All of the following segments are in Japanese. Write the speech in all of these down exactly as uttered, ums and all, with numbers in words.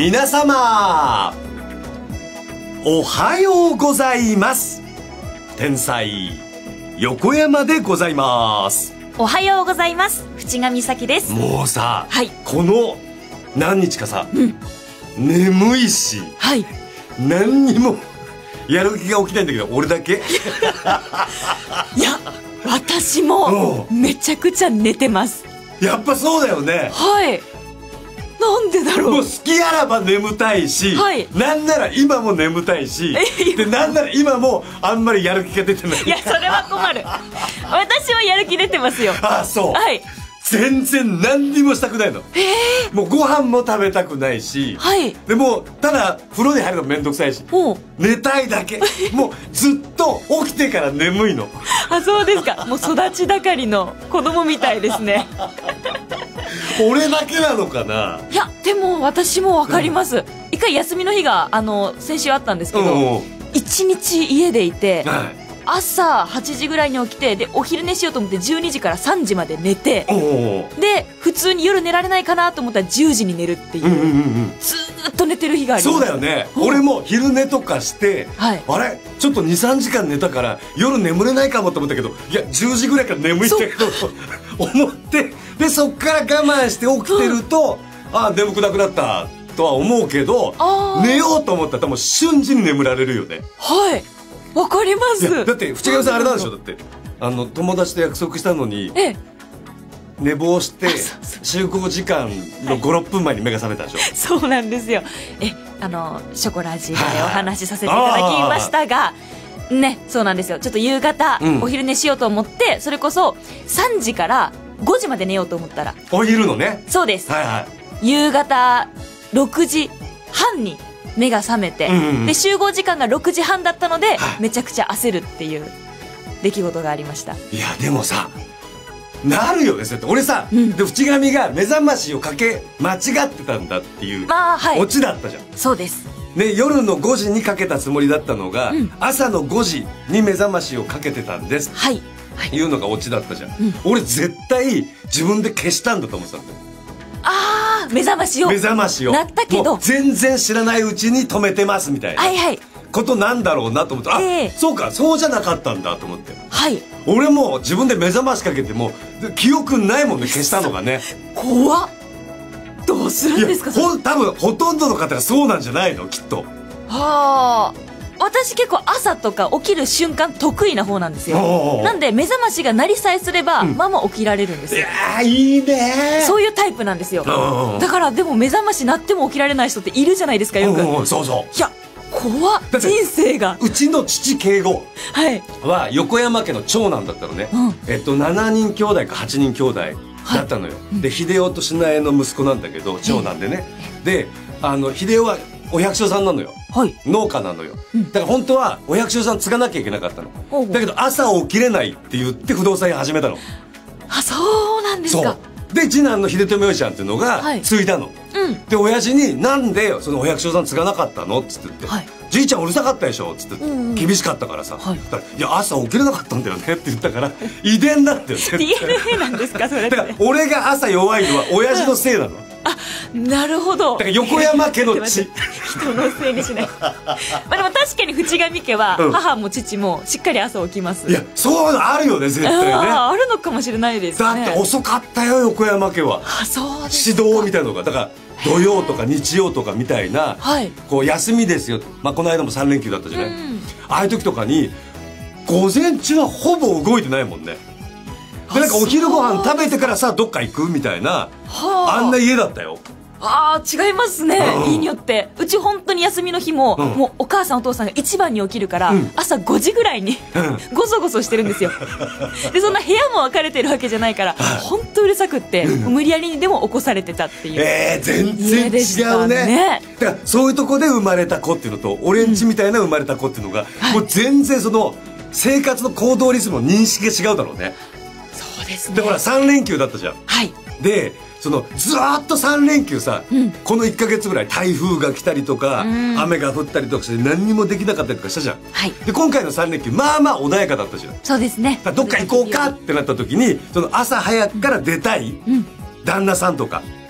皆様おはようございます。天才横山でございます。 おはようございます。淵上美咲です。 もうさ、 はい、この何日かさ、 うん、 眠いし、 はい、 何にもやる気が起きないんだけど、俺だけいや私もめちゃくちゃ寝てます。 やっぱそうだよね。はい、 なんでだろう。 もう好きあらば眠たいし、はい、なんなら今も眠たいし、でなんなら今もあんまりやる気が出てない。 いやそれは困る。私はやる気出てますよ。 ああそう、はい、全然何にもしたくないの。もうご飯も食べたくないし、はい、でもただ風呂に入るのめんどくさいし、寝たいだけ。もうずっと起きてから眠いの。 あ、そうですか。もう育ち盛りの子供みたいですね。 俺だけなのかな。 いやでも私もわかります、うん、一回休みの日があの先週あったんですけど、一日家でいて、はい、朝はちじぐらいに起きて、でお昼寝しようと思ってじゅうにじからさんじまで寝て、で普通に夜寝られないかなと思ったらじゅうじに寝るっていう、うんうんうん、ずーっと寝てる日があります。 そうだよね、うん、俺も昼寝とかして、はい、あれちょっとにさんじかん寝たから夜眠れないかもと思ったけど、いやじゅうじぐらいから眠いんだけど思って、でそっから我慢して起きてると、うん、ああ眠くなくなったとは思うけど、寝ようと思ったらもう瞬時に眠られるよね。はい、 わかります。 だって淵上さんあれなんでしょ、だってあの友達と約束したのに、ええ、寝坊して集合時間のごろっぷんまえに目が覚めたでしょ。はい、 そうなんですよ。えあのショコラジでお話しさせていただきましたがね、そうなんですよ。ちょっと夕方、うん、お昼寝しようと思って、それこそさんじからごじまで寝ようと思ったら、 お昼のね、 そうです、 はいはい、 夕方ろくじはんに目が覚めて、うんうん、で集合時間がろくじはんだったので、はい、めちゃくちゃ焦るっていう出来事がありました。 いやでもさなるよね。俺さ、うん、で淵上が目覚ましをかけ間違ってたんだっていう、まあはい、オチだったじゃん。 そうです、 ね、夜のごじにかけたつもりだったのが、うん、朝のごじに目覚ましをかけてたんです、はいはい、いうのがオチだったじゃん、うん、俺絶対自分で消したんだと思ってたんだよ。 ああ目覚ましを目覚ましをなったけど全然知らないうちに止めてますみたいな、はいはい、ことなんだろうなと思って、あ、えー、そうかそうじゃなかったんだと思って、はい、俺も自分で目覚ましかけても記憶ないもんね、消したのがね。 怖っ。どうするんですかそれ。 ほ多分ほとんどの方がそうなんじゃないのきっと。はあ、 私結構朝とか起きる瞬間得意な方なんですよ。なんで目覚ましが鳴りさえすれば、うん、まあまあ起きられるんですよ。いやいいね。 そういうタイプなんですよ。だからでも目覚まし鳴っても起きられない人っているじゃないですか、よく。 そうそう。 いや怖っ、人生が。 うちの父敬吾は横山家の長男だったのね、うん、えっとななにん兄弟かはちにん兄弟だったのよ、はい、で秀夫としなえの息子なんだけど長男でね、であの秀夫はお百姓さんなのよ、はい、農家なのよ、うん、だから本当はお百姓さん継がなきゃいけなかったの、うん、だけど朝起きれないって言って不動産屋始めたの。 あ、そうなんですか。 で次男の秀富おじちゃんっていうのが継いだの、はい、うん、で親父に「なんでそのお百姓さん継がなかったの?」っつって言って、はい、じいちゃんうるさかったでしょっつって、うんうん、厳しかったからさ、はい、だからいや朝起きれなかったんだよねって言ったから遺伝だってよ。 ディーエヌエー なんですかそれって。 だから俺が朝弱いのは親父のせいなの。 あ、なるほど。 だから横山家の血。 人のせいにしない。まあでも確かに淵上家は母も父もしっかり朝起きます。 いやそういうのあるよね絶対ね。 あ, あるのかもしれないですね。 だって遅かったよ横山家は。 あ、そうですか。指導みたいなのがだから土曜とか日曜とかみたいな、はい、こう休みですよ、まあ、この間もさん連休だったじゃない、うん、ああいう時とかに午前中はほぼ動いてないもんね。でなんかお昼ご飯食べてからさどっか行くみたいな、はあ、あんな家だったよ。 ああ違いますね、うん、日によって。うち本当に休みの日も、うん、もうお母さんお父さんが一番に起きるから、うん、朝ごじぐらいに、うん、ごそごそしてるんですよ。でそんな部屋も分かれてるわけじゃないから本当うるさくって、うん、無理やりにでも起こされてたっていう。 えー、全然違う ね, ねだからそういうとこで生まれた子っていうのと俺んちみたいな生まれた子っていうのが、うん、もう全然その生活の行動リズムの認識が違うだろうね。 そうですね。 でほらさん連休だったじゃん。はい。でそのずーっとさん連休さ、うん、このいっかげつぐらい台風が来たりとか、うん、雨が降ったりとかして何にもできなかったりとかしたじゃん、はい、で今回のさん連休まあまあ穏やかだったじゃん。 そうですね。 どっか行こうかってなった時にその朝早くから出たい、うん、旦那さんとか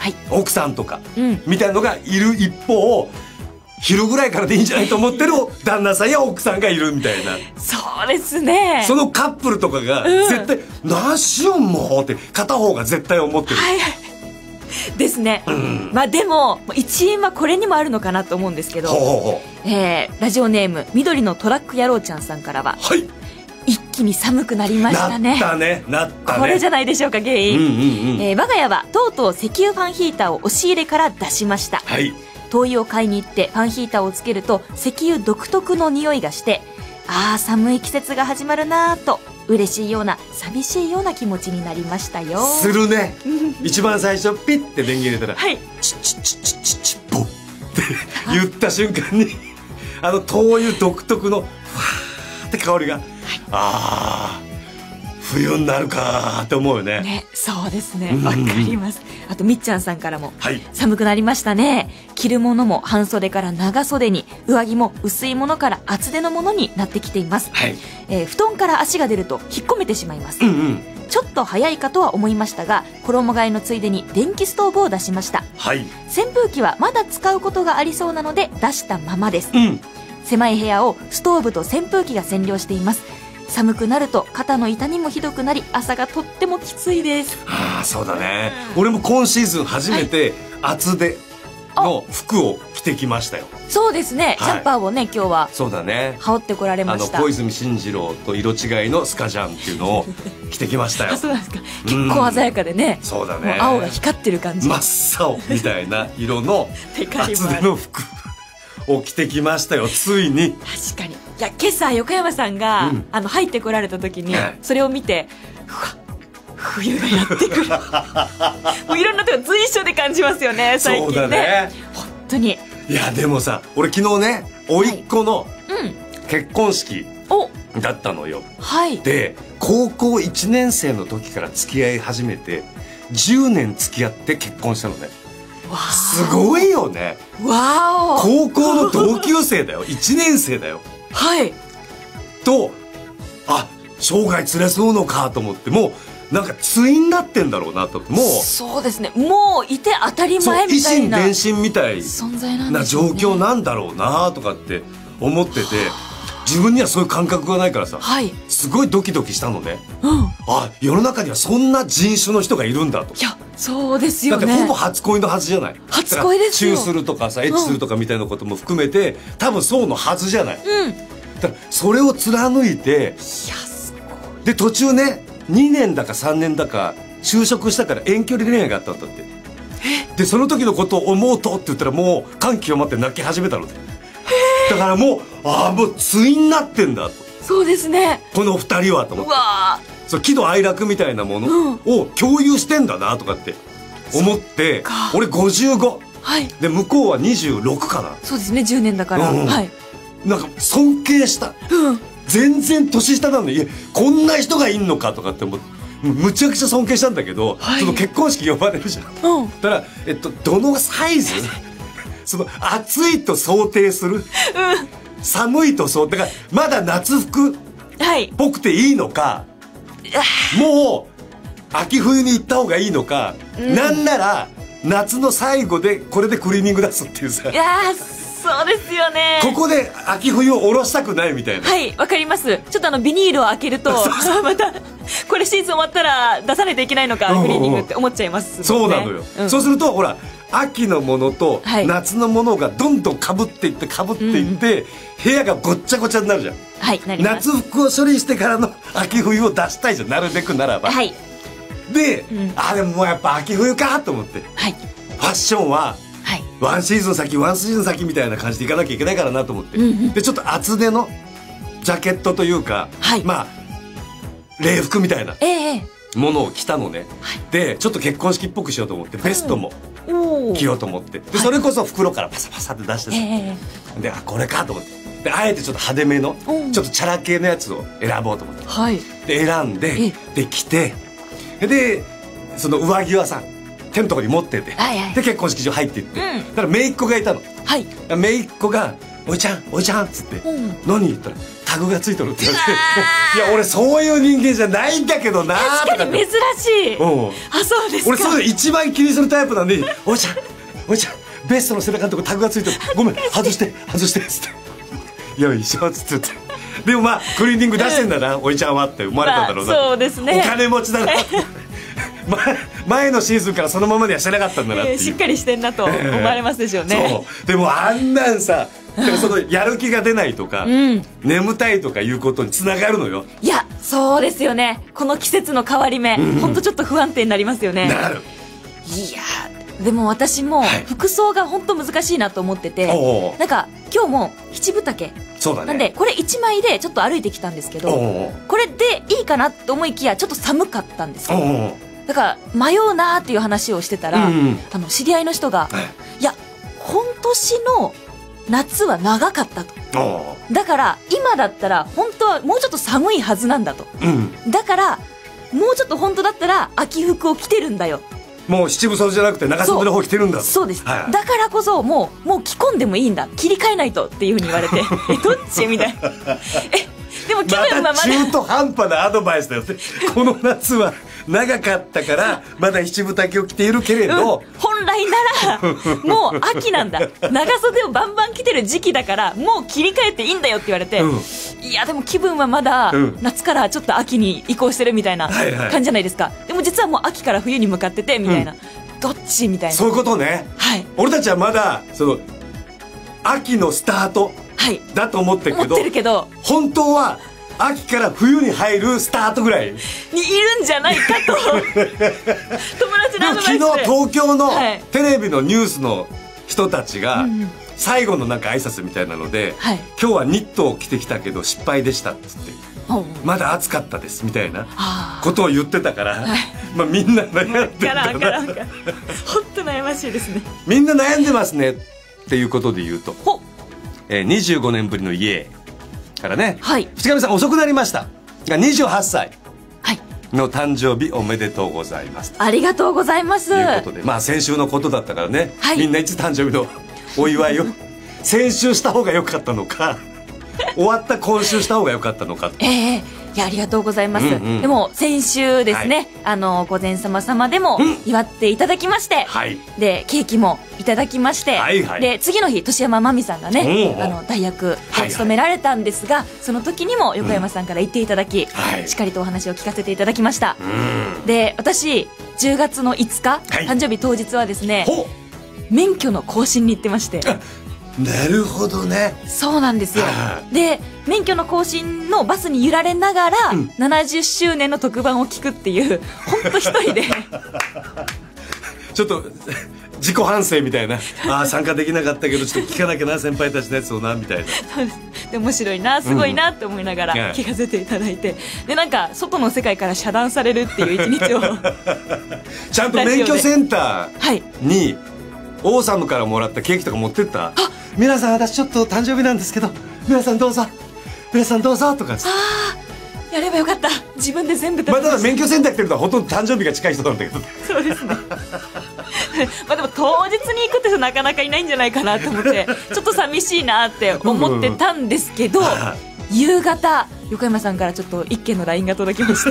はい、 奥さんとか、 うん、 みたいなのがいる一方、昼ぐらいからでいいんじゃないと思ってる旦那さんや奥さんがいるみたいな。 そうですね。 そのカップルとかが絶対、うん、何しよんもうって片方が絶対思ってる。 はいはい。ですね。うん、まあでも一因はこれにもあるのかなと思うんですけど、ほうほうほう、えー、ラジオネーム緑のトラック野郎ちゃんさんからは、はい、一気に寒くなりましたね。 なったね、なったね。 これじゃないでしょうか原因。うんうんうん、えー、我が家はとうとう石油ファンヒーターを押し入れから出しました。はい。灯油を買いに行ってファンヒーターをつけると石油独特の匂いがして、ああ寒い季節が始まるなと嬉しいような寂しいような気持ちになりましたよ。 するね。一番最初ピッて電源入れたら、 はい、 チッチッチッチッチッチッボッって言った瞬間にあの灯油独特のふわーって香りが、はい、ああ冬になるかーって思うよね。ね、 そうですね、わかります。あとみっちゃんさんからも、はい、寒くなりましたね。着るものも半袖から長袖に、上着も薄いものから厚手のものになってきています。はい、えー、布団から足が出ると引っ込めてしまいます。うんうん、ちょっと早いかとは思いましたが、衣替えのついでに電気ストーブを出しました。はい、扇風機はまだ使うことがありそうなので出したままです。うん、狭い部屋をストーブと扇風機が占領しています。寒くなると肩の痛みもひどくなり、朝がとってもきついです。 はあ、そうだね。俺も今シーズン初めて厚手の服を着てきましたよ。 そうですね、ジャンパーをね、今日はそうだね、 羽織ってこられました。 あの小泉進次郎と色違いのスカジャンっていうのを着てきましたよ。 そうなんですか。結構鮮やかでね、 うん、そうだね、 青が光ってる感じ、 真っ青みたいな色の厚手の服を着てきましたよ、ついに。 確かに。いや、今朝横山さんが、うん、あの入ってこられた時に、はい、それを見て、うわ、冬がやってくるもういろんなとこ随所で感じますよね、最近ね。そうだね、本当に。 いやでもさ、俺昨日ね、甥っ子の結婚式だったのよ。はい、で高校いちねん生の時から付き合い始めてじゅうねん付き合って結婚したのね。すごいよね。 わお。 高校の同級生だよいちねん生だよ。はいと、あ、生涯連れ添うのかと思って、もうなんか対になってんだろうなと。もうそうですね、もういて当たり前みたいな、 以心伝心みたいな状況なんだろうなとかって思ってて、自分にはそういう感覚がないからさ、はい、すごいドキドキしたのね。うん、あ、世の中にはそんな人種の人がいるんだと。 いや、そうですよね。 だってほぼ初恋のはずじゃない。 初恋ですよ。 チューするとかさ、エッチするとかみたいなことも含めて、うん、多分そうのはずじゃない。うん、だからそれを貫いて、いや、すごい。で途中ね、にねんだかさんねんだか就職したから遠距離恋愛があったんだって。でその時のことを思うとって言ったら、もう感極まって泣き始めたので。だからもう、ああ、もう対になってんだと。 そうですね、 この二人はと思って。うわ、そう、喜怒哀楽みたいなものを共有してんだなとかって思って、うん、俺ごじゅうご、はい、で向こうはにじゅうろくかな。 そうですね、じゅうねんだから、うん、はい、 なんか尊敬した、うん、全然年下なのに、いや、こんな人がいんのかとかって思って、むちゃくちゃ尊敬したんだけど、はい、その結婚式呼ばれるじゃん。うん、だから、えっと、どのサイズその暑いと想定する、うん、寒いと想定、だからまだ夏服っぽくていいのか、はい、もう秋冬に行った方がいいのか、うん、なんなら夏の最後でこれでクリーニング出すっていうさ。 いやー、そうですよね。 ここで秋冬を下ろしたくないみたいな。 はい、わかります。ちょっとあのビニールを開けるとまたこれシーズン終わったら出さないといけないのか、クリーニングって思っちゃいます、ね、 そうなのよ、うん、そうするとほら、秋のものと夏のものがどんどんかぶっていってかぶっていって、はい、部屋がごっちゃごちゃになるじゃん。はい、なります。夏服を処理してからの秋冬を出したいじゃん、なるべくならば。はい、で、うん、あ、でももうやっぱ秋冬かと思って、はい、ファッションはワンシーズン先ワンシーズン先みたいな感じでいかなきゃいけないからなと思って、うんうん、でちょっと厚手のジャケットというか、はい、まあ礼服みたいなものを着たのね、はい、でちょっと結婚式っぽくしようと思ってベストも着ようと思って、でそれこそ袋からパサパサって出してさ、えー、で、あ、これかと思って、であえてちょっと派手めのちょっとチャラ系のやつを選ぼうと思って、はい、で選んで、で着て、でその上着はさ手のところに持ってて、はいはい、で結婚式場入っていって、うん、だから姪っ子がいたの、はい、姪っ子が「おいちゃんおいちゃん」っつって「うん、何?」言ったら「 タグがついとるって言われていや俺そういう人間じゃないんだけどなー確かに珍しい、うん、あそうですか。 俺そういうの一番気にするタイプなんで「おいちゃんおいちゃんベストの背中のとこタグがついてるごめん外して外して」っつって「いや一緒」っつってでもまあクリーニング出してんだな、うん、おいちゃんはって生まれたんだろうな、 まあ、そうですね、 お金持ちだな前, 前のシーズンからそのままではしてなかったんだなっていう、 えー、しっかりしてんなと思われますでしょうね、 そうでもあんなんさでもそのやる気が出ないとか、うん、眠たいとかいうことにつながるのよ。 いやそうですよね。この季節の変わり目、うん、ほんとちょっと不安定になりますよね。 なる。 いやでも私も服装が本当難しいなと思ってて、はい、なんか今日も七分丈そうだね、 なんでこれいちまいでちょっと歩いてきたんですけど、これでいいかなと思いきやちょっと寒かったんですよ。だから迷うなーっていう話をしてたら、うんうん、あの知り合いの人が、はい、いや今年の夏は長かったと。だから今だったら本当はもうちょっと寒いはずなんだと、うん、だからもうちょっと本当だったら秋服を着てるんだよ。 もう七分袖じゃなくて長袖の方着てるんだ。 そうです、はい、だからこそもうもう着込んでもいいんだ、切り替えないとっていうふうに言われてえどっちみたいなえでも気分はまだ中途半端なアドバイスだよってこの夏は長かったからまだ七分丈を着ているけれど、うん、 本来ならもう秋なんだ長袖をバンバン着てる時期だからもう切り替えていいんだよって言われて、うん、いやでも気分はまだ夏からちょっと秋に移行してるみたいな感じじゃないですか、はいはい、でも実はもう秋から冬に向かっててみたいな、うん、どっちみたいな。 そういうことね、はい、俺たちはまだその秋のスタートだと思ってるけど、はい、思ってるけど本当は秋から冬に入るスタートぐらいにいるんじゃないかと友達のアドバイスで。 でも昨日東京のテレビのニュースの人たちが最後のなんか挨拶みたいなので、はい、今日はニットを着てきたけど失敗でしたっつって、まだ暑かったですみたいなことを言ってたから、はい、まあみんな悩んでるんだな本当悩ましいですね。 みんな悩んでますねっていうことで言うと、えー、にじゅうごねんぶりの家からね、はい、淵上さん遅くなりましたがにじゅうはっさいの誕生日おめでとうございます、 はい、ありがとうございます。ということでまあ先週のことだったからね、はい、みんないつ誕生日のお祝いを先週した方が良かったのか終わった今週した方が良かったのか。 ええーいやありがとうございます、うんうん、でも先週ですね、はい、あの御前様様でも祝っていただきまして、うん、でケーキもいただきまして、はいはい、で次の日年山真美さんがね、あの代役を務められたんですが、はいはい、その時にも横山さんから言っていただき、うん、しっかりとお話を聞かせていただきました、うん、で私じゅうがつのいつか、はい、誕生日当日はですね免許の更新に行ってまして。 なるほどね。 そうなんですよ。で免許の更新のバスに揺られながら、うん、ななじゅっしゅうねんの特番を聞くっていう本当一人でちょっと自己反省みたいなあ参加できなかったけどちょっと聞かなきゃな先輩たちのやつをなみたいな。 そうです。で面白いなすごいなって思いながら聞かせていただいて、うん、でなんか外の世界から遮断されるっていう一日をちゃんと免許センターに、はい、オーサムからもらったケーキとか持ってった。皆さん私ちょっと誕生日なんですけど皆さんどうぞ皆さんどうぞとか。ああやればよかった。自分で全部食べました。まあ、ただ免許センター来てるのはほとんど誕生日が近い人なんだけど。 そうですねまあでも当日に行くって人なかなかいないんじゃないかなと思ってちょっと寂しいなって思ってたんですけど、うんうん、夕方横山さんからちょっと一件の ライン が届きまして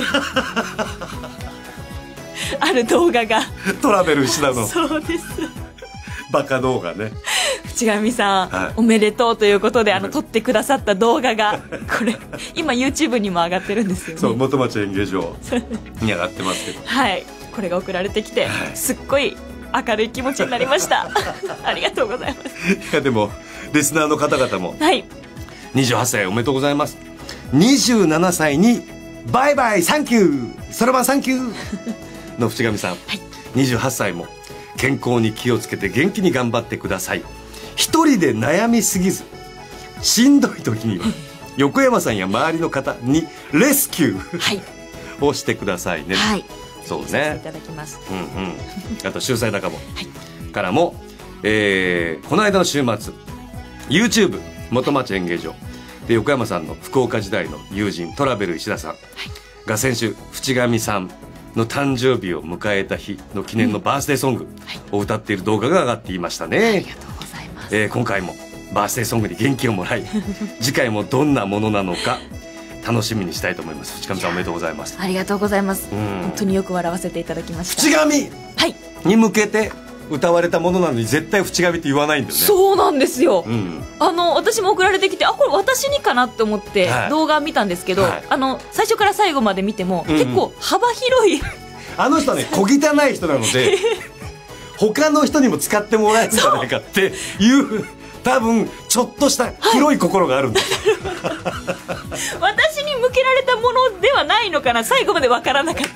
ある動画がトラベル石田のそうですバカ動画ね。 淵上さん、はい、おめでとうということであの撮ってくださった動画がこれ今 YouTube にも上がってるんですよね。 そう元町演芸場に上がってますけどはいこれが送られてきて、はい、すっごい明るい気持ちになりましたありがとうございます。 いやでもリスナーの方々も、 はい、 にじゅうはっさいおめでとうございます。にじゅうななさいにバイバイサンキューそろばんサンキューの淵上さん、はい、にじゅうはっさいも健康に気をつけて元気に頑張ってください。一人で悩みすぎずしんどい時には横山さんや周りの方にレスキュー、はい、をしてくださいね。 はい、 そうね。 いただきます。 うんうん。あと秀才仲間からも、えー、この間の週末 YouTube 元町演芸場で横山さんの福岡時代の友人トラベル石田さんが先週淵上さんの誕生日を迎えた日の記念のバースデーソングを歌っている動画が上がっていましたね。 ありがとうございます。 えー、今回もバースデーソングに元気をもらい次回もどんなものなのか楽しみにしたいと思います。淵上さんおめでとうございます。 ありがとうございます。本当によく笑わせていただきました。 淵上に向けて歌われたものなのに絶対淵上って言わないんだよね。 そうなんですよ、うん、あの私も送られてきて、あこれ私にかなって思って動画見たんですけど、はい、あの最初から最後まで見ても、うん、結構幅広いあの人はね小汚い人なので他の人にも使ってもらえるんじゃないかっていう多分ちょっとした広い心があるんだ、はい、 私に向けられたものではないのかな、最後まで分からなかった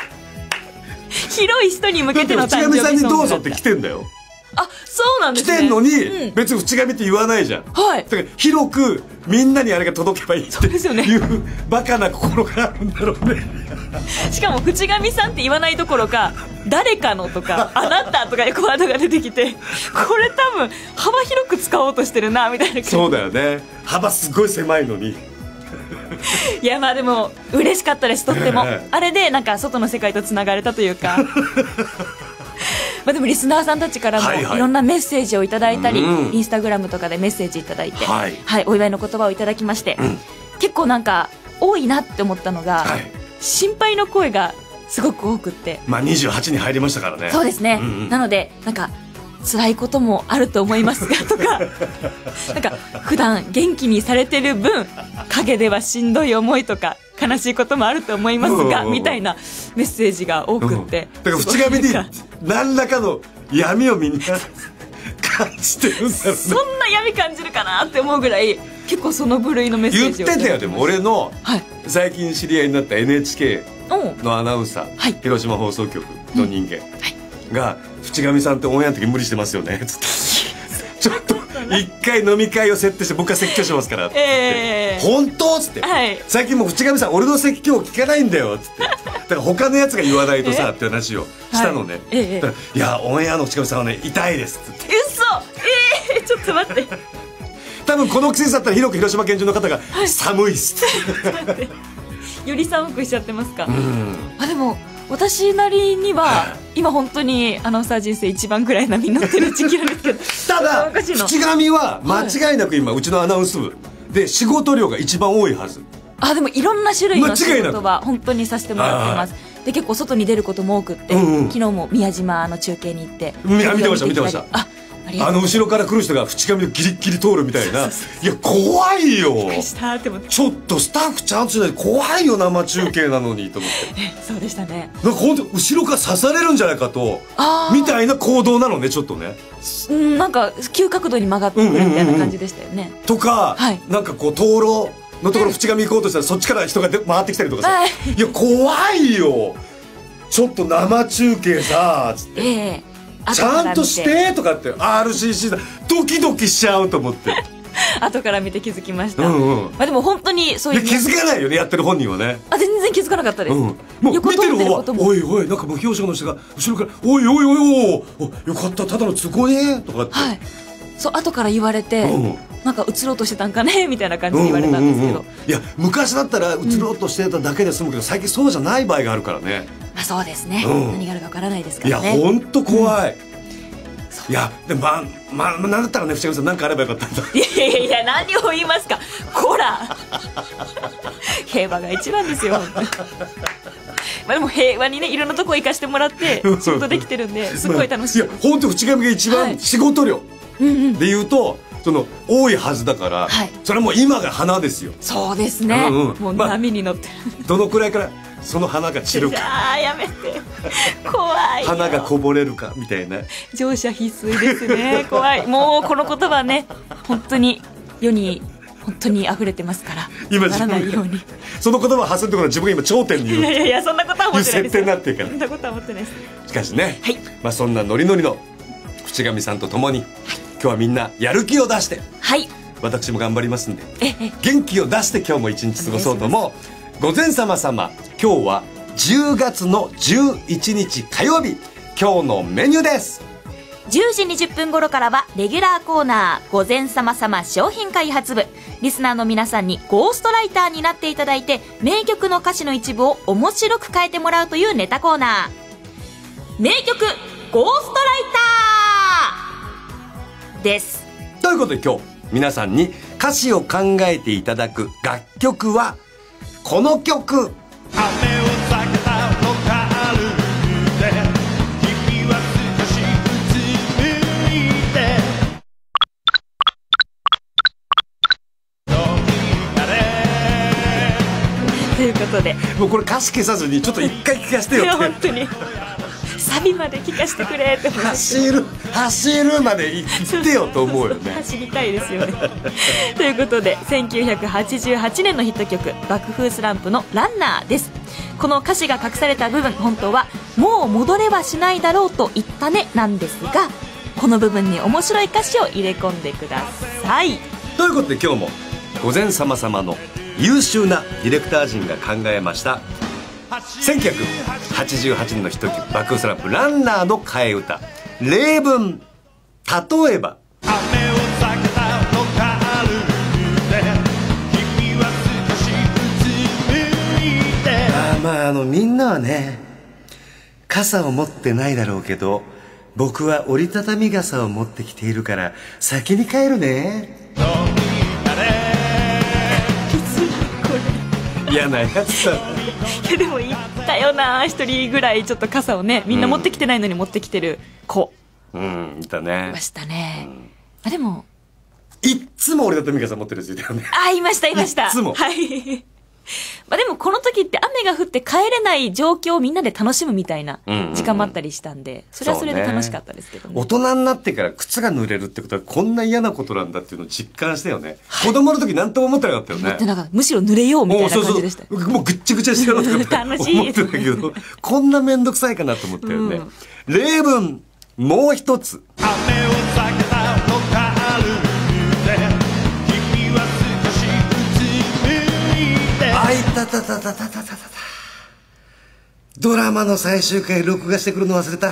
広い人に向けての誕生日ソングだった。 淵上さんにどうぞって来てんだよ。 あ、そうなんですね。 来てんのに、うん、別に淵上って言わないじゃん。はい。だから広くみんなにあれが届けばいいっていうバカな心があるんだろうね。 しかも淵上さんって言わないどころか誰かのとかあなたとかいうワードが出てきて、これ多分幅広く使おうとしてるなみたいな感じ。 そうだよね。幅すごい狭いのに。 いやまあでも嬉しかったです、とっても。あれでなんか外の世界とつながれたというかまあでもリスナーさんたちからもいろんなメッセージをいただいたり、はいはい、インスタグラムとかでメッセージいただいて、はいはい、お祝いの言葉をいただきまして、うん、結構なんか多いなって思ったのが、はい、心配の声がすごく多くって、 まあにじゅうはちに入りましたからね。 そうですね、うんうん、なのでなんか辛いこともあると思いますがとかなんか普段元気にされてる分陰ではしんどい思いとか悲しいこともあると思いますがみたいなメッセージが多くって、 だから淵上に何らかの闇をみんな感じてるんだろうね。 そんな闇感じるかなって思うぐらい結構その部類のメッセージを言ってたよ。でも俺の最近知り合いになった エヌエイチケー のアナウンサー、はい、広島放送局の人間が淵上さんってオンエアの時無理してますよねつってちょっと一回飲み会を設定して僕が説教しますからって言って、えー、本当っつって、はい、最近もう淵上さん俺の説教聞かないんだよっつってだから他のやつが言わないとさ、えー、って話をしたのね、はい、えー、だからいやオンエアの淵上さんはね痛いですっつって。 嘘えー、ちょっと待って多分この季節だったら広く広島県中の方が寒いっすって、より寒くしちゃってますか。うん、あでも私なりには今本当にアナウンサー人生一番ぐらい波に乗ってる時期なんですけどただ淵上は間違いなく今うちのアナウンス部で仕事量が一番多いはず。 あでもいろんな種類の仕事は本当にさせてもらっています。で結構外に出ることも多くって、うんうん、昨日も宮島の中継に行って見てました見てました。ああの後ろから来る人が淵上をギリギリ通るみたいな。いや怖いよ。ちょっとスタッフちゃんとしないと怖いよ生中継なのにと思ってそうでしたね。 なんか本当後ろから刺されるんじゃないかとみたいな行動なのねちょっとね。 うんなんか急角度に曲がってくるみたいな感じでしたよね。 とか、はい、なんかこう灯籠のところ淵上行こうとしたらそっちから人が回ってきたりとかさ、はい、いや怖いよちょっと生中継さつって。ええーちゃんとしてとかって アールシーシー だドキドキしちゃうと思って後から見て気づきました。うんうん、まあでも本当にそういう気づかないよねやってる本人はね。 あ全然気づかなかったです。うん、もう見てる方はおいおいなんか無表情の人が後ろからおいおいおいおいおよかったただの都合ねとかって、はい、 そう後から言われて、うん、なんか映ろうとしてたんかねみたいな感じで言われたんですけど、うんうんうんうん、 いや昔だったら映ろうとしてただけで済むけど、うん、最近そうじゃない場合があるからね。 まあそうですね、うん、何があるかわからないですからね。 いや本当怖い。うんいやでもまあまあなんだったらね淵上さん何かあればよかったんだ。 いやいやいや何を言いますかこら平和が一番ですよまあでも平和にねいろんなとこ行かしてもらって仕事できてるんですごい楽しい。 いや本当淵上が一番仕事量で言うと、はいその多いはずだから、はい、それはもう今が花ですよ。 そうですね、うんうん、もう波に乗ってる、 まあ、どのくらいからその花が散るかあやめて怖いよ花がこぼれるかみたいな乗車必須ですね怖いもうこの言葉ね本当に世に本当に溢れてますから今ならないようにその言葉を発するところ自分が今頂点にいるいやいやいやそんなことは思ってないですよ。 いう設定になってるからそんなことは思ってないです。 しかしね、はいまあ、そんなノリノリの淵上さんと共に、はい今日はみんなやる気を出して、はい、私も頑張りますんで元気を出して今日も一日過ごそうと思う。午前様様今日はじゅうがつのじゅういちにち火曜日今日のメニューです。 じゅうじにじゅっぷん頃からはレギュラーコーナー午前様様商品開発部。リスナーの皆さんにゴーストライターになっていただいて名曲の歌詞の一部を面白く変えてもらうというネタコーナー名曲ゴーストライターです。 ということで今日皆さんに歌詞を考えていただく楽曲はこの曲。雨を避けたロカルで君は少しうつむいてということで、 もうこれ歌詞消さずにちょっと一回聞かせてよって本当にサビまで聞かせてくれって思って走る走るまで行ってよと思うよね。 走りたいですよねということで、せんきゅうひゃくはちじゅうはちねんのヒット曲爆風スランプのランナーです。この歌詞が隠された部分、本当はもう戻れはしないだろうと言ったねなんですが、この部分に面白い歌詞を入れ込んでください。 ということで、今日も午前様様の優秀なディレクター陣が考えましたせんきゅうひゃくはちじゅうはちねんのヒット曲爆風スランプランナーの替え歌、例文。例えば、雨を避けたロカルで君は少しうつむいて。あまああのみんなはね、傘を持ってないだろうけど、僕は折りたたみ傘を持ってきているから先に帰るね。嫌なやつだ。いやでもいったよな、一人ぐらいちょっと傘をね、みんな持ってきてないのに持ってきてる子、 うん、いたね。 いましたね、うん、あでもいっつも折りたたみ傘持ってるやついたよね。 あ、いましたいました。 いっつも。 はいまあでもこの時って雨が降って帰れない状況をみんなで楽しむみたいな時間もあったりしたんで、うんうんうん、それはそれで楽しかったですけどね。 大人になってから靴が濡れるってことはこんな嫌なことなんだっていうのを実感したよね、はい、子供の時何とも思ってなかったよね。 なんかむしろ濡れようみたいな感じでした。 そうそう、もうぐっちゃぐちゃしてやろうとかって楽しい思ってたけどこんなめんどくさいかなと思ったよね、うん、例文もう一つ。雨を避けたロカルで君は少しうつむいて。あいたたたたたたたた。ドラマの最終回録画してくるの忘れた。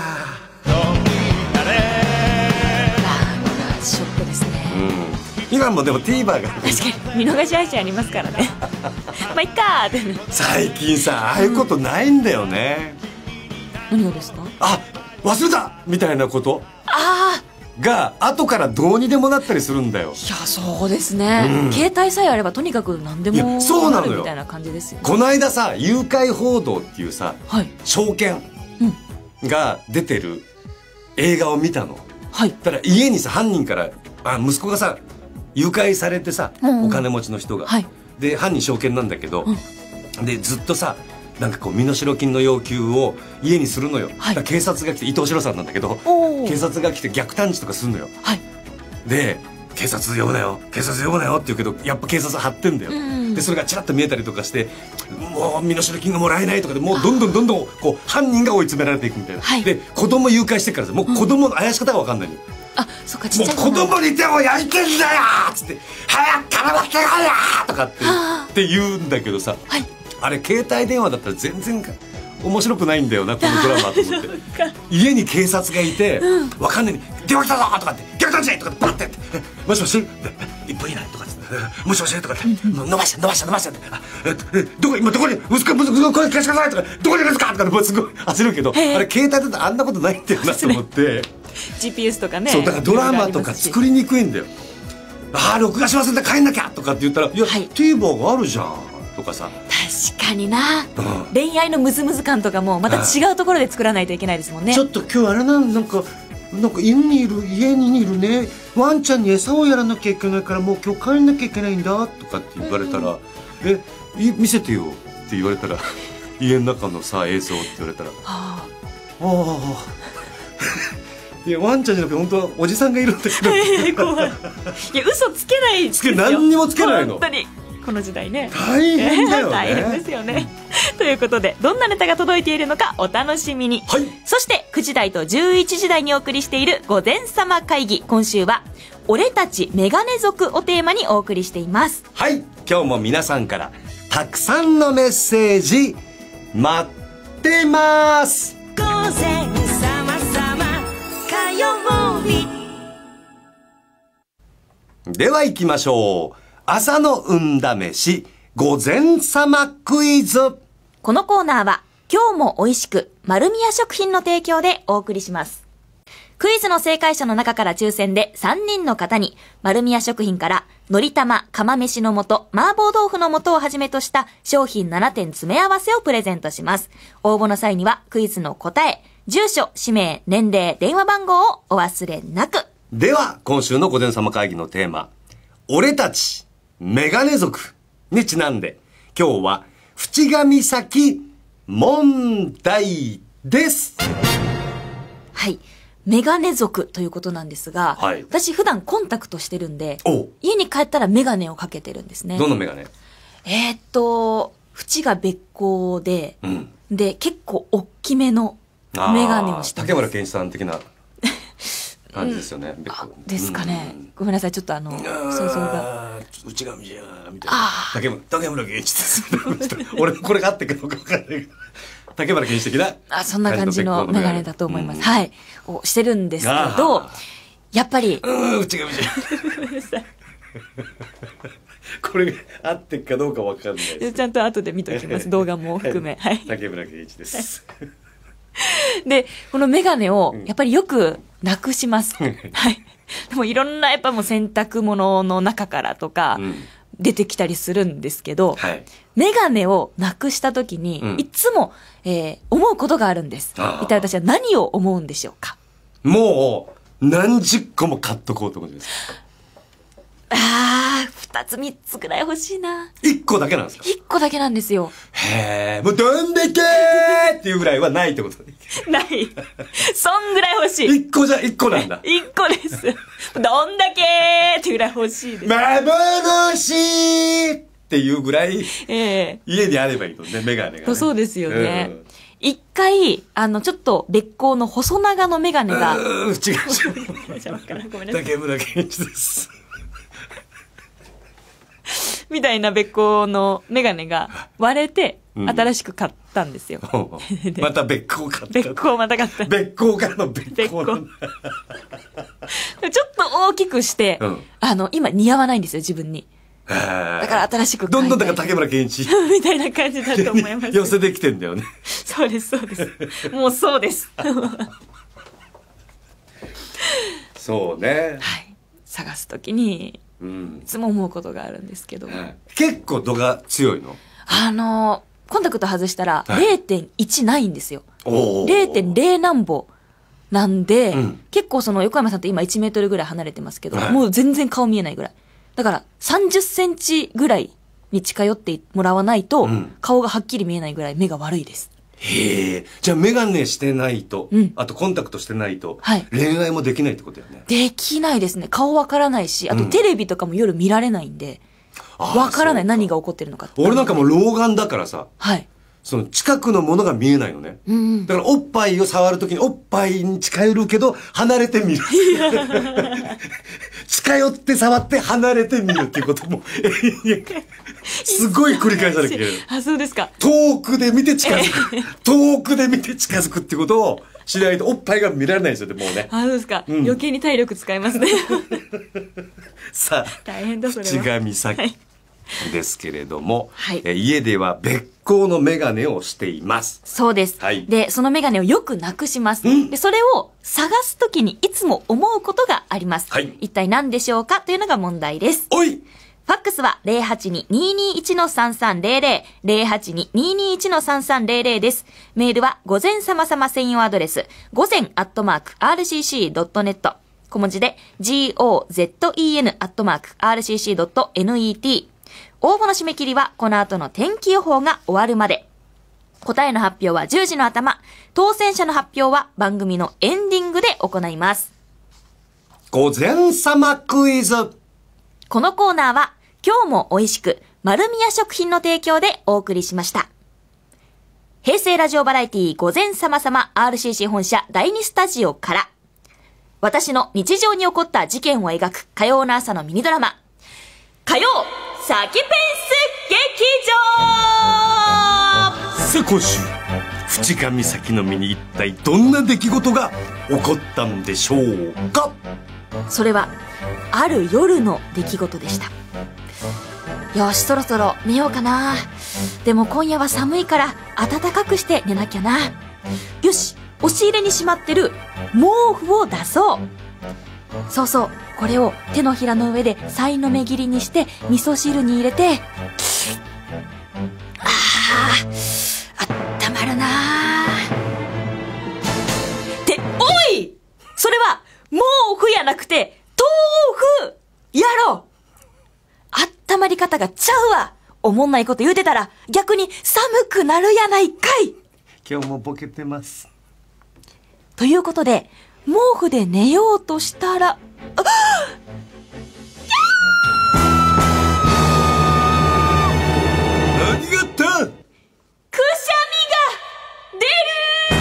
ショックですね、 うん、今もでも TVer が確かに見逃し配信ありますからねまあいっかーって、ね、 最近さああいうことないんだよね、 うん、何がですか。 あ、忘れたみたいなことああが後からどうにでもなったりするんだよ。 いやそうですね、うん、携帯さえあればとにかく何でもなるみたいな感じですよね。 この間さ、誘拐報道っていうさ、はい、証券が出てる映画を見たの、はい、ただ家にさ犯人からあ息子がさ誘拐されてさ、うんうん、お金持ちの人が、はい、で犯人証券なんだけど、うん、でずっとさなんかこう身代金の要求を家にするのよ、はい、警察が来て、伊藤四郎さんなんだけど警察が来て逆探知とかするのよ、はい、で警察呼ぶなよ警察呼ぶなよって言うけどやっぱ警察張ってんだよ、うん、でそれがチラッと見えたりとかしてもう身代金がもらえないとかでもうどんどんどんどんこう犯人が追い詰められていくみたいな、はい、で子供誘拐してからさもう子供の怪し方が分かんないのよ、 うん、あそっかちっちゃいもう子供に手を焼いてんだよっつって早く金持ってこいよとかってって言うんだけどさ、はい、あれ携帯電話だったら全然面白くないんだよなこのドラマと思って家に警察がいて、うん、分かんないに電話来たぞとかって逆探知とかってバッてもしもしいっぷん以内とかってもしもしとかって伸ばして伸ばして伸ばしてえどこ今どこに息子息子これ消してくださいとかどこにいるんですかとかすごい焦るけどあれ携帯だとあんなことないんだよなと思ってジーピーエス とかねそうだからドラマとか作りにくいんだよ。ああ録画し忘れて帰んなきゃとかって言ったらいや、はい、TVer があるじゃんとかさ確かにな、うん、恋愛のムズムズ感とかもまた違うところで作らないといけないですもんね。 ちょっと今日あれなんなんかなんか家にいる家にいるねワンちゃんに餌をやらなきゃいけないからもう今日帰んなきゃいけないんだとかって言われたら、うん、え見せてよって言われたら家の中のさ映像って言われたらはああいやワンちゃんじゃなくて本当はおじさんがいるんだけど怖いいや嘘つけないですよ。 何にもつけないの本当にこの時代ね大変だよね大変ですよねということでどんなネタが届いているのかお楽しみに、はい、そしてくじ台とじゅういちじ台にお送りしている午前様会議、今週は俺たちメガネ族をテーマにお送りしています。はい、今日も皆さんからたくさんのメッセージ待ってます。午前様様火曜日では行きましょう。朝の運試し午前様クイズ。このコーナーは今日も美味しく丸宮食品の提供でお送りします。 クイズの正解者の中から抽選でさんにんの方に、丸宮食品から、のりたま、釜飯の素、麻婆豆腐の素をはじめとした商品ななてん詰め合わせをプレゼントします。応募の際には、クイズの答え、住所、氏名、年齢、電話番号をお忘れなく。 では、今週の御前様会議のテーマ、俺たち、メガネ族にちなんで、今日は、淵上咲問題です。 はい。メガネ族ということなんですが、はい、私普段コンタクトしてるんで、家に帰ったらメガネをかけてるんですね。 どのメガネ？ えー、っと、縁がべっこうで、うん、で、結構大きめのメガネをしてます。 竹村健一さん的な感じですよね。 うん、あですかね、うん。ごめんなさい、ちょっとあの、想像が。 内髪じゃーみたいな。竹村、竹村健一です。俺これがあってかどうか分かんないけど。竹村健一的なあ、そんな感じのメガネだと思います。うん、はい。をしてるんですけど、やっぱり。 うん、内髪じゃ。ごめんなさい。これが合ってるかどうかわかんないです。 ちゃんと後で見ときます。動画も含め。はい。 竹村健一です。 で、このメガネを、やっぱりよくなくします。はい。でもいろんな、やっぱもう洗濯物の中からとか、うん出てきたりするんですけど、はい、メガネをなくした時に、うん、いつも、えー、思うことがあるんです。一体私は何を思うんでしょうか？ もう何十個も買っとこうと思うんです。 ああ、二つ三つぐらい欲しいな。 一個だけなんですか？ 一個だけなんですよ。 へえ、もうどんだけーっていうぐらいはないってことない。そんぐらい欲しい。 一個じゃ、一個なんだ。 一個です。どんだけーっていうぐらい欲しいです。 幻っていうぐらい、えー、家にあればいいのね、メガネが、ね。 そうですよね。うん一回、あの、ちょっと、別光の細長のメガネが。 うーん、違う違う。ごめんなさい。竹村健一です。 みたいな別光のメガネが割れて、新しく買ったんですよ。 うん、また別光買った。 別光また買った。 別光からの別光。ちょっと大きくして、うん、あの、今似合わないんですよ、自分に。だから新しくどんどんだから竹村健一みたいな感じだと思います。 寄せてきてんだよね。 そうですそうです。もうそうです。 そうね。 はい。探すときに、うん、いつも思うことがあるんですけど、はい、 結構度が強いの？ あのコンタクト外したら れいてんいち ないんですよ。れいてんれい 何歩なんで、うん、結構その横山さんと今いちメートルぐらい離れてますけど、はい、もう全然顔見えないぐらい。だからさんじゅっセンチぐらいに近寄ってもらわないと、うん、顔がはっきり見えないぐらい目が悪いです。 へえ。じゃあメガネしてないと、うん、あとコンタクトしてないと、はい、恋愛もできないってことだよね。 できないですね。顔わからないし、あとテレビとかも夜見られないんで、わ、うん、からない何が起こってるのかって。 俺なんかもう老眼だからさ、はい。その近くのものが見えないのね。うん、だからおっぱいを触るときにおっぱいに近寄るけど離れてみる。近寄って触って離れてみるっていうこともすごい繰り返さなきゃいけない。 あ、そうですか。 遠くで見て近づく。遠くで見て近づくってことをしないとおっぱいが見られないんですよ、もうね。 あ、そうですか。うん、余計に体力使いますね。 さあ、 大変だそれは。 淵上咲。はいですけれども、はい、え家では別光のメガネをしています。 そうです。はい、で、そのメガネをよくなくします。で、それを探すときにいつも思うことがあります。はい、一体何でしょうかというのが問題です。 おい！ ファックスは ゼロはちに にーにーいち さんさんゼロゼロ、ゼロはちに にーにーいち さんさんゼロゼロです。メールは午前様様専用アドレス、午前アットマーク アールシーシードットネット。小文字で ゴゼン アットマーク アールシーシードットネット。応募の締め切りはこの後の天気予報が終わるまで。答えの発表はじゅうじの頭。当選者の発表は番組のエンディングで行います。 午前様クイズ。 このコーナーは今日も美味しく丸宮食品の提供でお送りしました。平成ラジオバラエティ午前様様 アールシーシー 本社だいにスタジオから私の日常に起こった事件を描く火曜の朝のミニドラマ火曜サキペンス劇場。 さあ今週淵上咲の身に一体どんな出来事が起こったんでしょうか。 それはある夜の出来事でした。よしそろそろ寝ようかな。でも今夜は寒いから暖かくして寝なきゃな。よし押し入れにしまってる毛布を出そう。そうそう、これを手のひらの上でさいの目切りにして味噌汁に入れて、あー、あったまるなーって、おい、それは毛布やなくて豆腐やろ。あったまり方がちゃうわ。おもんないこと言うてたら逆に寒くなるやないかい。 今日もボケてます。 ということで毛布で寝ようとしたら、あっ、 何があった？くしゃみが出る。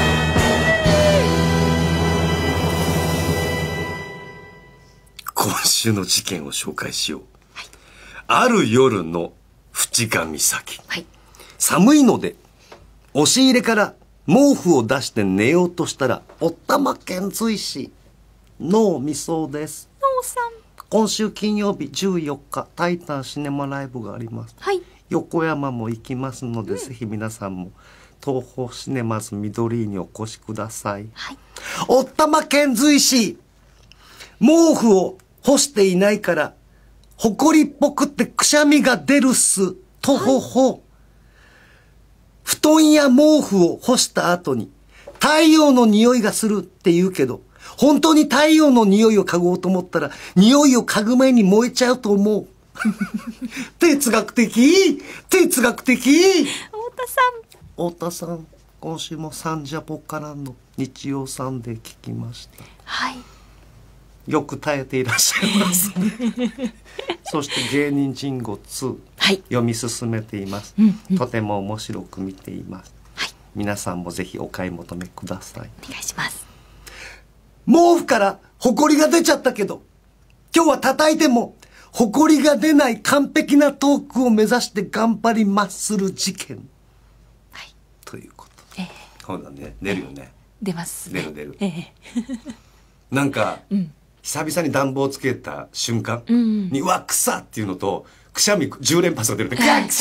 今週の事件を紹介しよう。はい、ある夜の淵上岬、はい、寒いので押し入れから毛布を出して寝ようとしたら、おったまけん随氏脳みそです。 脳さん、 今週金曜日じゅうよっかタイタンシネマライブがあります。はい、横山も行きますので、うん、ぜひ皆さんも東宝シネマズ緑にお越しください。はい、おったまけん随氏、毛布を干していないからほこりっぽくってくしゃみが出るっす。とほほ、はい、布団や毛布を干した後に太陽の匂いがするって言うけど、本当に太陽の匂いを嗅ごうと思ったら匂いを嗅ぐ前に燃えちゃうと思う。哲学的哲学的。 太田さん、太田さん、今週もサンジャポからの日曜サンデー聞きました。はい、よく耐えていらっしゃいます。そして芸人人語ツー、はい、読み進めています、うんうん、とても面白く見ています、はい、皆さんもぜひお買い求めください。 お願いします。 毛布からホコリが出ちゃったけど、今日は叩いてもホコリが出ない完璧なトークを目指して頑張りまする事件、はい、ということ、えー、そうだね、出るよね、 出ますね、 出る出る、 えー、 なんか、うん、久々に暖房つけた瞬間に、うん、わっくさっていうのとくしゃみじゅう連発が出るとき、なんか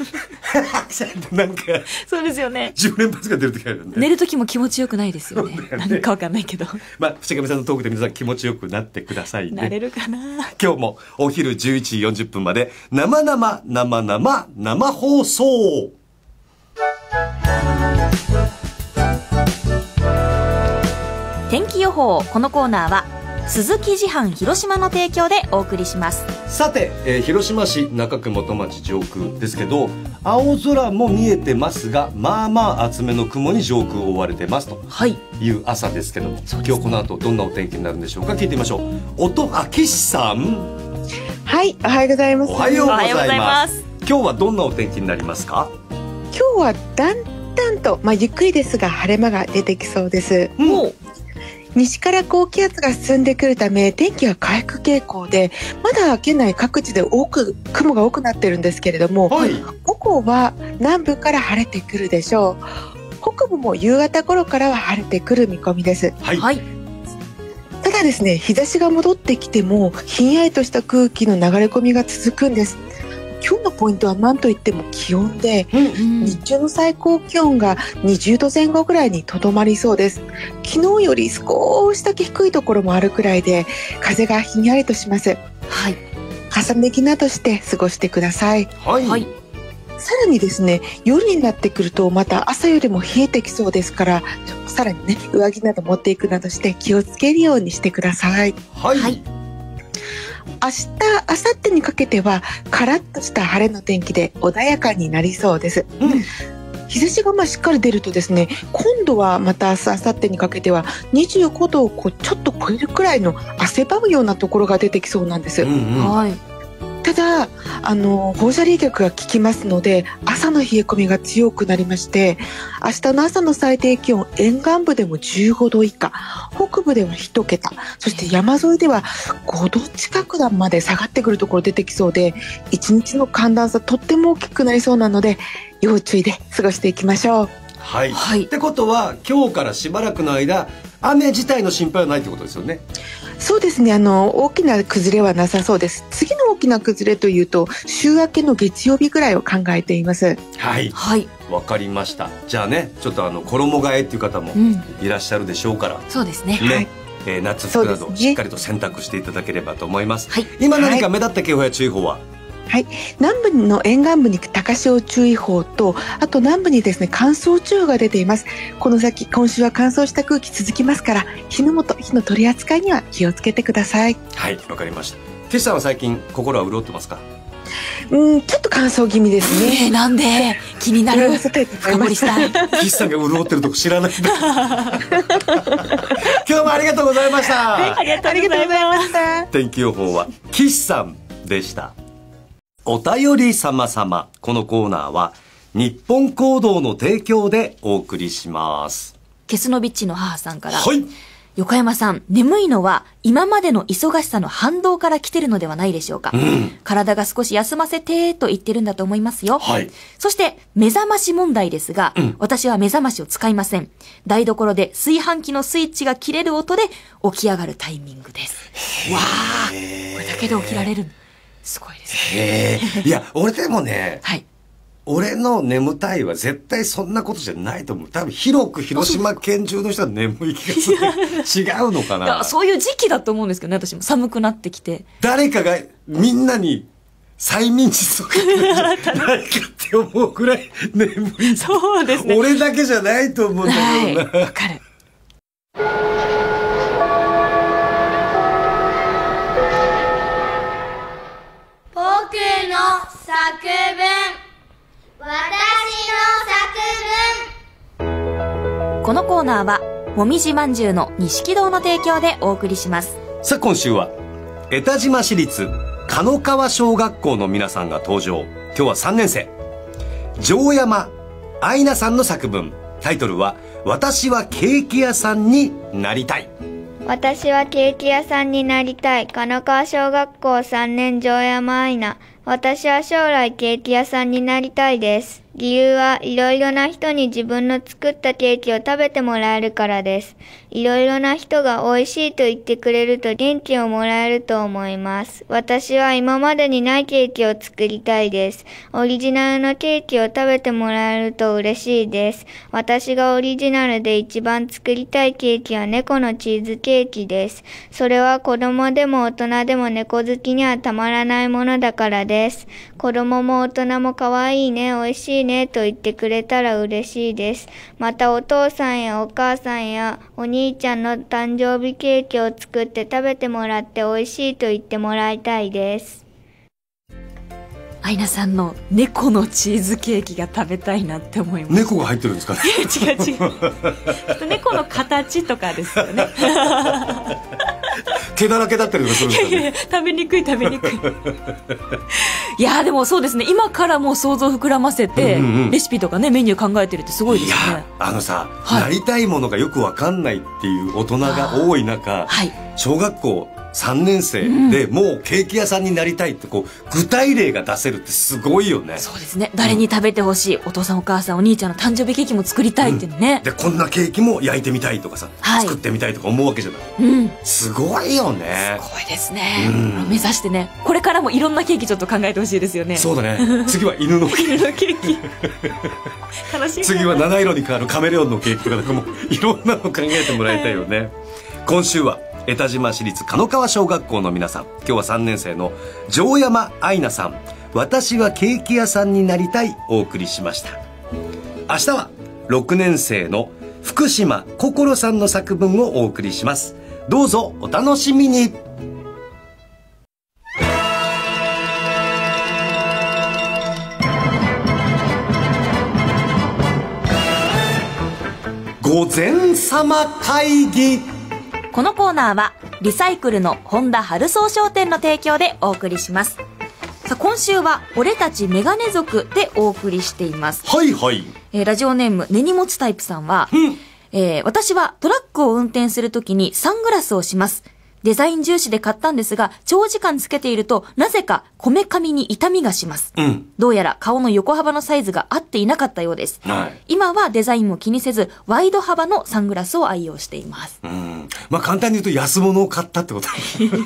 そうですよね、 じゅう連発が出るときあるよね。 寝るときも気持ちよくないですよね。なんかわかんないけど、 まあ淵上さんのトークで皆さん気持ちよくなってくださいね。 なれるかな。 今日もお昼じゅういちじよんじゅっぷんまで生生生生生放送。 天気予報。このコーナーは鈴木自販広島の提供でお送りします。 さて、えー、広島市中区元町上空ですけど、青空も見えてますが、まあまあ厚めの雲に上空覆われてますという朝ですけど、はい、今日この後どんなお天気になるんでしょうか。聞いてみましょう。音明石さん。 はい、おはようございます。 おはようございます。今日はどんなお天気になりますか。 今日はだんだんと、まあ、ゆっくりですが晴れ間が出てきそうです。もう西から高気圧が進んでくるため天気は回復傾向で、まだ県内各地で多く雲が多くなってるんですけれども、はい、午後は南部から晴れてくるでしょう。北部も夕方頃からは晴れてくる見込みです。はい、ただですね、日差しが戻ってきてもひんやりとした空気の流れ込みが続くんです。今日のポイントは何といっても気温で、うんうん、日中の最高気温がにじゅうどぜん後ぐらいにとどまりそうです。昨日より少しだけ低いところもあるくらいで、風がひんやりとします。はい、重ね着などして過ごしてください。はい、さらにですね、夜になってくるとまた朝よりも冷えてきそうですから、さらにね、上着など持っていくなどして気をつけるようにしてください。はい、はい、明日、明後日にかけてはカラッとした晴れの天気で穏やかになりそうです。うん、日差しがまあしっかり出るとですね、今度はまた明日、明後日にかけてはにじゅうごどをこうちょっと超えるくらいの汗ばむようなところが出てきそうなんです。うんうん、はい。ただあの放射冷却が効きますので、朝の冷え込みが強くなりまして、明日の朝の最低気温、沿岸部でもじゅうごど以下、北部では一桁、そして山沿いではごど近くまで下がってくるところ出てきそうで、一日の寒暖差とっても大きくなりそうなので、要注意で過ごしていきましょう。 はい、はい、ってことは今日からしばらくの間雨自体の心配はないってことですよね。 そうですね、あの大きな崩れはなさそうです。次の大きな崩れというと週明けの月曜日ぐらいを考えています。 はい、はい、わかりました。じゃあね、ちょっとあの衣替えっていう方もいらっしゃるでしょうから、うん、 そうですね、 ね、はい、えー、夏服などしっかりと洗濯していただければと思います。はい、今何か目立った警報や注意報は？ はい、南部の沿岸部に高潮注意報と、あと南部にですね乾燥注意報が出ています。この先今週は乾燥した空気続きますから、火の元、火の取り扱いには気をつけてください。 はい、わかりました。岸さんは最近心は潤ってますか？ うん、ちょっと乾燥気味ですね。 えー、なんで気になる。深掘りしたい。 岸さんが潤ってるとこ知らないんだ。今日もありがとうございました。 はい、ありがとうございました。 天気予報は岸さんでした。お便り様々。このコーナーは日本行動の提供でお送りします。 ケスノビッチの母さんから。 はい。 横山さん、眠いのは今までの忙しさの反動から来てるのではないでしょうか。うん、体が少し休ませてと言ってるんだと思いますよ。はい。そして目覚まし問題ですが、うん、私は目覚ましを使いません。台所で炊飯器のスイッチが切れる音で起き上がるタイミングです。わあ、これだけで起きられる。すごいですね。 へいや、俺でもね、はい。俺の眠たいは絶対そんなことじゃないと思う。多分広く広島県中の人は眠い気がする。違うのかな。 いや、そういう時期だと思うんですけどね、私も寒くなってきて。 誰かがみんなに催眠術をかけてないかって思うくらい眠い。 そうですね。 俺だけじゃないと思うんだけどな。 はい、わかる。 僕の作文。私の作文。このコーナーはもみじまんじゅうの錦堂の提供でお送りします。 さあ今週は江田島市立鹿川小学校の皆さんが登場。今日はさんねん生城山愛菜さんの作文。タイトルは私はケーキ屋さんになりたい。 私はケーキ屋さんになりたい。鹿川小学校さんねん城山愛菜。私は将来ケーキ屋さんになりたいです。理由はいろいろな人に自分の作ったケーキを食べてもらえるからです。いろいろな人が美味しいと言ってくれると元気をもらえると思います。私は今までにないケーキを作りたいです。オリジナルのケーキを食べてもらえると嬉しいです。私がオリジナルで一番作りたいケーキは猫のチーズケーキです。それは子供でも大人でも猫好きにはたまらないものだからです。子供も大人も可愛いね、美味しいねと言ってくれたら嬉しいです。またお父さんやお母さんやお兄ちゃんの誕生日ケーキを作って食べてもらって美味しいと言ってもらいたいです。 愛菜さんの猫のチーズケーキが食べたいなって思います。 猫が入ってるんですかね。 違う違う。ちょっと猫の形とかですよね。 毛だらけだったりとかするんですかね。 いやいや食べにくい食べにくい。いやでもそうですね、今からもう想像膨らませて、うんうん、レシピとかねメニュー考えてるってすごいですよね。いやあのさ、はい、なりたいものがよくわかんないっていう大人が多い中、はい、小学校さんねん生でもうケーキ屋さんになりたいってこう具体例が出せるってすごいよね。 そうですね。誰に食べてほしい、お父さんお母さんお兄ちゃんの誕生日ケーキも作りたいっていうね、 うん、でこんなケーキも焼いてみたいとかさ、はい、作ってみたいとか思うわけじゃない、うん、すごいよね。 すごいですね、うん、目指してねこれからもいろんなケーキちょっと考えてほしいですよね。 そうだね。次は犬のケーキ。 犬のケーキ楽しみ。 次は七色に変わるカメレオンのケーキとかなんかもいろんなの考えてもらいたいよね、はい、今週は江田島市立鹿川小学校の皆さん、今日はさんねん生の城山愛菜さん、私はケーキ屋さんになりたいお送りしました。明日はろくねん生の福島心さんの作文をお送りします。どうぞお楽しみに。午前様会議。 このコーナーはリサイクルの本田春草商店の提供でお送りします。さあ今週は俺たちメガネ族でお送りしています。 はいはい、 えー、ラジオネーム根に持つタイプさんは、うん、えー、私はトラックを運転するときにサングラスをします。 デザイン重視で買ったんですが、長時間つけていると、なぜかこめかみに痛みがします。うん、どうやら顔の横幅のサイズが合っていなかったようです。はい、今はデザインも気にせず、ワイド幅のサングラスを愛用しています。 うん。まあ簡単に言うと安物を買ったってこと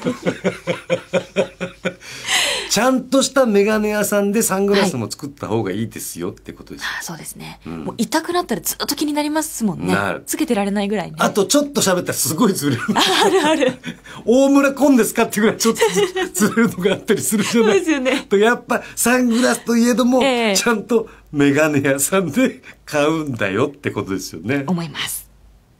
ちゃんとしたメガネ屋さんでサングラスも作った方がいいですよってことです。 はい、あ、そうですね、うん。もう痛くなったらずっと気になりますもんね。つけてられないぐらいね。 あとちょっと喋ったらすごいずれる。 あるある。 大村コンですかってぐらいちょっとずれるのがあったりするじゃない。 そうですよね。 とやっぱサングラスといえども、えー、ちゃんとメガネ屋さんで買うんだよってことですよね。 思います。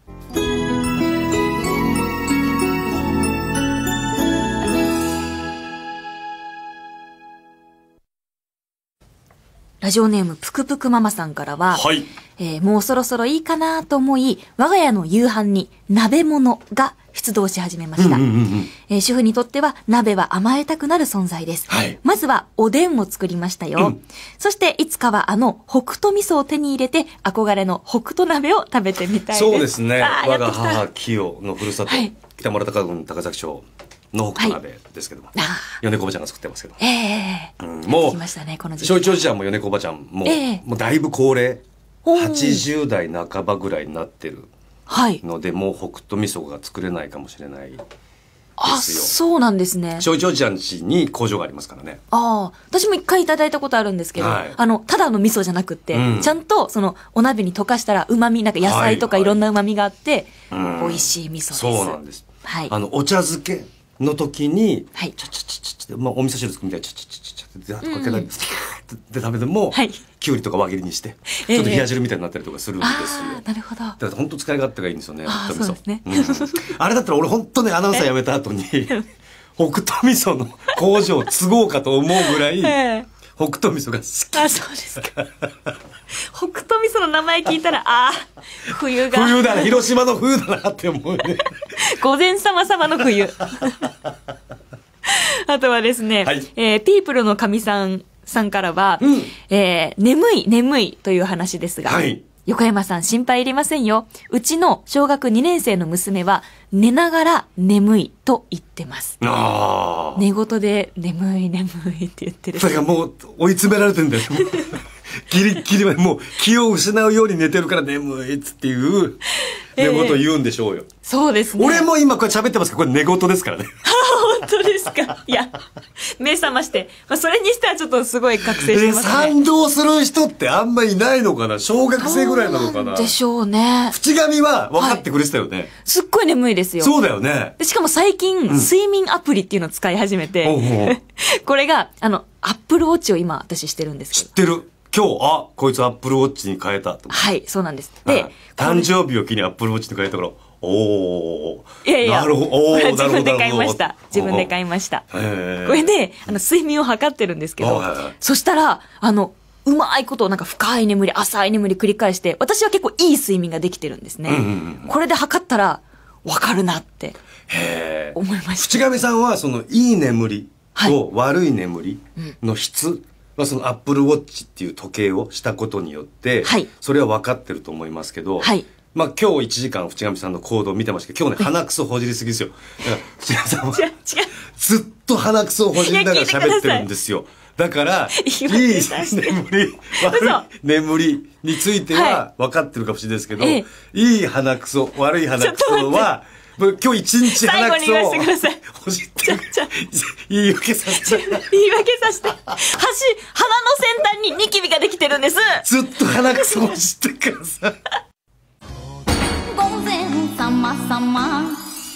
ラジオネームぷくぷくママさんからは、はい、えー、もうそろそろいいかなと思い、我が家の夕飯に鍋物が出動し始めました。うんうんうん、えー、主婦にとっては鍋は甘えたくなる存在です。はい、まずはおでんを作りましたよ。うん、そしていつかはあの北斗味噌を手に入れて憧れの北斗鍋を食べてみたいです。 そうですね。我が母清のふるさと、はい、北村高郡高崎町の北斗鍋ですけども、はい、米子おばちゃんが作ってますけど、ええーうん、もう小一おじちゃんも米子おばちゃんも、えー、もうだいぶ高齢はちじゅう代半ばぐらいになってるので、はい、もう北斗味噌が作れないかもしれないですよ。 あ、そうなんですね。 小一おじちゃん家に工場がありますからね。 ああ、私も一回いただいたことあるんですけど、はい、あのただの味噌じゃなくて、うん、ちゃんとそのお鍋に溶かしたら旨味、なんか野菜とかいろんな旨味があって、はいはい、美味しい味噌です。 そうなんです。はい、あのお茶漬けの時に、はい、ちゃちゃちゃちゃちゃ、まあ、お味噌汁作るみたいにちゃちゃちゃちゃちゃってかけたり、うん、で食べても、はい、きゅうりとか輪切りにして、ちょっと冷や汁みたいになったりとかするんですよ。 えー、あ、なるほど。だから本当使い勝手がいいんですよね。 あ、そうですね。 うん、あれだったら俺本当ね、アナウンサー辞めた後に北斗味噌の工場を継ごうかと思うぐらい、えー、北斗味噌が好き。 あ、そうですか。北斗味噌の名前聞いたら、あ、冬が。 冬だな、広島の冬だなって思うね。 午前様様の冬。あとはですね、はい、えー、ピープルの神さんさんからは、うん、えー、眠い眠いという話ですが、はい、横山さん心配いりませんよ。うちの小学にねん生の娘は寝ながら眠いと言ってます。あ、寝言で眠い眠いって言ってる。 それがもう追い詰められてんだよ。ギリギリまでもう気を失うように寝てるから眠いっつっていう寝言言うんでしょうよ。 えー、そうですね。 俺も今これ喋ってますけど、これ寝言ですからね。 本当ですか。いや、目覚まして、まあ、それにしてはちょっとすごい覚醒してますね。 賛同する人ってあんまいないのかな。小学生ぐらいなのかな。 でしょうね。 淵上は分かってくれてたよね。はい、 すっごい眠いですよ。 そうだよね。 でしかも最近、うん、睡眠アプリっていうのを使い始めて、おうおうこれがあのアップルウォッチを今私してるんですけど。 知ってる。今日、あ、こいつアップルウォッチに変えたと。 はい、そうなんです。で、 誕生日を機にアップルウォッチに変えたから、おー。 いやいや、 なるほど。おー、自分で買いました。自分で買いました。これで、あの、睡眠を測ってるんですけど、そしたら、あの、うまいことをなんか深い眠り、浅い眠り繰り返して、私は結構いい睡眠ができてるんですね。うんうんうん、これで測ったら、わかるなって、思いました。 淵上さんは、その、いい眠りと悪い眠りの質、はい、まあ、そのアップルウォッチっていう時計をしたことによって、はい、それは分かってると思いますけど、はい、まあ今日いちじかん淵上さんの行動を見てましたけど、今日ね、鼻くそほじりすぎですよ。だから淵上さんはずっと鼻くそをほじりながら喋ってるんですよ。だから、いい眠り、悪い眠りについては分かってるかもしれないですけど、はい、いい鼻くそ、悪い鼻くそは、今日一日鼻くそをほじって言い訳させて言い訳させて端鼻の先端にニキビができてるんです。 ずっと鼻くそほじってください。 午前様様。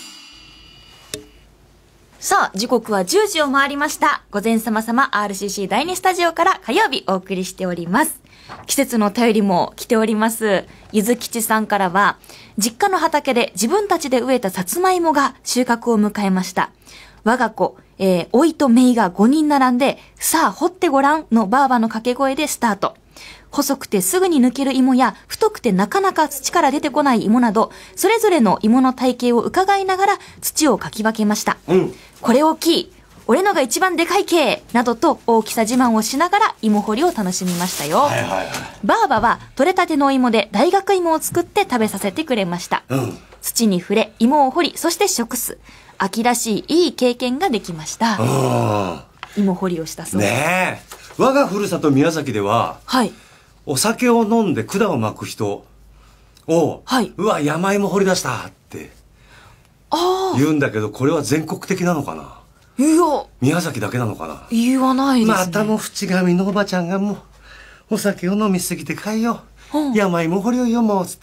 さあ時刻はじゅうじを回りました。午前様様 アールシーシー だいにスタジオから火曜日お送りしております。季節の便りも来ております。ゆずきちさんからは、実家の畑で自分たちで植えたさつまいもが収穫を迎えました。我が子、えー、おいとめいがごにん並んで、さあ掘ってごらんのばあばの掛け声でスタート。細くてすぐに抜ける芋や、太くてなかなか土から出てこない芋など、それぞれの芋の体型を伺いながら土をかき分けました。うん、これ大きい。俺のが一番でかいけなどと大きさ自慢をしながら芋掘りを楽しみましたよ。はいはいはい、ばあばは取れたてのお芋で大学芋を作って食べさせてくれました。うん、土に触れ芋を掘り、そして食す。秋らしいいい経験ができました。芋掘りをしたそうです。 ねえ。我がふるさと宮崎では、はい、お酒を飲んで管を巻く人を、はい、うわ、山芋掘り出したって言うんだけど、これは全国的なのかな。いや、宮崎だけなのかな。 言わないですね。 またも淵上のおばちゃんがもうお酒を飲みすぎてかいよ、うん、山芋掘りをよもうつって、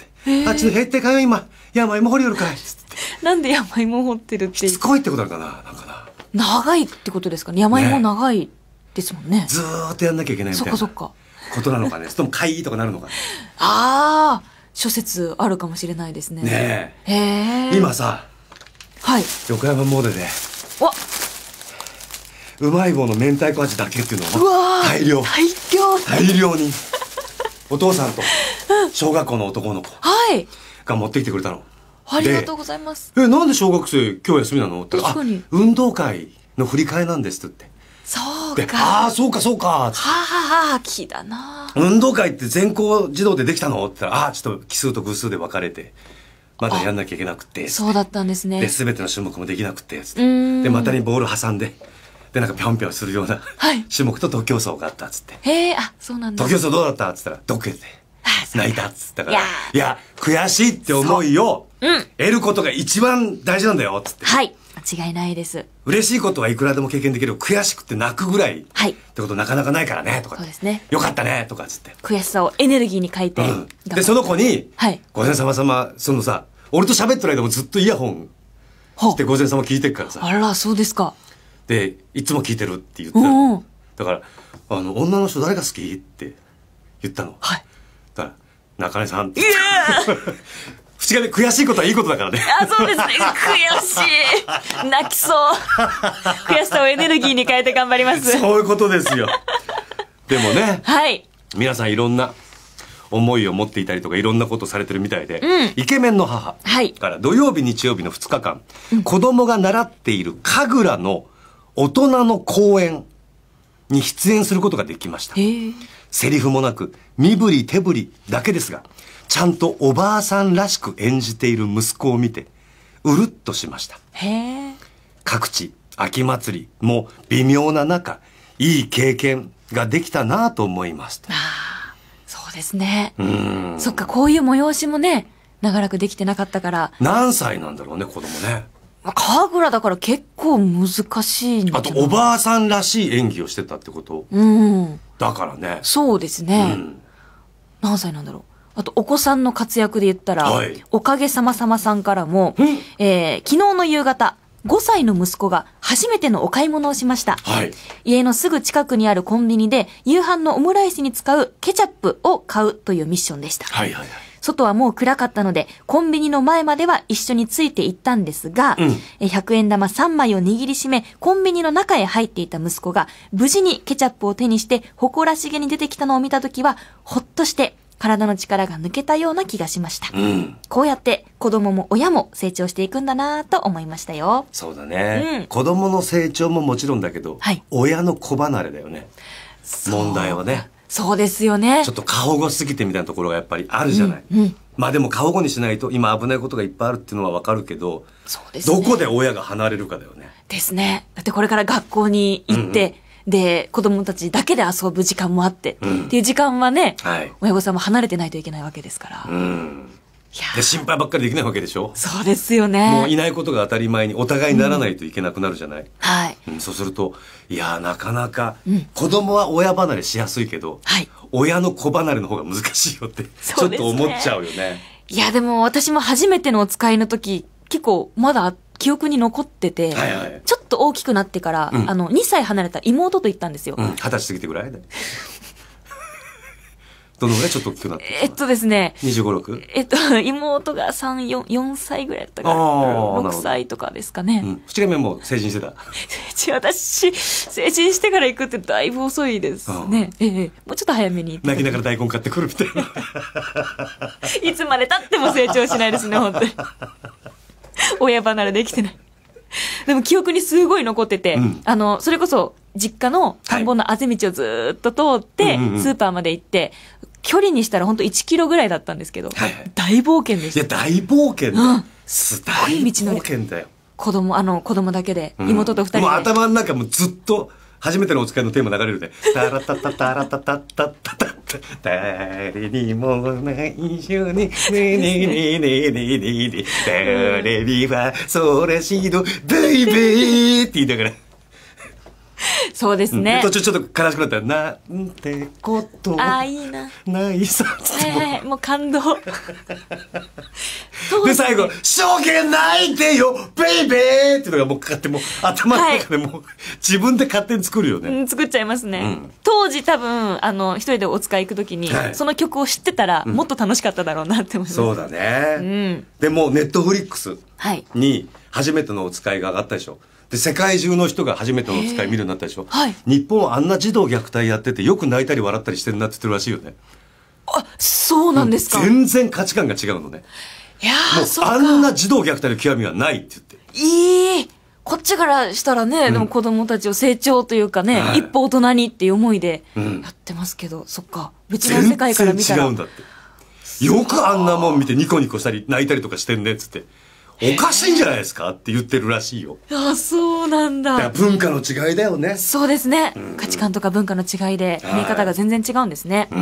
あっちの減ってかよ今山芋掘りよるかいつって。 なんで山芋掘ってるって。 しつこいってことなのかな。なんかな、 長いってことですかね。山芋長いですもんね。ね、 ずーっとやんなきゃいけないみたいなそっかそっかことなのかね。それともかいとかなるのかね。 ああ、諸説あるかもしれないですね。 ねえ。 へえ。 今さ、はい、横山モーデでわうまい棒の明太子味だけっていうのを大量大量大量にお父さんと小学校の男の子が持ってきてくれたの。 ありがとうございます。 え、なんで小学生今日休みなのって言ったら、あ、運動会の振り替えなんですってそうか。 ああ、そうかそうか。はあはあ、気だな。 運動会って全校児童でできたのって言ったら、ああ、ちょっと奇数と偶数で分かれてまだやんなきゃいけなくて。 そうだったんですね。 で、全ての種目もできなくてつって。で、股にボール挟んで、で、なんかぴょんぴょんするような、はい、種目と徒競走があったっつって。 へえ、あ、そうなんだ。 徒競走どうだったっつったら、どけて泣いたっつったから、いや、いや悔しいって思いを、うん、得ることが一番大事なんだよっつって。 はい。間違いないです。 嬉しいことはいくらでも経験できる。悔しくて泣くぐらい、はい、ってことなかなかないからねとか。 そうですね。 よかったねとかっつって。 悔しさをエネルギーに変えて、うん、 でその子に、はい、ご先様様そのさ、俺と喋ってる間もずっとイヤホンしてご先様聞いてるからさ。 あら、そうですか。でいつも聞いてるって言って、うんうん、だからあの女の人誰が好きって言ったの。はい。だから中根さんって。いや口がね、悔しいことはいいことだからね。 あ、そうですね。悔しい。泣きそう。悔しさをエネルギーに変えて頑張ります。 そういうことですよ。でもね。 はい。 皆さんいろんな思いを持っていたりとかいろんなことされてるみたいで、うん、イケメンの母から土曜日日曜日のふつかかん、うん、子供が習っている神楽の大人の公演に出演することができました。セリフもなく身振り手振りだけですが、ちゃんとおばあさんらしく演じている息子を見てうるっとしました。へー。各地秋祭りも微妙な中、いい経験ができたなと思いました。 あ、そうですね。うん、そっか、こういう催しもね長らくできてなかったから。 何歳なんだろうね、子供ね。 神楽だから結構難しいんだ。 あとおばあさんらしい演技をしてたってこと、うん、だからね。 そうですね、うん、何歳なんだろう。あとお子さんの活躍で言ったら、はい、おかげさまさまさんからも、えー、昨日の夕方ごさいの息子が初めてのお買い物をしました、はい、家のすぐ近くにあるコンビニで夕飯のオムライスに使うケチャップを買うというミッションでした、はいはいはい。外はもう暗かったのでコンビニの前までは一緒について行ったんですが、うん、ひゃくえん玉さんまいを握りしめコンビニの中へ入っていた息子が無事にケチャップを手にして誇らしげに出てきたのを見たときはほっとして体の力が抜けたような気がしました、うん、こうやって子供も親も成長していくんだなと思いましたよ。 そうだね、うん、子供の成長ももちろんだけど、はい、親の子離れだよね、問題はね。 そうですよね。 ちょっと過保護すぎてみたいなところがやっぱりあるじゃない、うんうん、まあでも過保護にしないと今危ないことがいっぱいあるっていうのはわかるけど、そうですね、どこで親が離れるかだよね。 ですね。だってこれから学校に行って、うんうん、で子供たちだけで遊ぶ時間もあって、うん、っていう時間はね、はい、親御さんも離れてないといけないわけですから、うん、 いやで心配ばっかりできないわけでしょ。 そうですよね。 もういないことが当たり前にお互いにならないといけなくなるじゃない、うん、 はい、 うん、そうするといやなかなか、うん、子供は親離れしやすいけど、はい、親の子離れの方が難しいよって、ね、ちょっと思っちゃうよね。 いやでも私も初めてのお使いの時結構まだ記憶に残ってて、はいはい、ちょっと大きくなってから、うん、あのにさい離れた妹と行ったんですよ。 うん、はたち過ぎてぐらいでどのぐらいちょっと大きくなってえっとですねにじゅうご、ろくえっと妹がさん、よん、よんさいぐらいだったからろくさいとかですかね。 うん、ふちがめもう成人してた私成人してから行くってだいぶ遅いですね、ええ、もうちょっと早めに行って泣きながら大根買ってくるみたいないつまで経っても成長しないですね本当に親離れできてない。でも記憶にすごい残ってて、うん、あのそれこそ実家の田んぼのあぜ道をずっと通って、はい、スーパーまで行って距離にしたら本当いちキロぐらいだったんですけど、はいはい、大冒険でした。 いや、大冒険だ。うん、 すごい道のり。大冒険だよ。 子供、あの、子供だけで、妹と二人で。 うん、もう頭の中もずっと、初めてのお使いのテーマ流れるで。タラタタタラタタタタタタ誰にも内緒に、ねねねねねねね誰にはそれしど、ベイベーって言いながら。 そうですね。 途中ちょっと悲しくなったら、なんてことああ、いいな。 ないさ。 はいはい、もう感動。 で、最後、証券泣いてよベイベーっていうのがもうかかって、もう頭の中でもう、自分で勝手に作るよね。 うん、作っちゃいますね。うん、当時多分、あの、一人でお使い行くときに、はい、その曲を知ってたら、もっと楽しかっただろうなって思います。 そうだね。うん。でも、ネットフリックスに初めてのお使いが上がったでしょ。で、世界中の人が初めてのお使い見るようになったでしょ。はい。日本はあんな児童虐待やってて、よく泣いたり笑ったりしてるなって言ってるらしいよね。 あ、そうなんですか。 うん、全然価値観が違うのね。 いやー、そうか。 あんな児童虐待の極みはないって言って。 いい。こっちからしたらね、うん、でも子供たちを成長というかね、はい、一歩大人にっていう思いでやってますけど、うん、そっか。別の世界から見たら。 全然違うんだって。よくあんなもん見てニコニコしたり泣いたりとかしてんねっつって。おかしいんじゃないですかって言ってるらしいよ。 あ、そうなんだ。 だから文化の違いだよね。 そうですね。うん、価値観とか文化の違いで見え方が全然違うんですね。うん、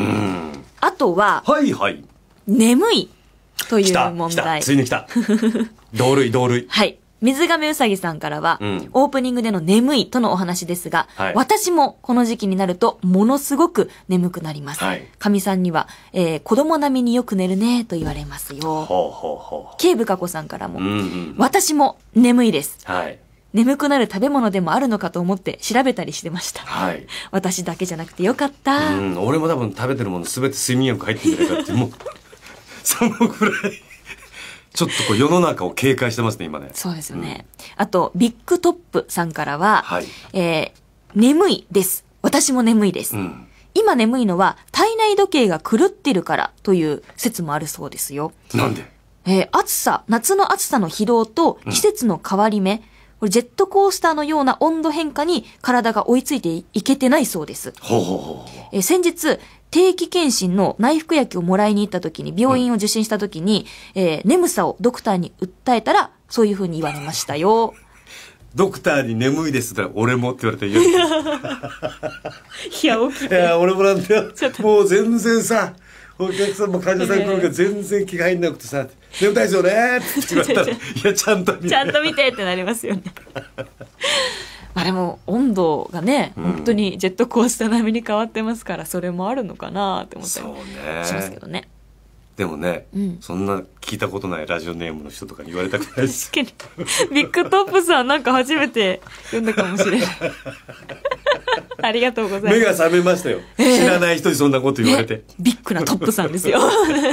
あとは、 はいはい。 眠いという問題。 来た、来た、ついに来た。同類同類。 はい。水亀うさぎさんからは、うん、オープニングでの眠いとのお話ですが、はい、私もこの時期になるとものすごく眠くなります。はい、神さんには、えー、子供並みによく寝るねと言われますよ。ほうほうほう。ケイブカコさんからも、うんうん、私も眠いです。はい、眠くなる食べ物でもあるのかと思って調べたりしてました。はい、私だけじゃなくてよかった。 うん、俺も多分食べてるものすべて睡眠薬入ってるんじゃないかってもうそのぐらい。ちょっとこう世の中を警戒してますね、今ね。 そうですよね。うん、あと、ビッグトップさんからは、はい、えー、眠いです。私も眠いです。うん、今眠いのは体内時計が狂ってるからという説もあるそうですよ。 なんで？ えー、暑さ、夏の暑さの疲労と季節の変わり目、うん、これジェットコースターのような温度変化に体が追いついていけてないそうです。ほうほうほう。えー、先日、定期検診の内服薬をもらいに行った時に、病院を受診した時に、うん、えー、眠さをドクターに訴えたら、そういう風に言われましたよ。 ドクターに眠いですって言ったら、俺もって言われて嫌だ。 いや、起きて。 いや、俺もなんだよ。もう全然さ、お客さんも患者さん来るから全然気が入んなくてさ、眠たいですよねって言われたら、いや、ちゃんと見て。 ちゃんと見てってなりますよね。まあでも温度がね、うん、本当にジェットコースター並みに変わってますから、それもあるのかなって思ったりしますけどね。 でもね、うん、そんな聞いたことないラジオネームの人とかに言われたくないです。 確かにビッグトップさんなんか初めて読んだかもしれない。ありがとうございます。 目が覚めましたよ、えー、知らない人にそんなこと言われて。 ビッグなトップさんですよ。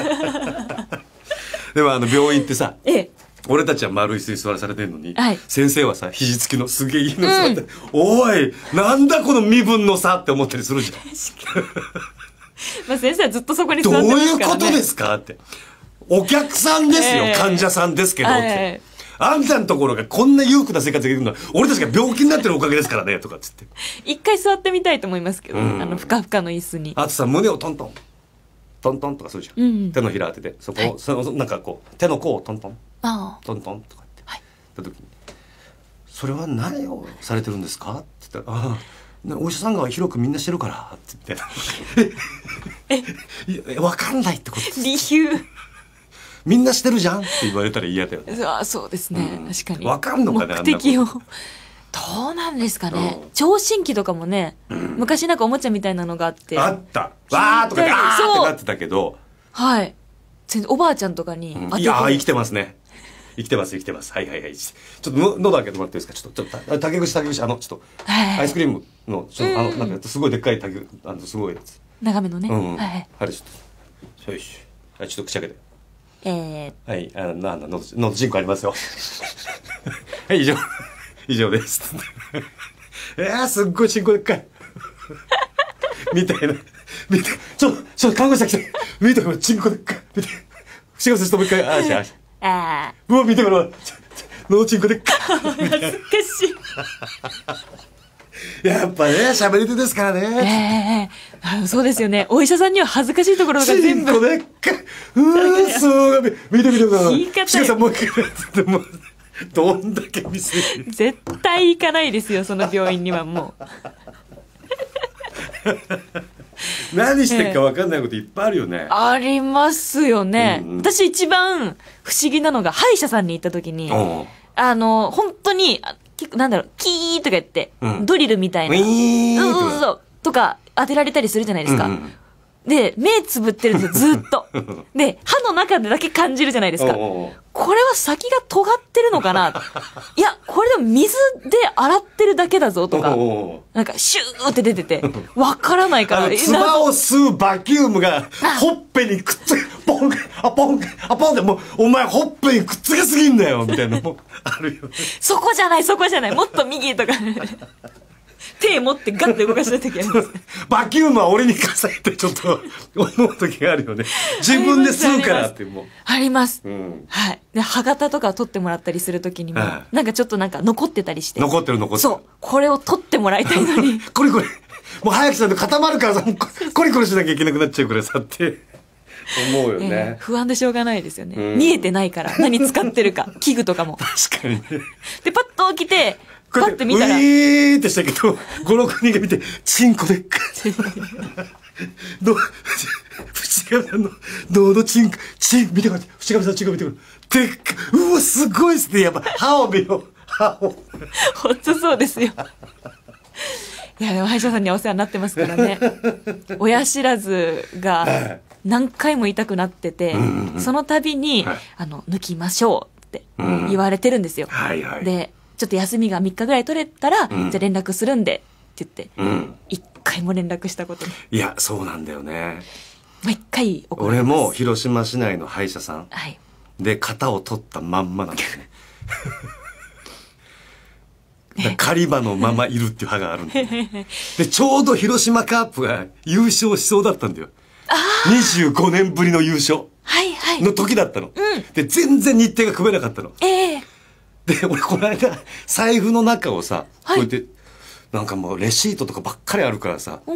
でもあの病院ってさ、 ええ、 俺たちは丸い椅子に座らされてるのに、はい、先生はさ肘つきのすげえいいの座って、うん、おいなんだこの身分の差って思ったりするじゃん。 まあ先生はずっとそこに座ってますからね。 どういうことですかって。お客さんですよ、えー、患者さんですけどって、えー、あんたのところがこんな裕福な生活ができるのは俺たちが病気になってるおかげですからねとかっつって。 一回座ってみたいと思いますけど、うん、あのふかふかの椅子に。 あとさ胸をトントントントンとかするじゃん、うん、手のひら当ててそこを、はい、そのなんかこう手の甲をトントントントンとかって、はい、言った時にそれは何をされてるんですかって言ったら、ああお医者さんが広くみんなしてるからって言ってえいや分かんないってことです。 理由みんなしてるじゃんって言われたら嫌だよね。 あそうですね、うん、確かに分かんのかね。 目的をどうなんですかね、うん、聴診器とかもね、うん、昔なんかおもちゃみたいなのがあってあったわーとかであーってなってたけど、 はいおばあちゃんとかに当てて、 うん、いやー生きてますね生きてます生きてますはいはいはいちょっとの喉開けてもらっていいですか。ちょっとちょっと竹串竹串あのちょっと、はい、アイスクリームのちょっとあのなんかすごいでっかい竹あのすごいやつ長めのね、 うんうん、 はいはいはいちょっとよしはいちょっと口開けてえー、 はいあのなんだののどちんこありますよはい以上以上ですえー、すっごいチンコでっかいみたいな見てちょちょ看護師さん来て見てこれチンコでっかい見て幸せしてもう一回あーしあーしあうわ見てこれのどちんこでっかい恥ずかしいやっぱね、喋り手ですからね。 ええー、そうですよね。お医者さんには恥ずかしいところが全部。 チンコでっかうーそうが見て見て見て。 言い方。 しかさんもう一回もうどんだけ見せる。 絶対行かないですよ、その病院にはもう。 何してるか分かんないこといっぱいあるよね。 えー、ありますよね。 うんうん、 私一番不思議なのが歯医者さんに行った時に、あの本当に結構なんだろう、キーとか言って、うん、ドリルみたいな、 ウィーンそうそうそうとか当てられたりするじゃないですか。うんうん、で、目つぶってるんですよ、ずっと。で、歯の中でだけ感じるじゃないですか。おうおう、これは先が尖ってるのかな。いや、これでも水で洗ってるだけだぞとか、おうおう、なんかシューって出てて、わからないから。 唾を吸うバキュームが、ほっぺにくっつけ、ポン、あ、ポン、あ、ポンって、もう、お前ほっぺにくっつけすぎんだよ、みたいなのもあるよね。 そこじゃない、そこじゃない、もっと右とか。手持ってガッて動かした時あります。 バキュームは俺に貸されてちょっと思う時があるよね。自分で吸うからってもう。 あります。うん、はい。で、歯型とかを取ってもらったりする時にも、はい、なんかちょっとなんか残ってたりして。 残ってる残ってる。 そう。これを取ってもらいたいのに。 これこれ。もう早くしないと固まるからさ、もうコリコリしなきゃいけなくなっちゃうからさって。思うよね、 えー、不安でしょうがないですよね、うん、見えてないから何使ってるか器具とかも確かにね。 でパッと起きてパッて見たらウィーってしたけどごろくにんが見てチンコでっかど淵上さんのどうのチンコチン見てください、淵上さんのチンコ見てください、でっかうわすごいっすね、やっぱ歯を見よう歯をほんとそうですよ。いやでも歯医者さんにはお世話になってますからね。親知らずが何回も痛くなってて、うんうん、その度に、はい、あの抜きましょうって言われてるんですよ、うんはいはい、でちょっと休みがみっかぐらい取れたら、うん、じゃあ連絡するんでって言って、うん、いっかいも連絡したことない。 いやそうなんだよね。 もういっかい怒られます。 俺も広島市内の歯医者さん、はい、で型を取ったまんまなんですね。狩り場のままいるっていう歯があるんで、ね、でちょうど広島カープが優勝しそうだったんだよ。にじゅうごねんぶりの優勝の時だったの、はいはい、で全然日程が組めなかったの、えー、で俺この間財布の中をさ、はい、こうやってなんかもうレシートとかばっかりあるからさ、うん、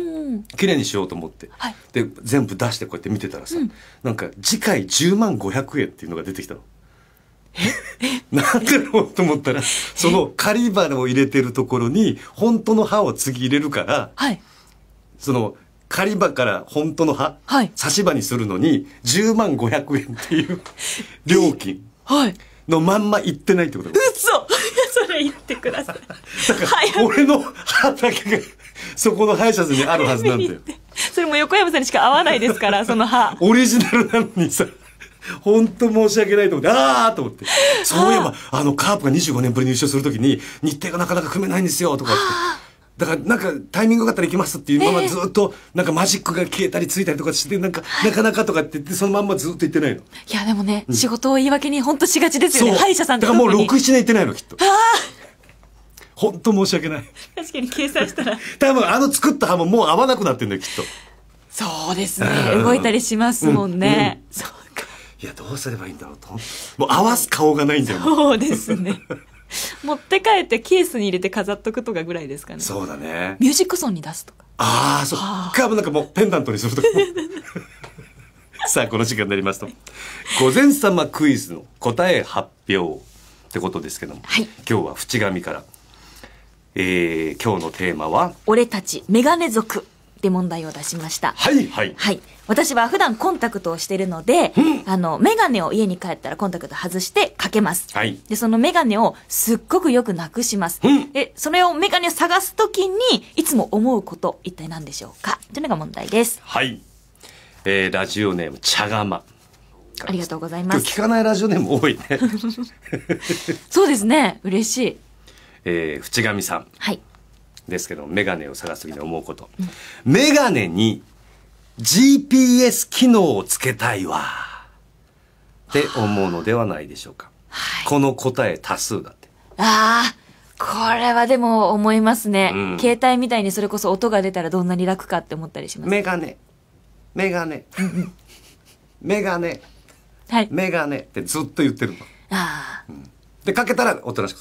きれいにしようと思って、はい、で全部出してこうやって見てたらさ、うん、なんか次回じゅうまんごひゃくえんっていうのが出てきたの。なんでろうと思ったらその狩り場を入れてるところに本当の歯を次入れるから、はい、その狩り場から本当の歯、はい、差し歯にするのにじゅうまんごひゃくえんっていう料金のまんま行ってないってことだ。 嘘それ言ってください。 だから俺の歯だけがそこの歯医者さんにあるはずなんだよ。 それも横山さんにしか合わないですからその歯オリジナルなのにさ、本当申し訳ないと思って、ああと思って、そういえばあのカープがにじゅうごねんぶりに優勝するときに日程がなかなか組めないんですよとかって、だからなんかタイミングがあったら行きますっていうままずっとなんかマジックが消えたりついたりとかしてなんかなかなかとかって言ってそのまんまずっと言ってないの。いやでもね、うん、仕事を言い訳に本当しがちですよね、歯医者さんって。 だからもうろく、ななねん行ってないのきっと。本当申し訳ない。 確かに計算したら多分あの作った歯ももう合わなくなってんだよきっと。 そうですね、動いたりしますもんね、うんうん、そうか。 いやどうすればいいんだろうと、もう合わす顔がないんだよ。 そうですね。持って帰ってケースに入れて飾っとくとかぐらいですかね。 そうだね。 ミュージックソンに出すとか。 ああそっか、なんかもうペンダントにするとか。さあこの時間になりますと午前様クイズの答え発表ってことですけども、はい、今日は淵上から、えー、今日のテーマは俺たちメガネ族で問題を出しました。 はいはい、 はい、私は普段コンタクトをしているので、うん、あのメガネを家に帰ったらコンタクト外してかけます、はい、でそのメガネをすっごくよくなくします、うん、でそれをメガネを探すときにいつも思うこと一体何でしょうかというのが問題です。 はい、えー、ラジオネーム茶釜、 ありがとうございます。 今日聞かないラジオネーム多いね。 そうですね、嬉しい。 えー、淵上さん、 はい、 ですけどメガネを探す時に思うこと、うん、メガネに ジーピーエス 機能をつけたいわって思うのではないでしょうか、はい、この答え多数だって。 ああこれはでも思いますね、うん、携帯みたいにそれこそ音が出たらどんなに楽かって思ったりします。 メガネメガネメガネ、はい、メガネってずっと言ってるの。あ、うん、でかけたらおとなしくする。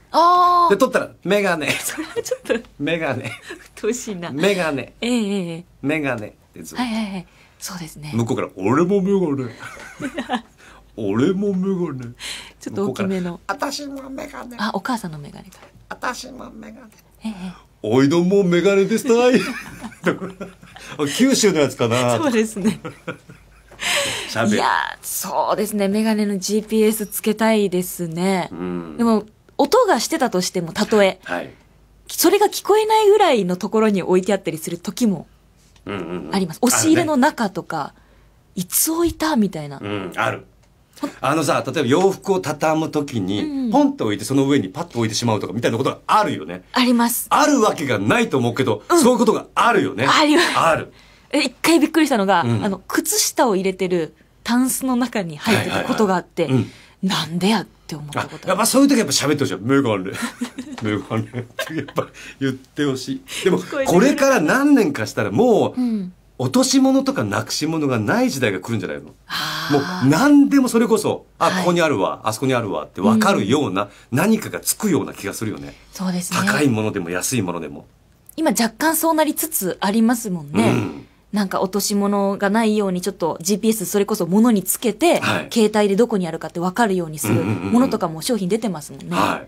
ああ。 で、取ったら、メガネ。 それはちょっと、 メガネ。 うっとうしいな。 メガネ。 ええええ。 メガネってずっと。 はいはいはい。そうですね。 向こうから、俺もメガネ。俺もメガネ。 ちょっと大きめの。 私もメガネ。 あ、お母さんのメガネか。 私もメガネ。 ええ。 おいどんもメガネですたい。九州のやつかな。 そうですね。いやそうですね、メガネの ジーピーエス つけたいですね。うん、でも音がしてたとしても、たとえ、はい、それが聞こえないぐらいのところに置いてあったりする時もあります。押し入れの中とか、ね、いつ置いたみたいな、 うん、ある。あのさ、例えば洋服を畳むときに、うん、ポンと置いてその上にパッと置いてしまうとかみたいなことがあるよね。 あります。 あるわけがないと思うけど、うん、そういうことがあるよね。 あります。 ある。 一回びっくりしたのが、うん、あの、靴下を入れてるタンスの中に入ってたことがあって、はいはいはい、なんでやって思ったことあ。 やっぱそういう時やっぱ喋ってほしい。メガネ。メガネってやっぱ言ってほしい。でも、これから何年かしたらもう、うん、落とし物とかなくし物がない時代が来るんじゃないの？もう何でもそれこそ、あ、ここにあるわ、はい、あそこにあるわって分かるような、うん、何かがつくような気がするよね。 そうですね。 高いものでも安いものでも。 今若干そうなりつつありますもんね。うん、なんか落とし物がないようにちょっと ジーピーエス それこそ物につけて、はい、携帯でどこにあるかって分かるようにするものとかも商品出てますもんね。 はい、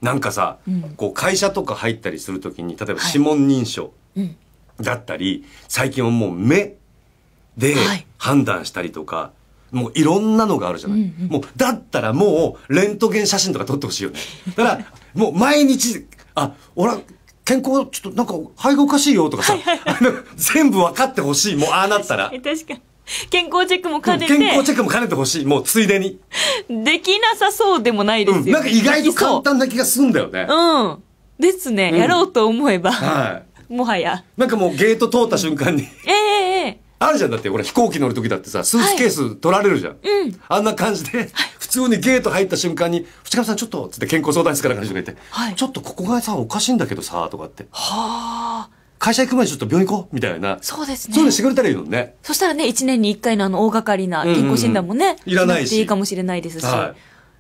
なんかさ、うん、こう会社とか入ったりするときに、例えば指紋認証だったり、はい、うん、最近はもう目で判断したりとか、はい、もういろんなのがあるじゃない。うんうん、もうだったらもうレントゲン写真とか撮ってほしいよね。だからもう毎日、あ、俺は健康ちょっとなんか肺がおかしいよとかさ、はいはいはい、全部分かってほしい。もうああなったら確かに健康チェックも兼ねて、 うん、健康チェックも兼ねてほしい。もうついでにできなさそうでもないですよ、うん、 なんか意外と簡単な気がするんだよね。 うんですね、うん、やろうと思えば、はい、もはやなんかもうゲート通った瞬間に、うん、 ええええあるじゃん。だって俺飛行機乗る時だってさ、スーツケース取られるじゃん、はい、うん、あんな感じで、はい、普通にゲート入った瞬間に「淵上さんちょっと」つって健康相談室からの人がいて、はい、ちょっとここがさおかしいんだけどさ」とかって、はあ、会社行く前にちょっと病院行こうみたいな。 そうですね。 そういうのしてくれたらいいのね。 そしたらね、いちねんにいっかいのあの大掛かりな健康診断もね、うんうんうん、いらないし、いいかもしれないですし、はい、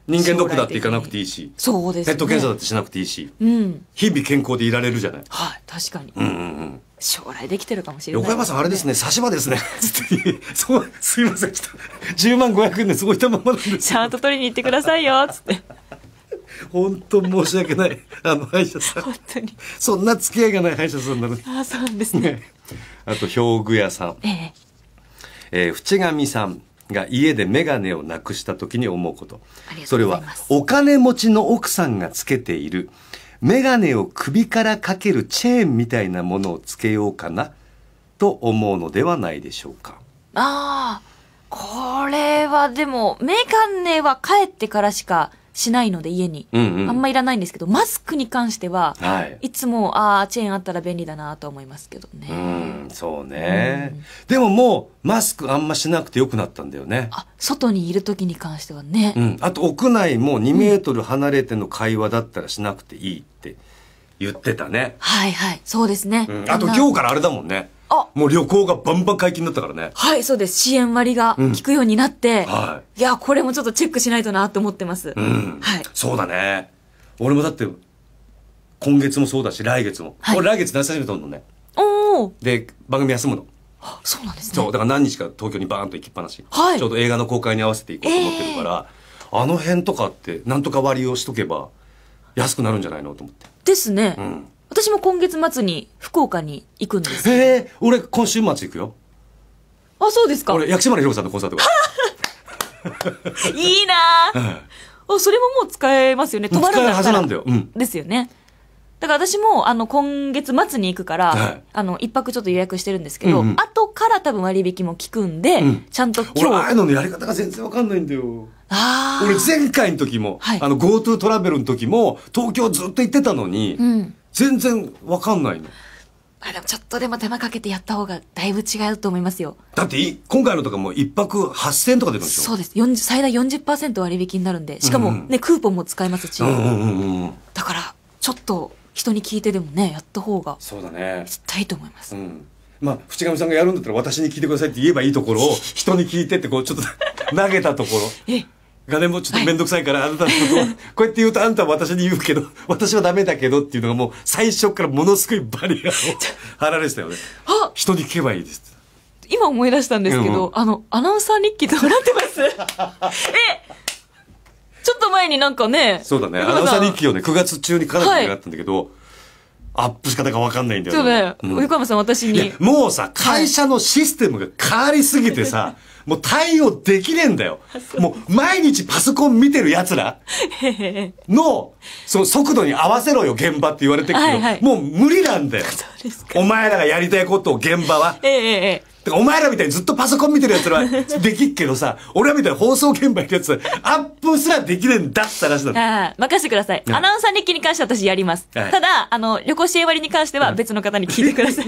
人間ドックだって行かなくていいし、 そうですね、 ペット検査だってしなくていいし、うん、日々健康でいられるじゃない。 はい、確かに、うんうんうん、将来できてるかもしれない、 横山さんあれですね、差し歯ですねそう、すいません、ちょっとじゅうまんごひゃくえんですごいたままなんです。 ちゃんと取りに行ってくださいよつって本当申し訳ない、あの歯医者さん、本当にそんな付き合いがない歯医者さんなのに。 ああ、そうなんですねあと表具屋さん、えええー、淵上さんが家でメガネをなくした時に思うこと、それはお金持ちの奥さんがつけているメガネを首からかけるチェーンみたいなものをつけようかなと思うのではないでしょうか。ああ、 これはでもメガネは帰ってからしかしないので家に、うんうん、あんまいらないんですけど、マスクに関しては、はい、いつもああチェーンあったら便利だなと思いますけどね。 うん、そうね、うん、でももうマスクあんましなくてよくなったんだよね。 あ、外にいる時に関してはね、 うん、あと屋内もにメートル離れての会話だったらしなくていいって言ってたね、 うん、はいはい、そうですね、 うん、あと今日からあれだもんね、あ、もう旅行がバンバン解禁になったからね。 はい、そうです。支援割が効くようになって、うん、はい、いや、これもちょっとチェックしないとなと思ってます。うん、はい。 そうだね。俺もだって今月もそうだし来月も、はい、俺来月夏休み取るのね。おお。で番組休むの。 そうなんですね。 そうだから何日か東京にバーンと行きっぱなし、はい、ちょうど映画の公開に合わせていこうと思ってるから、えー、あの辺とかってなんとか割をしとけば安くなるんじゃないのと思って。 ですね。うん。私も今月末に福岡に行くんです。 へえ、俺今週末行くよ。 あ、そうですか。 俺薬師丸ひろ子さんのコンサートがいいなぁ、はい、それももう使えますよね。泊まるんだったら。 使えるはずなんだよ、うん、 ですよね。だから私もあの今月末に行くから、はい、あの一泊ちょっと予約してるんですけど、うんうん、後から多分割引も効くんで、うん、ちゃんと今日。 俺ああいうののやり方が全然わかんないんだよ。あ、俺前回の時も、はい、あの GoTo トラベルの時も東京ずっと行ってたのに、うん、全然わかんないの。 あ、でもちょっとでも手間かけてやった方がだいぶ違うと思いますよ。 だってい今回のとかも一泊はっせんえんとか出るんでしょ。 そうです。よんじゅう最大 よんじゅっパーセント 割引になるんで、しかもね、うんうん、クーポンも使えますし、うんうんうんうん、だからちょっと人に聞いてでもねやった方がそうだね、 絶対いいと思います。うん、 まあ淵上さんがやるんだったら私に聞いてくださいって言えばいいところを人に聞いてってこうちょっと投げたところ。 え金もちょっとめんどくさいから、はい、あなたのことをこうやって言うとあんたは私に言うけど私はダメだけどっていうのがもう最初からものすごいバリアを張られてたよね。人に聞けばいいです今思い出したんですけど、うん、あのアナウンサー日記どうなってますえちょっと前になんかね。 そうだね。アナウンサー日記をね、くがつ中に書かなきゃいけなかったんだけど、はい、アップ仕方がわかんないんだよね。 そうね。横山さん、私に。 もうさ、会社のシステムが変わりすぎてさ、もう対応できねえんだよ。もう毎日パソコン見てる奴らの、その速度に合わせろよ、現場って言われてるけど、はいはい、もう無理なんだよ。そうですか。お前らがやりたいことを現場は。ええええ。お前らみたいにずっとパソコン見てるやつらはできっけどさ、俺らみたいな放送現場にいるやつ、アップすらできねえんだって話だった。 ああ、任せてください。アナウンサー日記に関しては私やります。はい、ただ、あの、旅行支援割に関しては別の方に聞いてください。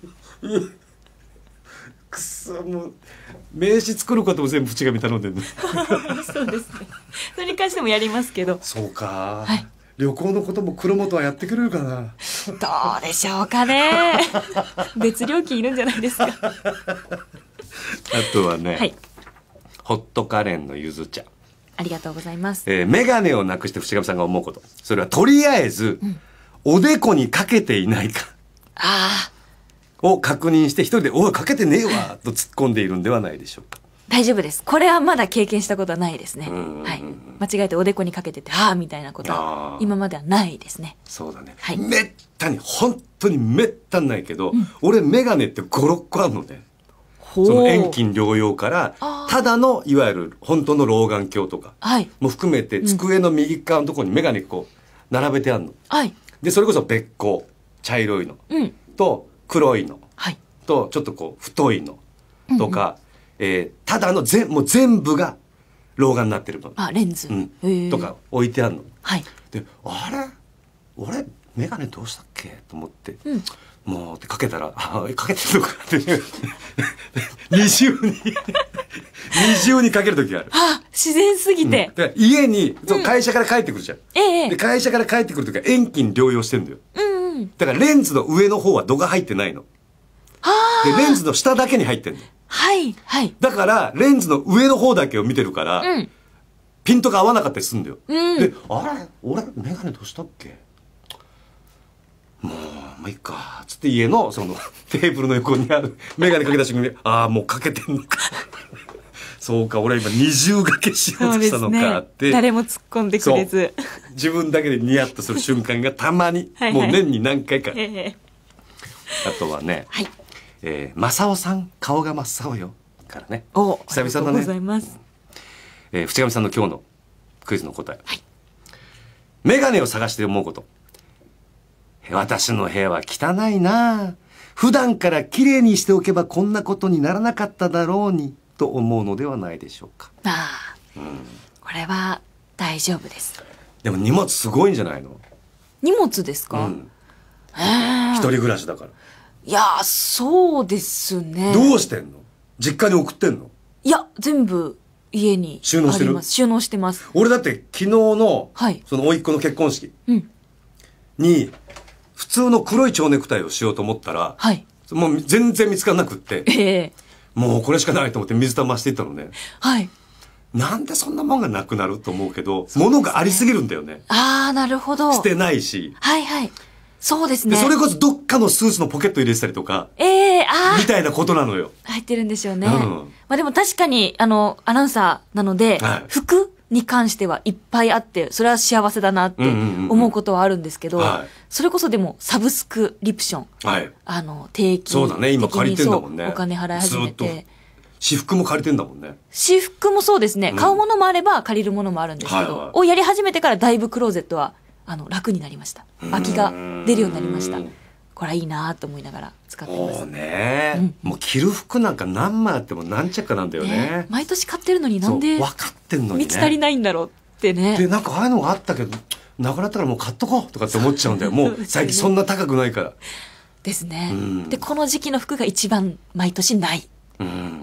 くそ、もう、名刺作ることも全部淵上頼んでんの。 そうですね。それに関してもやりますけど。 そうか。はい。旅行のことも黒本はやってくれるかな。 どうでしょうかね。別料金いるんじゃないですか。あとはね、はい、ホットカレンのゆず茶。 ありがとうございます。 えー、メガネをなくして淵上さんが思うこと。それはとりあえず、うん、おでこにかけていないか。ああ。を確認して一人で、おい、かけてねえわ、と突っ込んでいるんではないでしょうか。 大丈夫です。これはまだ経験したことはないですね。はい。間違えておでこにかけてて、はぁみたいなことは今まではないですね。 そうだね。はい。めったに、本当にめったにないけど、うん、俺メガネってご、ろっこあるのね。その遠近療養から、ただの、いわゆる本当の老眼鏡とか、はい。も含めて、机の右側のところにメガネこう、並べてあるの。はい。で、それこそ別光、茶色いの。うん。と、黒いの。はい。と、ちょっとこう、太いの。とか、うんうんえー、ただのぜもう全部が老眼になってるの。 あ、レンズ、 うん、とか置いてあるの。はい。で、あれ俺メガネどうしたっけと思って、うん、もうってかけたら、あ、かけてるのかって二重に二重にかける時がある。 あ、自然すぎて。 うん、で家にそう会社から帰ってくるじゃん。ええ。で会社から帰ってくる時は遠近療養してんだよ。うんうん。だからレンズの上の方は度が入ってないの。はあ。でレンズの下だけに入ってんの。 はい、はい。 だから、レンズの上の方だけを見てるから、うん、ピントが合わなかったりするんだよ。うん、で、あれ俺、メガネどうしたっけもう、まあ、いいか。つって家の、その、テーブルの横にある、メガネかけた瞬間に、ああ、もうかけてんのか。そうか、俺は今二重掛けしようとしたのかって、 ね。誰も突っ込んでくれず。 自分だけでニヤッとする瞬間がたまに、はいはい、もう年に何回か。あとはね、はい。えー、正雄さん顔が真っ青よからね。 お、久々だね。ありがとうございます。 えー、淵上さんの今日のクイズの答え。はい。メガネを探して思うこと。私の部屋は汚いな。普段から綺麗にしておけばこんなことにならなかっただろうにと思うのではないでしょうか。ああ、うん、これは大丈夫です。 でも荷物すごいんじゃないの？ 荷物ですか？うん。 一人暮らしだから。 いやー、そうですね。 どうしてんの？実家に送ってんの？ いや、全部家に収納してる？ 収納してます。 俺だって昨日の、はい、その甥っ子の結婚式に、普通の黒い蝶ネクタイをしようと思ったら、はい、もう全然見つからなくって、えー、もうこれしかないと思って水玉していったのね。はい。なんでそんなもんがなくなると思うけど、ね、物がありすぎるんだよね。 ああ、なるほど。 捨てないし。 はいはい。そうですね。 それこそどっかのスーツのポケット入れてたりとか。 ええー、ああ。 みたいなことなのよ。 入ってるんでしょうね。うん、まあでも確かに、あの、アナウンサーなので、はい、服に関してはいっぱいあって、それは幸せだなって思うことはあるんですけど、はい、それこそでもサブスクリプション。はい。あの、定期。 そうだね、今借りてんだもんね。 お金払い始めて。 私服も借りてんだもんね。 私服もそうですね。うん、買うものもあれば借りるものもあるんですけど、はいはい、をやり始めてからだいぶクローゼットは、あの、楽になりました。空きが出るようになりました。これはいいなと思いながら使ってます。 そうね、うん、もう着る服なんか何枚あっても何着かなんだよね。ね、 毎年買ってるのになんで分かってんのにね。 道足りないんだろうってね。 で、なんかああいうのがあったけど、なくなったからもう買っとこうとかって思っちゃうんだよ。もう最近そんな高くないから。 ですね、うん。で、この時期の服が一番毎年ない。うん、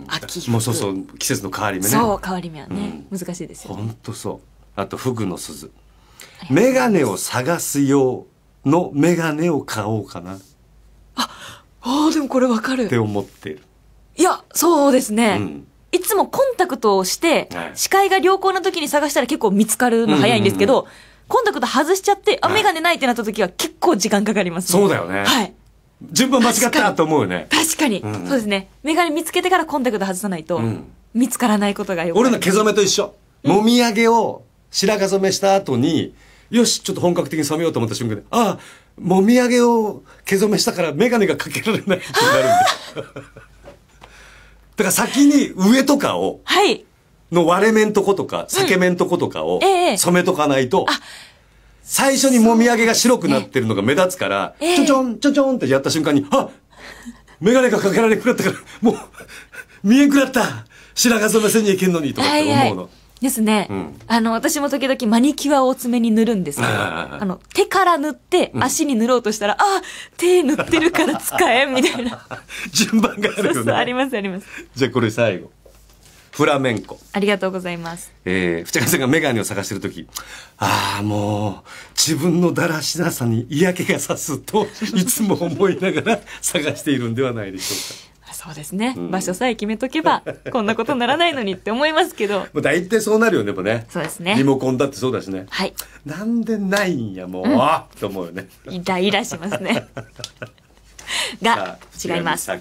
秋服。 もうそうそう、季節の変わり目ね。 そう、変わり目はね、うん、難しいですよね。 ほんとそう。あと、フグの鈴。メガネを探すようのメガネを買おうかな。 あ、ああ、でもこれわかる。 って思ってる。 いや、そうですね。うん、 いつもコンタクトをして、視界が良好な時に探したら結構見つかるの早いんですけど、コンタクト外しちゃって、あ、メガネないってなった時は結構時間かかりますね。 そうだよね。 はい。 順番間違ったと思うよね。 確かに。うん、そうですね。メガネ見つけてからコンタクト外さないと、見つからないことがよくある。 俺の毛染めと一緒。もみあげを白髪染めした後に、よし、ちょっと本格的に染めようと思った瞬間で、ああ、もみあげを毛染めしたからメガネがかけられないってなるんだ。だから先に上とかを、はい。の割れ目んとことか、裂け目んとことかを染めとかないと、うんええ、最初にもみあげが白くなってるのが目立つから、ええ、ちょちょん、ちょちょんってやった瞬間に、あ、メガネがかけられなくなったから、もう、見えんくなった、白髪染めせにいけんのにとかって思うの。はいはいですね、うん。あの、私も時々マニキュアをお爪に塗るんですけど、あの、手から塗って足に塗ろうとしたら、うん、あ、手塗ってるから使えんみたいな。 順番があるよね。 そうそう、ありますあります。 じゃあこれ最後。フラメンコ。 ありがとうございます。 えー、ふちゃかさんがメガネを探してるとき、ああ、もう、自分のだらしなさに嫌気がさすと、いつも思いながら探しているんではないでしょうか。 そうですね、うん、場所さえ決めとけばこんなことにならないのにって思いますけどもう大体そうなるよね。もうね。 そうですね。 リモコンだってそうだしね。 はい。 なんでないんやもう、うん、あっと思うよね。 イライラしますねが違います。はい、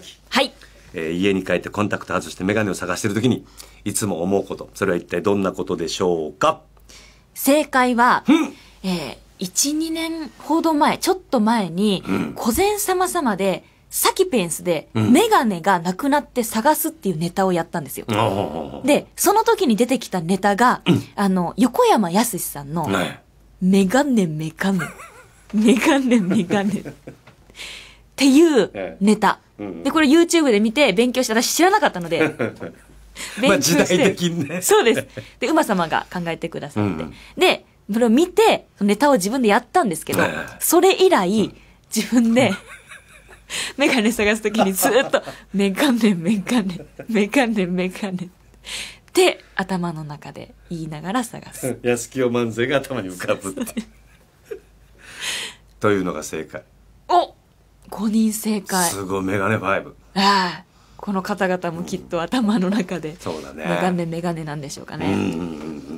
えー、家に帰ってコンタクト外してメガネを探してるときにいつも思うこと、それは一体どんなことでしょうか。 正解は、うん、えー、いちにねんほど前、ちょっと前に、うん、御前様様でサキペンスで、メガネがなくなって探すっていうネタをやったんですよ。うん、で、その時に出てきたネタが、うん、あの、横山やすしさんの、ね、メガネメガネ、メガネメガネっていうネタ。うん、で、これ YouTube で見て勉強して、私知らなかったので、 勉強して。まあ時代的にね。 そうです。で、馬様が考えてくださって。うん、で、それを見て、ネタを自分でやったんですけど、それ以来、自分で、メガネ探すときにずっと、メガネ、メガネ、メガネ、メガネって頭の中で言いながら探す。 安清万世が頭に浮かぶって。というのが正解。 お !ごにん正解。 すごい、メガネファイブ。 ああ。この方々もきっと頭の中で、うん、 そうだね。 メガネ、メガネなんでしょうかね。うんうんうん、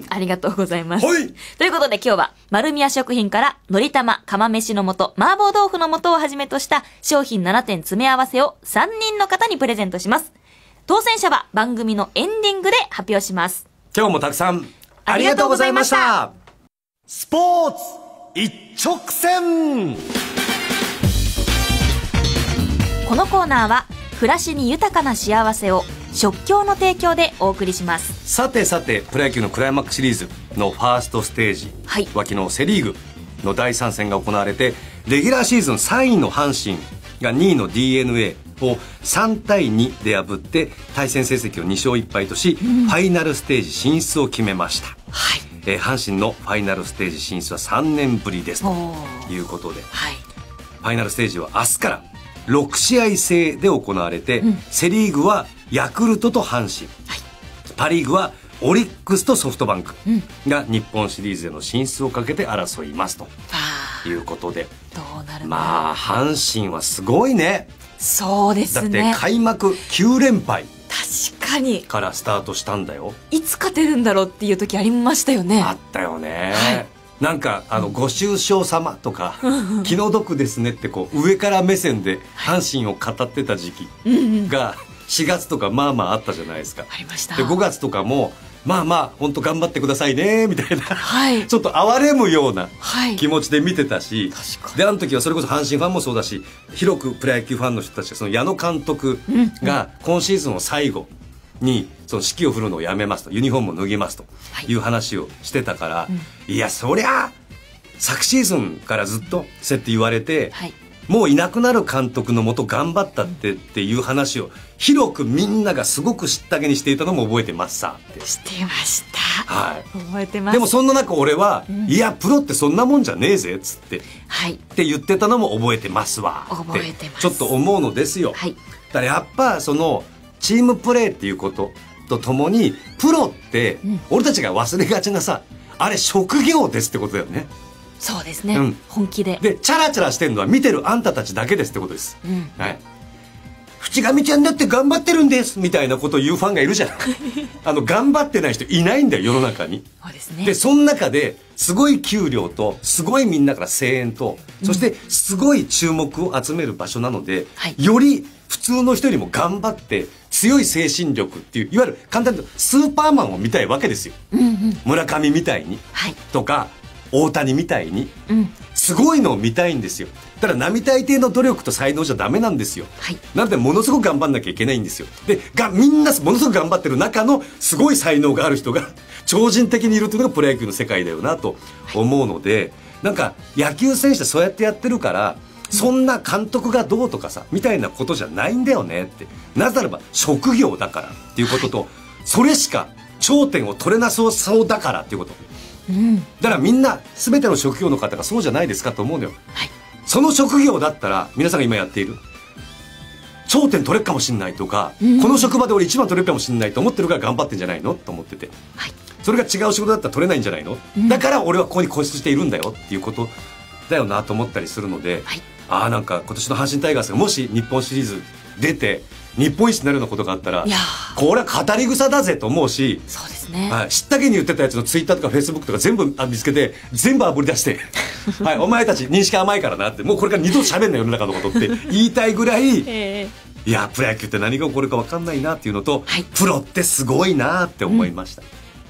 ありがとうございます。 はい。 ということで今日は、丸宮食品から、のりたま、釜飯の素、麻婆豆腐の素をはじめとした商品ななてん詰め合わせをさんにんの方にプレゼントします。当選者は番組のエンディングで発表します。 今日もたくさん、ありがとうございました。スポーツ一直線。 このコーナーは、暮らしに豊かな幸せを食協の提供でお送りします。 さてさて、プロ野球のクライマックスシリーズのファーストステージ、はい、脇のセリーグのだいさん戦が行われて、レギュラーシーズンさんいの阪神がにいの ディーエヌエー をさんたいにで破って対戦成績をにしょういっぱいとし、うん、ファイナルステージ進出を決めました。はい、えー、阪神のファイナルステージ進出はさんねんぶりですということで、はい、ファイナルステージは明日からろくしあい制で行われて、うん、セリーグはヤクルトと阪神、はい、パリーグはオリックスとソフトバンクが日本シリーズへの進出をかけて争いますということで、 どうなるの？ まあ阪神はすごいね。 そうですね。 だって開幕きゅうれんぱい確かにからスタートしたんだよ。 いつ勝てるんだろうっていう時ありましたよね。 あったよね、はい、なんかあのご愁傷様とか気の毒ですねってこう上から目線で阪神を語ってた時期がしがつとかまあまああったじゃないですか。 ありました。 でごがつとかもまあまあ本当頑張ってくださいねみたいな、 はい、 ちょっと哀れむような気持ちで見てたし、はい、であの時はそれこそ阪神ファンもそうだし、広くプロ野球ファンの人たちがその矢野監督が今シーズンを最後にその指揮を振るのをやめますと、ユニフォームを脱ぎますという話をしてたから、はい、いやそりゃ昨シーズンからずっとそうやって言われて、はい、もういなくなる監督のもと頑張ったってっていう話を広くみんながすごく知ったげにしていたのも覚えてますさって。 してました、 はい、 覚えてます。 でもそんな中俺は、うん、いやプロってそんなもんじゃねえぜっつって、はい、って言ってたのも覚えてますわって覚えてます。 ちょっと思うのですよ、はい、だからやっぱそのチームプレーっていうこととともにプロって、うん、俺たちが忘れがちなさあれ職業ですってことだよね。 そうですね、うん、本気ででチャラチャラしてるのは見てるあんたたちだけですってことです、うん、はい、 淵上ちゃんだって頑張ってるんですみたいなことを言うファンがいるじゃんあの頑張ってない人いないんだよ世の中に。 そうですね。 でその中ですごい給料とすごいみんなから声援と、そしてすごい注目を集める場所なので、はい、より普通の人よりも頑張って強い精神力っていう、いわゆる簡単に言うとスーパーマンを見たいわけですよ、うんうん、村上みたいに、はい、とか大谷みたいに、うん、すごいのを見たいんですよ。ただ並大抵の努力と才能じゃダメなんですよ、はい、なのでものすごく頑張んなきゃいけないんですよ。でがみんなものすごく頑張ってる中のすごい才能がある人が超人的にいるというのがプロ野球の世界だよなと思うので、はい、なんか野球選手ってそうやってやってるから、そんな監督がどうとかさみたいなことじゃないんだよねって。なぜならば職業だからっていうことと、はい、それしか頂点を取れなそうそうだからっていうこと、うん、だからみんな全ての職業の方がそうじゃないですかと思うのよ、はい、その職業だったら皆さんが今やっている頂点取れるかもしれないとか、うん、この職場で俺一番取れるかもしれないと思ってるから頑張ってんじゃないのと思ってて、はい、それが違う仕事だったら取れないんじゃないの、うん、だから俺はここに固執しているんだよっていうことだよなと思ったりするので、はい、ああなんか今年の阪神タイガースがもし日本シリーズ出て日本一になるようなことがあったら、これは語り草だぜと思うし、 そうですね、 はい、知ったげに言ってたやつのツイッターとかフェイスブックとか全部見つけて全部あぶり出してはい、お前たち認識甘いからなって、もうこれから二度と喋んな世の中のことって言いたいぐらい、えー、いやプロ野球って何が起こるか分かんないなっていうのと、はい、プロってすごいなって思いました、うん。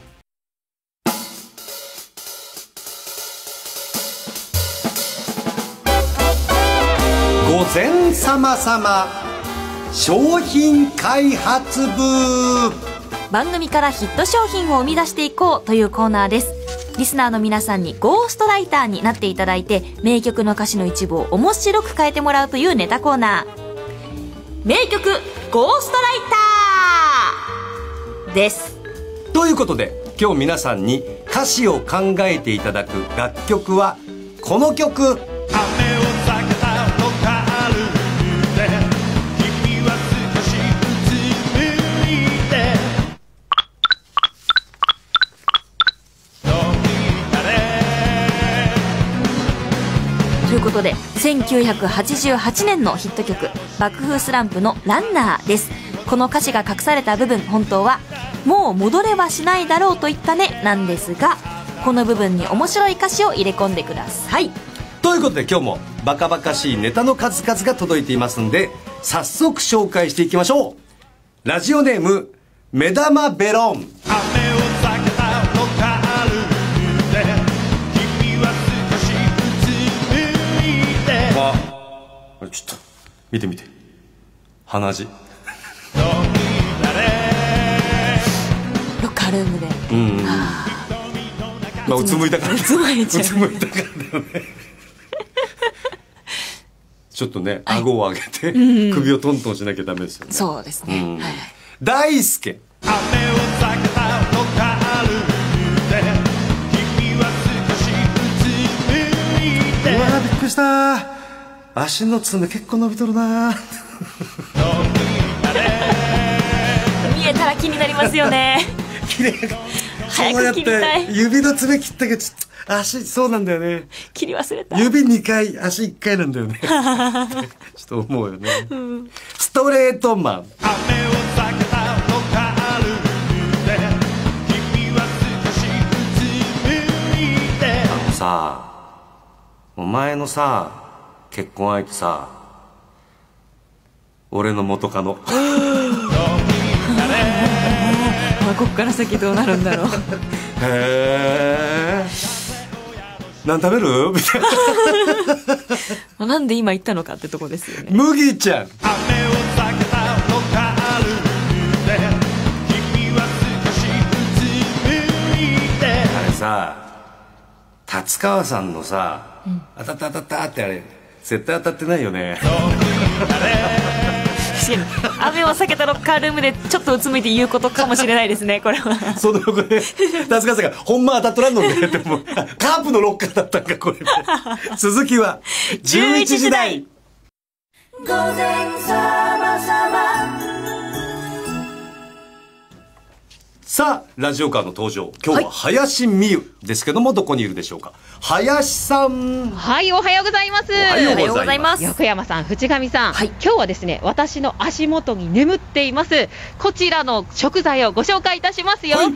午前様様商品開発部。 番組からヒット商品を生み出していこうというコーナーです。リスナーの皆さんにゴーストライターになっていただいて、名曲の歌詞の一部を面白く変えてもらうというネタコーナー、名曲ゴーストライターです。 ということで今日皆さんに歌詞を考えていただく楽曲はこの曲。 ということでせんきゅうひゃくはちじゅうはちねんのヒット曲爆風スランプのランナーです。この歌詞が隠された部分、本当はもう戻れはしないだろうと言ったねなんですが、この部分に面白い歌詞を入れ込んでください。 ということで今日もバカバカしいネタの数々が届いていますんで、早速紹介していきましょう。ラジオネーム目玉ベロン。ちょっと見て見て鼻血ロッカールームで、うん、はあ、まあうつむいたからうつむいたからだよねちょっとね、はい、顎を上げて、うん、首をトントンしなきゃダメですよね。 そうですね、うん、はい、 大輔。うわびっくりした、足の爪結構伸びとるな見えたら気になりますよね綺麗早く切りたい。指の爪切ったけどちょっと足そうなんだよね、 切り忘れた。 指にかい足いっかいなんだよねちょっと思うよね、うん、ストレートマン。あのさ、お前のさ結婚相手さ、俺の元カノまあこっから先どうなるんだろうへえ、何食べるみたいななんで今言ったのかってとこですよね。 麦ちゃん。あれさ、達川さんのさ、うん、当たった当たったってあれ絶対当たってないよね雨を避けたロッカールームでちょっとうつむいて言うことかもしれないですね、これは。 その横で達川さんがほんま当たっとらんのねってもうカープのロッカーだったんかこれ続きはじゅういちじ台。午前様様さあラジオカーの登場、今日は林美優ですけども、どこにいるでしょうか。林さん。 はい、おはようございます。 おはようございます。 横山さん、藤上さん、はい、今日はですね、私の足元に眠っていますこちらの食材をご紹介いたしますよ。はい、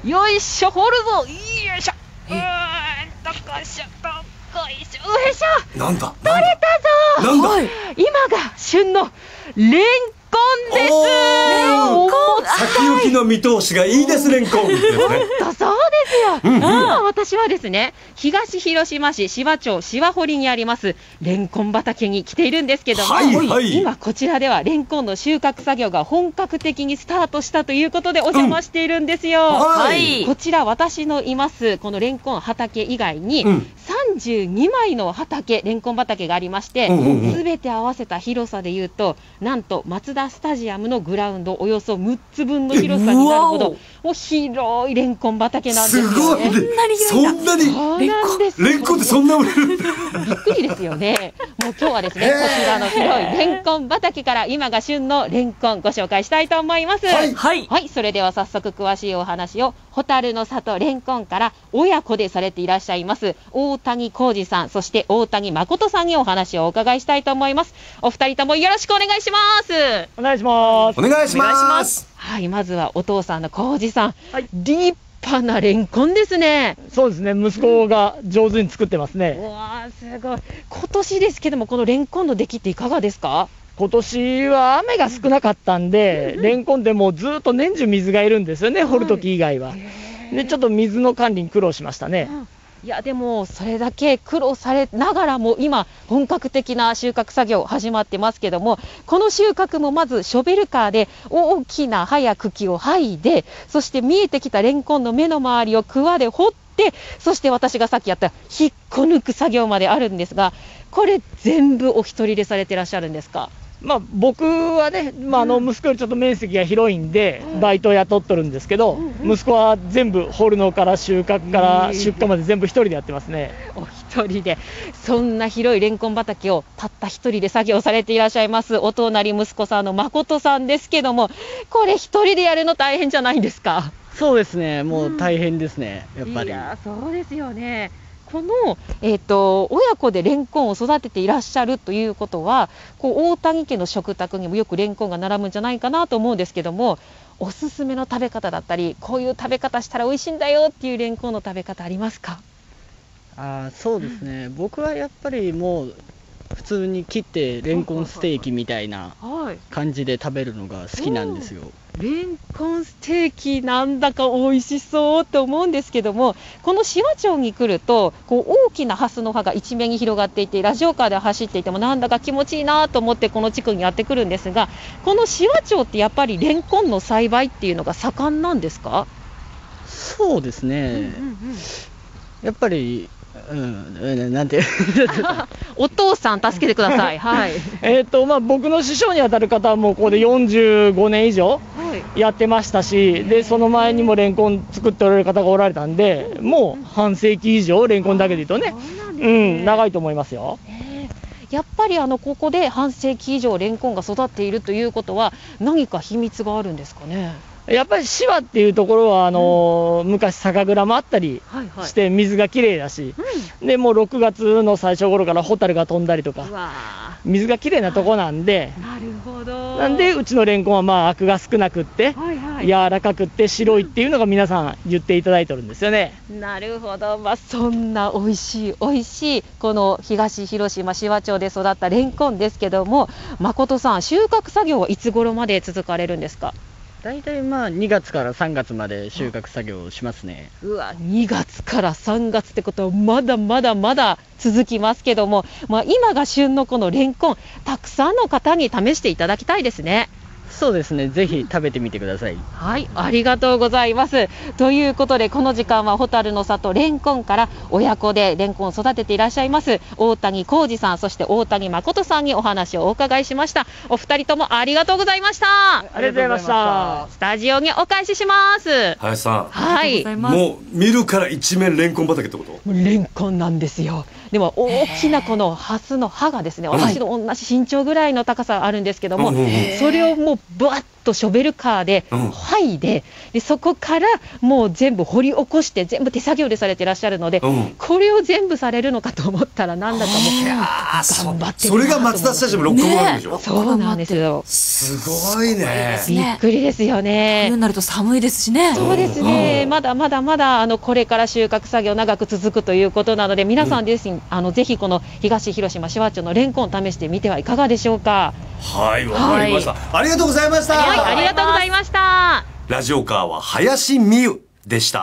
よいしょ、掘るぞ。よいしょ。うーん、どこしょ、どこいしょ、よいしょ。 なんだ。 取れたぞ。 なんだ。 はい、今が旬のレンコンです。 レンコン。先行きの見通しがいいです、レンコンですね。 そうですよ。うんうん、今私はですね、東広島市紫波町紫波堀にありますレンコン畑に来ているんですけども、はいはい、今こちらではレンコンの収穫作業が本格的にスタートしたということでお邪魔しているんですよ。うん、はい、こちら私のいますこのレンコン畑以外に、うん、さんじゅうにまいの畑、レンコン畑がありまして、すべて合わせた広さでいうと、なんとマツダスタジアムのグラウンドおよそむっつぶんの広さになるほど、もう広いレンコン畑なんですよね。 すごいね。そんなにそうなんです。 レンコンってそんな売れる。 びっくりですよね。もう今日はですね、こちらの広いレンコン畑から今が旬のレンコンご紹介したいと思います。はい、はい、はい、それでは早速詳しいお話を蛍の里レンコンから親子でされていらっしゃいます大谷浩二さん、そして大谷誠さんにお話をお伺いしたいと思います。お二人ともよろしくお願いします。 お願いします。 お願いします。 はい、まずはお父さんの浩二さん、はい、立派なレンコンですね。 そうですね、息子が上手に作ってますね。 うわー、すごい。今年ですけども、このレンコンの出来っていかがですか？ 今年は雨が少なかったんで、うん、レンコンでもうずっと年中水がいるんですよね、はい、掘るとき以外は。でちょっと水の管理に苦労しましたね。うん、 いやでもそれだけ苦労されながらも今本格的な収穫作業始まってますけども、この収穫もまずショベルカーで大きな葉や茎を剥いで、そして見えてきたレンコンの目の周りをくわで掘って、そして私がさっきやった引っこ抜く作業まであるんですが、これ全部お一人でされてらっしゃるんですか？ まあ、僕はね、まあ、あの息子よりちょっと面積が広いんで、うん、バイトを雇っとるんですけど、うんうん、息子は全部掘るのから収穫から出荷まで全部一人でやってますね。 お一人でそんな広いレンコン畑をたった一人で作業されていらっしゃいますお隣息子さんの誠さんですけども、これ一人でやるの大変じゃないんですか？ そうですね、もう大変ですね、うん、やっぱり。 いやそうですよね。この、えーと、親子でレンコンを育てていらっしゃるということは、こう大谷家の食卓にもよくレンコンが並ぶんじゃないかなと思うんですけども、おすすめの食べ方だったり、こういう食べ方したら美味しいんだよっていうレンコンの食べ方ありますか？ あ、そうですね、うん、僕はやっぱりもう普通に切ってレンコンステーキみたいな感じで食べるのが好きなんですよ。 レンコンステーキなんだか美味しそうって思うんですけども、この紫波町に来るとこう大きなハスの葉が一面に広がっていて、ラジオカーで走っていてもなんだか気持ちいいなと思ってこの地区にやってくるんですが、この紫波町ってやっぱりレンコンの栽培っていうのが盛んなんですか？ そうですね、うんうんうん、やっぱりうん、なんてお父さん助けてください。はい。 えっとまあ僕の師匠にあたる方はもうここでよんじゅうごねん以上やってましたし、でその前にもレンコン作っておられる方がおられたんで、もう半世紀以上レンコンだけで言うとね、うん、長いと思いますよ。 やっぱりあのここで半世紀以上レンコンが育っているということは何か秘密があるんですかね？ やっぱり紫波っていうところはあのーうん、昔酒蔵もあったりして水がきれいだし、うん、でもうろくがつの最初頃からホタルが飛んだりとか水がきれいなとこなんで、 なるほど。 なんでうちのレンコンはまあアクが少なくって、はいはい、柔らかくって白いっていうのが皆さん言っていただいてるんですよね。 なるほど、まあ、そんな美味しい美味しいこの東広島紫波町で育ったレンコンですけども、誠さん収穫作業はいつ頃まで続かれるんですか？ 大体まあにがつからさんがつまで収穫作業をしますね。 うわ、にがつからさんがつってことはまだまだまだ続きますけども、まあ、今が旬のこのレンコン、たくさんの方に試していただきたいですね。 そうですね、ぜひ食べてみてください。 はい、ありがとうございます。ということでこの時間は蛍の里レンコンから親子でレンコンを育てていらっしゃいます大谷浩二さん、そして大谷誠さんにお話をお伺いしました。お二人ともありがとうございました。 ありがとうございました。 スタジオにお返しします。 林さん、 はい、 もう見るから一面レンコン畑ってこと？ レンコンなんですよ。 でも大きなこのハスの葉がですね、私の同じ身長ぐらいの高さあるんですけども、それをもうブワッとショベルカーで剥いで、でそこからもう全部掘り起こして全部手作業でされてらっしゃるので、これを全部されるのかと思ったらなんだかもう頑張ってる。 それがマツダスタジアムろっこもあるんでしょ。 そうなんですよ。 すごいね。 びっくりですよね。 冬になると寒いですしね。 そうですね。まだまだまだあのこれから収穫作業長く続くということなので、皆さんですね、あのぜひこの東広島紫波町のレンコン試してみてはいかがでしょうか。 はい、わかりました。ありがとうございました。 はい、ありがとうございました。 ラジオカーは林美優でした。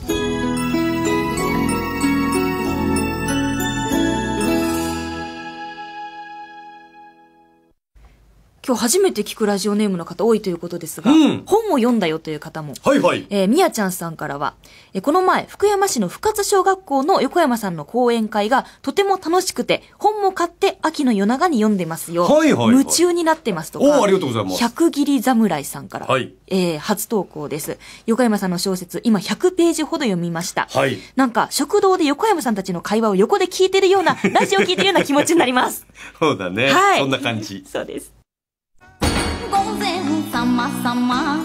今日初めて聞くラジオネームの方多いということですが、うん、本を読んだよという方も。 はいはい。 えー、みやちゃんさんからは、えー、この前、福山市の深津小学校の横山さんの講演会がとても楽しくて、本も買って秋の夜長に読んでますよ。はいはいはい。夢中になってますとか。 おー、ありがとうございます。 百切り侍さんから。はい。えー、初投稿です。横山さんの小説、今ひゃくページほど読みました。はい。なんか、食堂で横山さんたちの会話を横で聞いてるような、ラジオ聞いてるような気持ちになります。 そうだね。はい。そんな感じ。 そうです。 午前様様。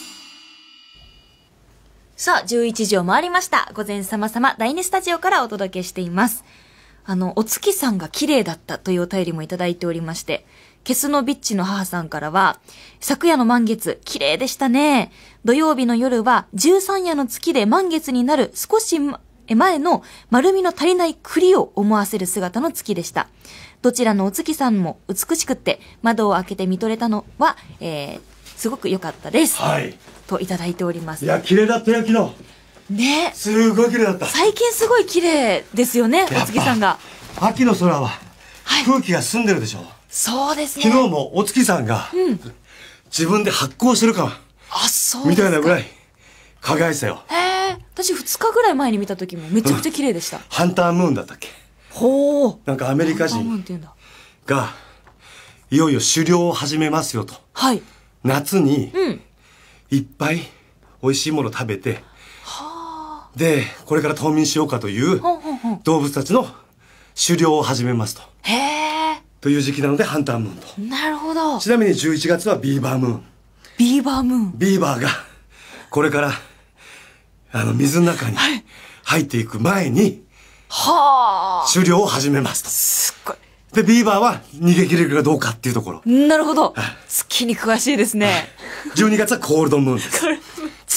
さあ、じゅういちじを回りました。午前様様、第二スタジオからお届けしています。あの、お月さんが綺麗だったというお便りもいただいておりまして、ケスノビッチの母さんからは、昨夜の満月、綺麗でしたね。土曜日の夜は、十三夜の月で満月になる少し前の丸みの足りない栗を思わせる姿の月でした。どちらのお月さんも美しくって窓を開けて見とれたのは、えー、すごく良かったです。はい。といただいております。 いや、綺麗だったよ、昨日。ね。すごい綺麗だった。 最近すごい綺麗ですよね、お月さんが。 秋の空は空気が澄んでるでしょ。はい、 そうですね。 昨日もお月さんが、うん、自分で発光してるかあ、そうみたいなぐらい輝いてたよ。 へえ。私ふつかぐらい前に見た時もめちゃくちゃ綺麗でした。うん、 ハンタームーンだったっけ。ほう。なんかアメリカ人がいよいよ狩猟を始めますよと。はい。夏にいっぱい美味しいもの食べて、はあ、でこれから冬眠しようかという動物たちの狩猟を始めますと。へえ。という時期なのでハンタームーンと。 なるほど。 ちなみにじゅういちがつはビーバームーン。 ビーバームーン。 ビーバーがこれからあの水の中に入っていく前に、はあ。狩猟を始めますと。すっごい。で、ビーバーは逃げ切れるかどうかっていうところ。 なるほど。月に詳しいですね。 じゅうにがつはコールドムーンです。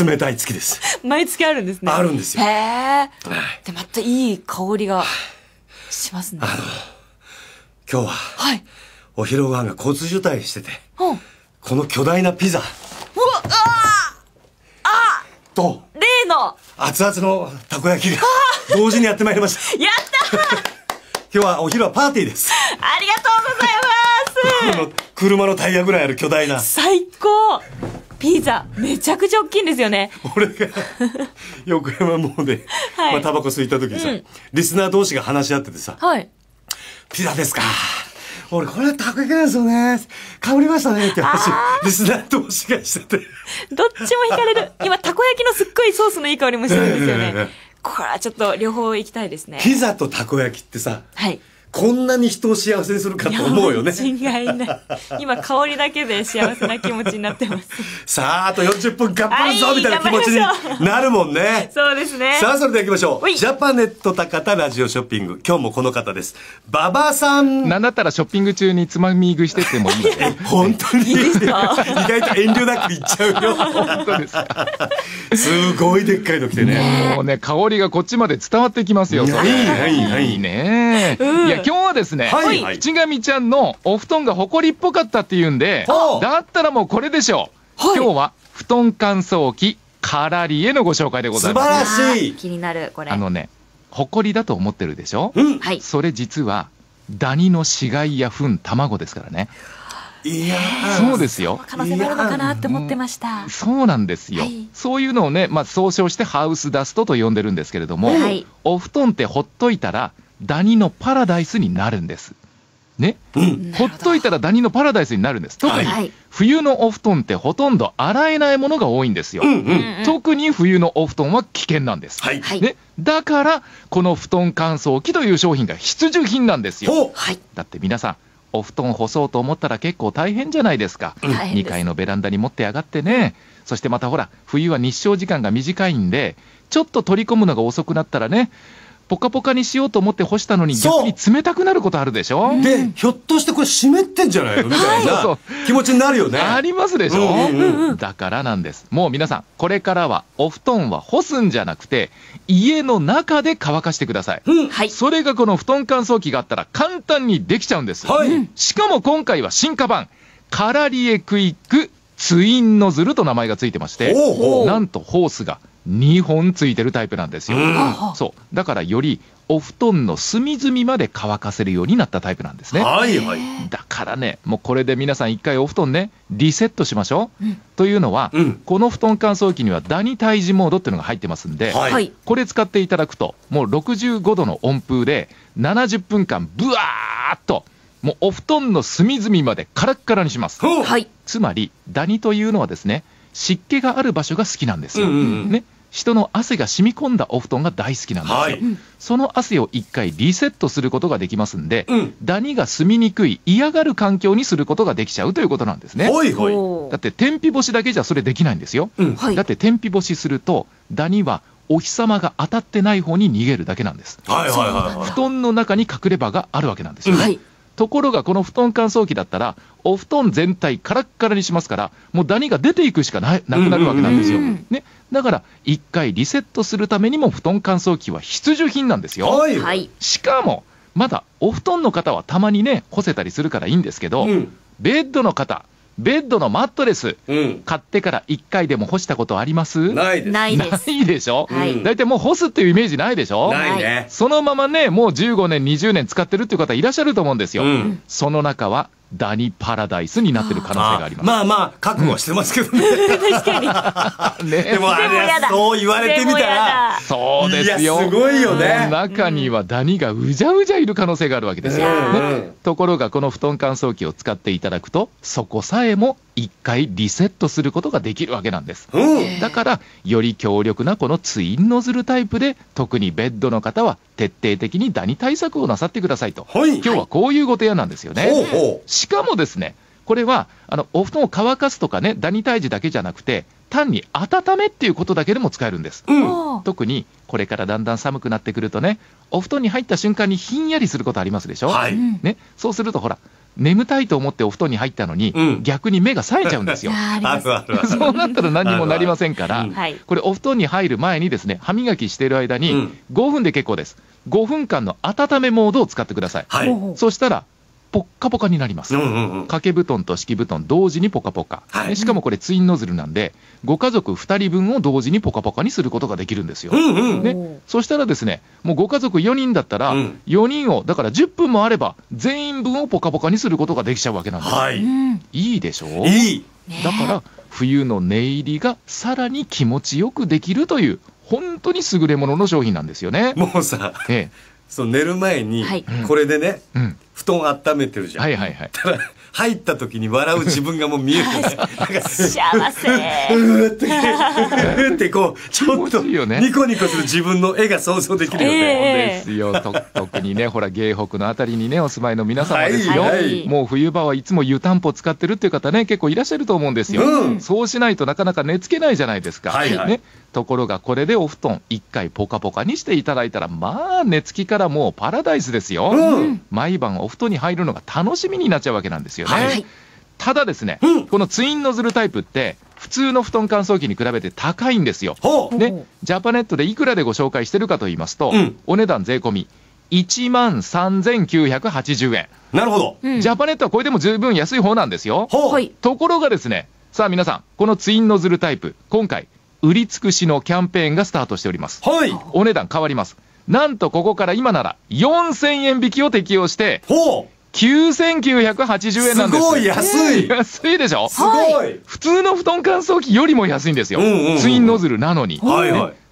冷たい月です。 毎月あるんですね。 あるんですよ。へえ。で、またいい香りがしますね。あの、 今日は、はい。お昼ご飯が交通渋滞してて、うん、この巨大なピザ。うわ、ああと、 例の熱々のたこ焼きが同時にやってまいりました。 やったー今日はお昼はパーティーです。 ありがとうございます。 この車のタイヤぐらいある巨大な。 最高。ピザめちゃくちゃ大きいんですよね。 俺が横山モーで、はい、まあタバコ吸いた時にさ、うん、リスナー同士が話し合っててさ、はい、ピザですか。俺これたこ焼きなんですよね。かぶりましたねって話リスナー同士がしてて。 どっちも惹かれる。今たこ焼きのすっごいソースのいい香りもしてるんですよね。これはちょっと両方行きたいですね。 ピザとたこ焼きってさ、はい、こんなに人を幸せにするかと思うよね。 違いない。今香りだけで幸せな気持ちになってます。 さあ、あとよんじゅっぷん頑張るぞ、はい、みたいな気持ちになるもんね。 そうですね。 さあ、それでは行きましょう。ジャパネット高田ラジオショッピング。今日もこの方です。馬場さん。 なんだったらショッピング中につまみ食いしてってもいいですよ。 本当にいいですか。意外と遠慮なく言っちゃうよ。 本当ですか。 すごいでっかいの来てね。 もうね、香りがこっちまで伝わってきますよ。 いいはいはい。 いいね。いや、今日はですね、はい、淵上ちゃんのお布団が埃っぽかったっていうんで、だったらもうこれでしょう、はい、今日は布団乾燥機カラリエのご紹介でございます。 素晴らしい。 気になる。これあのね、埃だと思ってるでしょ、うん、それ実はダニの死骸や糞卵ですからね。 いやそうですよ。 可能性もあるのかなって思ってました。 そうなんですよ、はい、そういうのをね、まあ、総称してハウスダストと呼んでるんですけれども、はい、お布団ってほっといたらダニのパラダイスになるんです。 ね、うん、ほっといたらダニのパラダイスになるんです。特に冬のお布団ってほとんど洗えないものが多いんですよ。うんうん、特に冬のお布団は危険なんです。はい、ね、だからこの布団乾燥機という商品が必需品なんですよ。はい、だって皆さんお布団干そうと思ったら結構大変じゃないですか。にかいのベランダに持って上がってね、そしてまたほら冬は日照時間が短いんでちょっと取り込むのが遅くなったらね、ポカポカにしようと思って干したのに逆に冷たくなることあるでしょ。 で、ひょっとしてこれ湿ってんじゃないのみたいな気持ちになるよね。 ありますでしょ。だからなんです。もう皆さんこれからはお布団は干すんじゃなくて家の中で乾かしてください。うん、はい、それがこの布団乾燥機があったら簡単にできちゃうんです。はい、しかも今回は進化版カラリエクイックツインノズルと名前がついてまして、なんとホースがにほんついてるタイプなんですよ。うん、そうだからよりお布団の隅々まで乾かせるようになったタイプなんですね。はいはい、だからね、もうこれで皆さん一回お布団ねリセットしましょう。うん、というのは、うん、この布団乾燥機にはダニ退治モードっていうのが入ってますんで、はい、これ使っていただくともうろくじゅうごどの温風でななじゅっぷんかんブワーッともうお布団の隅々までカラッカラにします。はい、つまりダニというのはですね、湿気がある場所が好きなんですよ。うんうん、ね、人の汗が染み込んだお布団が大好きなんですよ。はい、その汗を一回リセットすることができますんで、うん、ダニが住みにくい嫌がる環境にすることができちゃうということなんですね。はいはい、だって天日干しだけじゃそれできないんですよ。うん、だって天日干しするとダニはお日様が当たってない方に逃げるだけなんです。はいはいはいはい、布団の中に隠れ場があるわけなんですよね。はい、ところがこの布団乾燥機だったらお布団全体カラッカラにしますから、もうダニが出ていくしかな, なくなるわけなんですよ。ね、だから一回リセットするためにも布団乾燥機は必需品なんですよ。はい、しかもまだお布団の方はたまにね干せたりするからいいんですけど、うん、ベッドの方ベッドのマットレス、うん、買ってからいっかいでも干したことあります？ ないです。 ないです。 ないでしょ。だいたいもう干すっていうイメージないでしょ。 ないね。 そのままねもうじゅうごねんにじゅうねん使ってるっていう方いらっしゃると思うんですよ。うん、その中はダニパラダイスになってる可能性があります。 まあまあ覚悟はしてますけどね。 確かに。 ね、でもあれそう言われてみたらそうですよ。 いやすごいよね。 中にはダニがうじゃうじゃいる可能性があるわけですよ。ね、ところがこの布団乾燥機を使っていただくとそこさえも一回リセットすることができるわけなんです。うん、だからより強力なこのツインノズルタイプで特にベッドの方は徹底的にダニ対策をなさってくださいと。はい、今日はこういうご提案なんですよね。はい、しかもですねこれはあのお布団を乾かすとかねダニ退治だけじゃなくて単に温めっていうことだけでも使えるんです。うん、特にこれからだんだん寒くなってくるとねお布団に入った瞬間にひんやりすることありますでしょ。はい、ね、そうするとほら眠たいと思ってお布団に入ったのに、うん、逆に目が冴えちゃうんですよ。そうなったら何もなりませんから、これお布団に入る前にですね歯磨きしている間にごふんで結構です。ごふんかんの温めモードを使ってください。はい、そしたらポッカポカになります。掛け布団と敷布団同時にポカポカ、はい、しかもこれツインノズルなんでご家族ふたりぶんを同時にポカポカにすることができるんですよ。うんうん、ね、そしたらですねもうご家族よにんだったらよにんをだからじゅっぷんもあれば全員分をポカポカにすることができちゃうわけなんです。はい、いいでしょう。いいだから冬の寝入りがさらに気持ちよくできるという本当に優れものの商品なんですよね。 もうさ、ええ、そう寝る前にこれでね、うん、布団温めてるじゃん。はいはいはい。ただ入った時に笑う自分がもう見えるね。なんか幸せ。 うーって、うーってこうちょっとニコニコする自分の絵が想像できるよね。そうですよ。と特にねほら芸北のあたりにねお住まいの皆様ですよ。はいはい、もう冬場はいつも湯たんぽ使ってるっていう方ね結構いらっしゃると思うんですよ。うん、そうしないとなかなか寝つけないじゃないですか。はいはい、ね。ところがこれでお布団いっかいポカポカにしていただいたらまあ寝つきからもうパラダイスですよ。うん、毎晩お布団に入るのが楽しみになっちゃうわけなんですよね。はい、ただですね、うん、このツインノズルタイプって普通の布団乾燥機に比べて高いんですよ。ね、ジャパネットでいくらでご紹介してるかと言いますと、うん、お値段税込みいちまんさんぜんきゅうひゃくはちじゅうえん。 なるほど、 うん、ジャパネットはこれでも十分安い方なんですよ。はい、ところがですねさあ皆さんこのツインノズルタイプ今回売り尽くしのキャンペーンがスタートしております。はい、お値段変わります。なんとここから今ならよんせんえん引きを適用してほうきゅうせんきゅうひゃくはちじゅうえんなんです。 すごい安い。 安いでしょ。 すごい。 普通の布団乾燥機よりも安いんですよ。うんうんうん、ツインノズルなのに。はいはい。ね、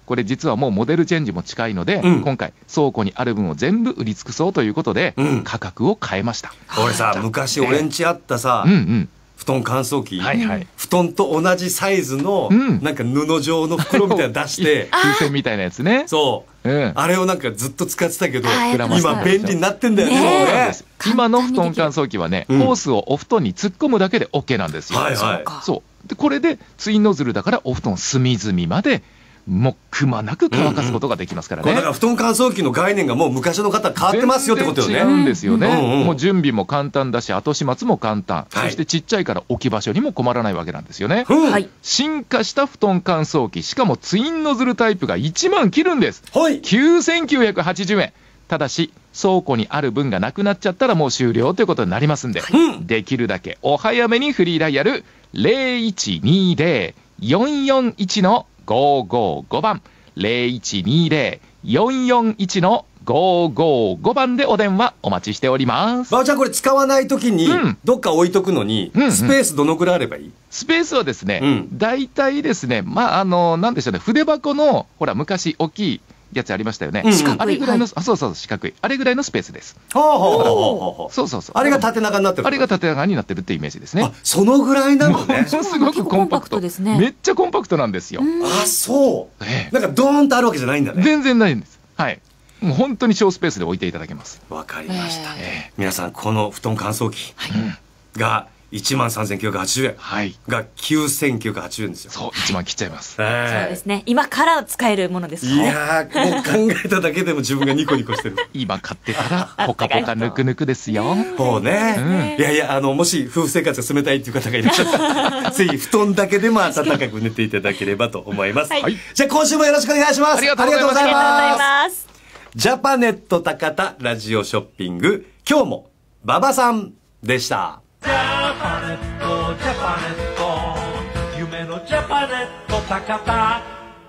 これ実はもうモデルチェンジも近いので、うん、今回倉庫にある分を全部売り尽くそうということで、うん、価格を変えました。 俺さ、昔俺んちあったさ、うんうん、布団乾燥機、はいはい、布団と同じサイズの、うん、なんか布状の袋みたいなの出して風船みたいなやつね。 そう、うん、あれをなんかずっと使ってたけど、今便利になってんだよね。ね、 今の布団乾燥機はね、ホースをお布団に突っ込むだけで OK なんですよ。はいはい、そうで、これでツインノズルだからお布団隅々までもうくまなく乾かすことができますからね。 うんうん、だから布団乾燥機の概念がもう昔の方変わってますよってことよね。 違うんですよね。うんうん、もう準備も簡単だし、後始末も簡単、はい、そしてちっちゃいから置き場所にも困らないわけなんですよね。はい、進化した布団乾燥機、しかもツインノズルタイプがいちまん切るんです。はい、きゅうせんきゅうひゃくはちじゅうえん。ただし倉庫にある分がなくなっちゃったらもう終了ということになりますんで、はい、できるだけお早めにフリーダイヤル ゼロいちにゼロ よんよんいち のごーごーごばん、ゼロいちにゼロ よんよんいち のごーごーごばんでお電話お待ちしております。 ばあちゃん、これ使わないときにどっか置いとくのに、うん、スペースどのくらいあればいい？ スペースはですね、うん、大体ですね、まああのなんでしょうね、筆箱のほら昔大きいやつありましたよね。四角い、あれぐらいの、はい、あ、そうそう四角い、あれぐらいのスペースです。はあはあはあはあ、そうそうそう。 あれが縦長になってる。 あれが縦長になってるってイメージですね。 あ、そのぐらいなのね。 すごくコンパクトですね。めっちゃコンパクトなんですよ。 あ、そう。ええ、なんかドーンとあるわけじゃないんだね。 全然ないんです。はい。もう本当に小スペースで置いていただけます。 わかりました。えー、皆さんこの布団乾燥機がいちまんさんぜんきゅうひゃくはちじゅうえん、はい、がきゅうせんきゅうひゃくはちじゅうえんですよ。 そう、いちまん切っちゃいます。 えー、そうですね。今から使えるものですからね。 いやー、もう考えただけでも自分がニコニコしてる。 今買ってたらポカポカぬくぬくですよ。 そうね、うん、いやいや、あのもし夫婦生活が進めたいっていう方がいらっしゃったらぜひ布団だけでも暖かく寝ていただければと思います。はい、じゃあ今週もよろしくお願いします。 ありがとうございます。ありがとうございます。 ジャパネット高田ラジオショッピング、今日も馬場さんでした。ジャパネットジャパネット夢のジャパネット高田。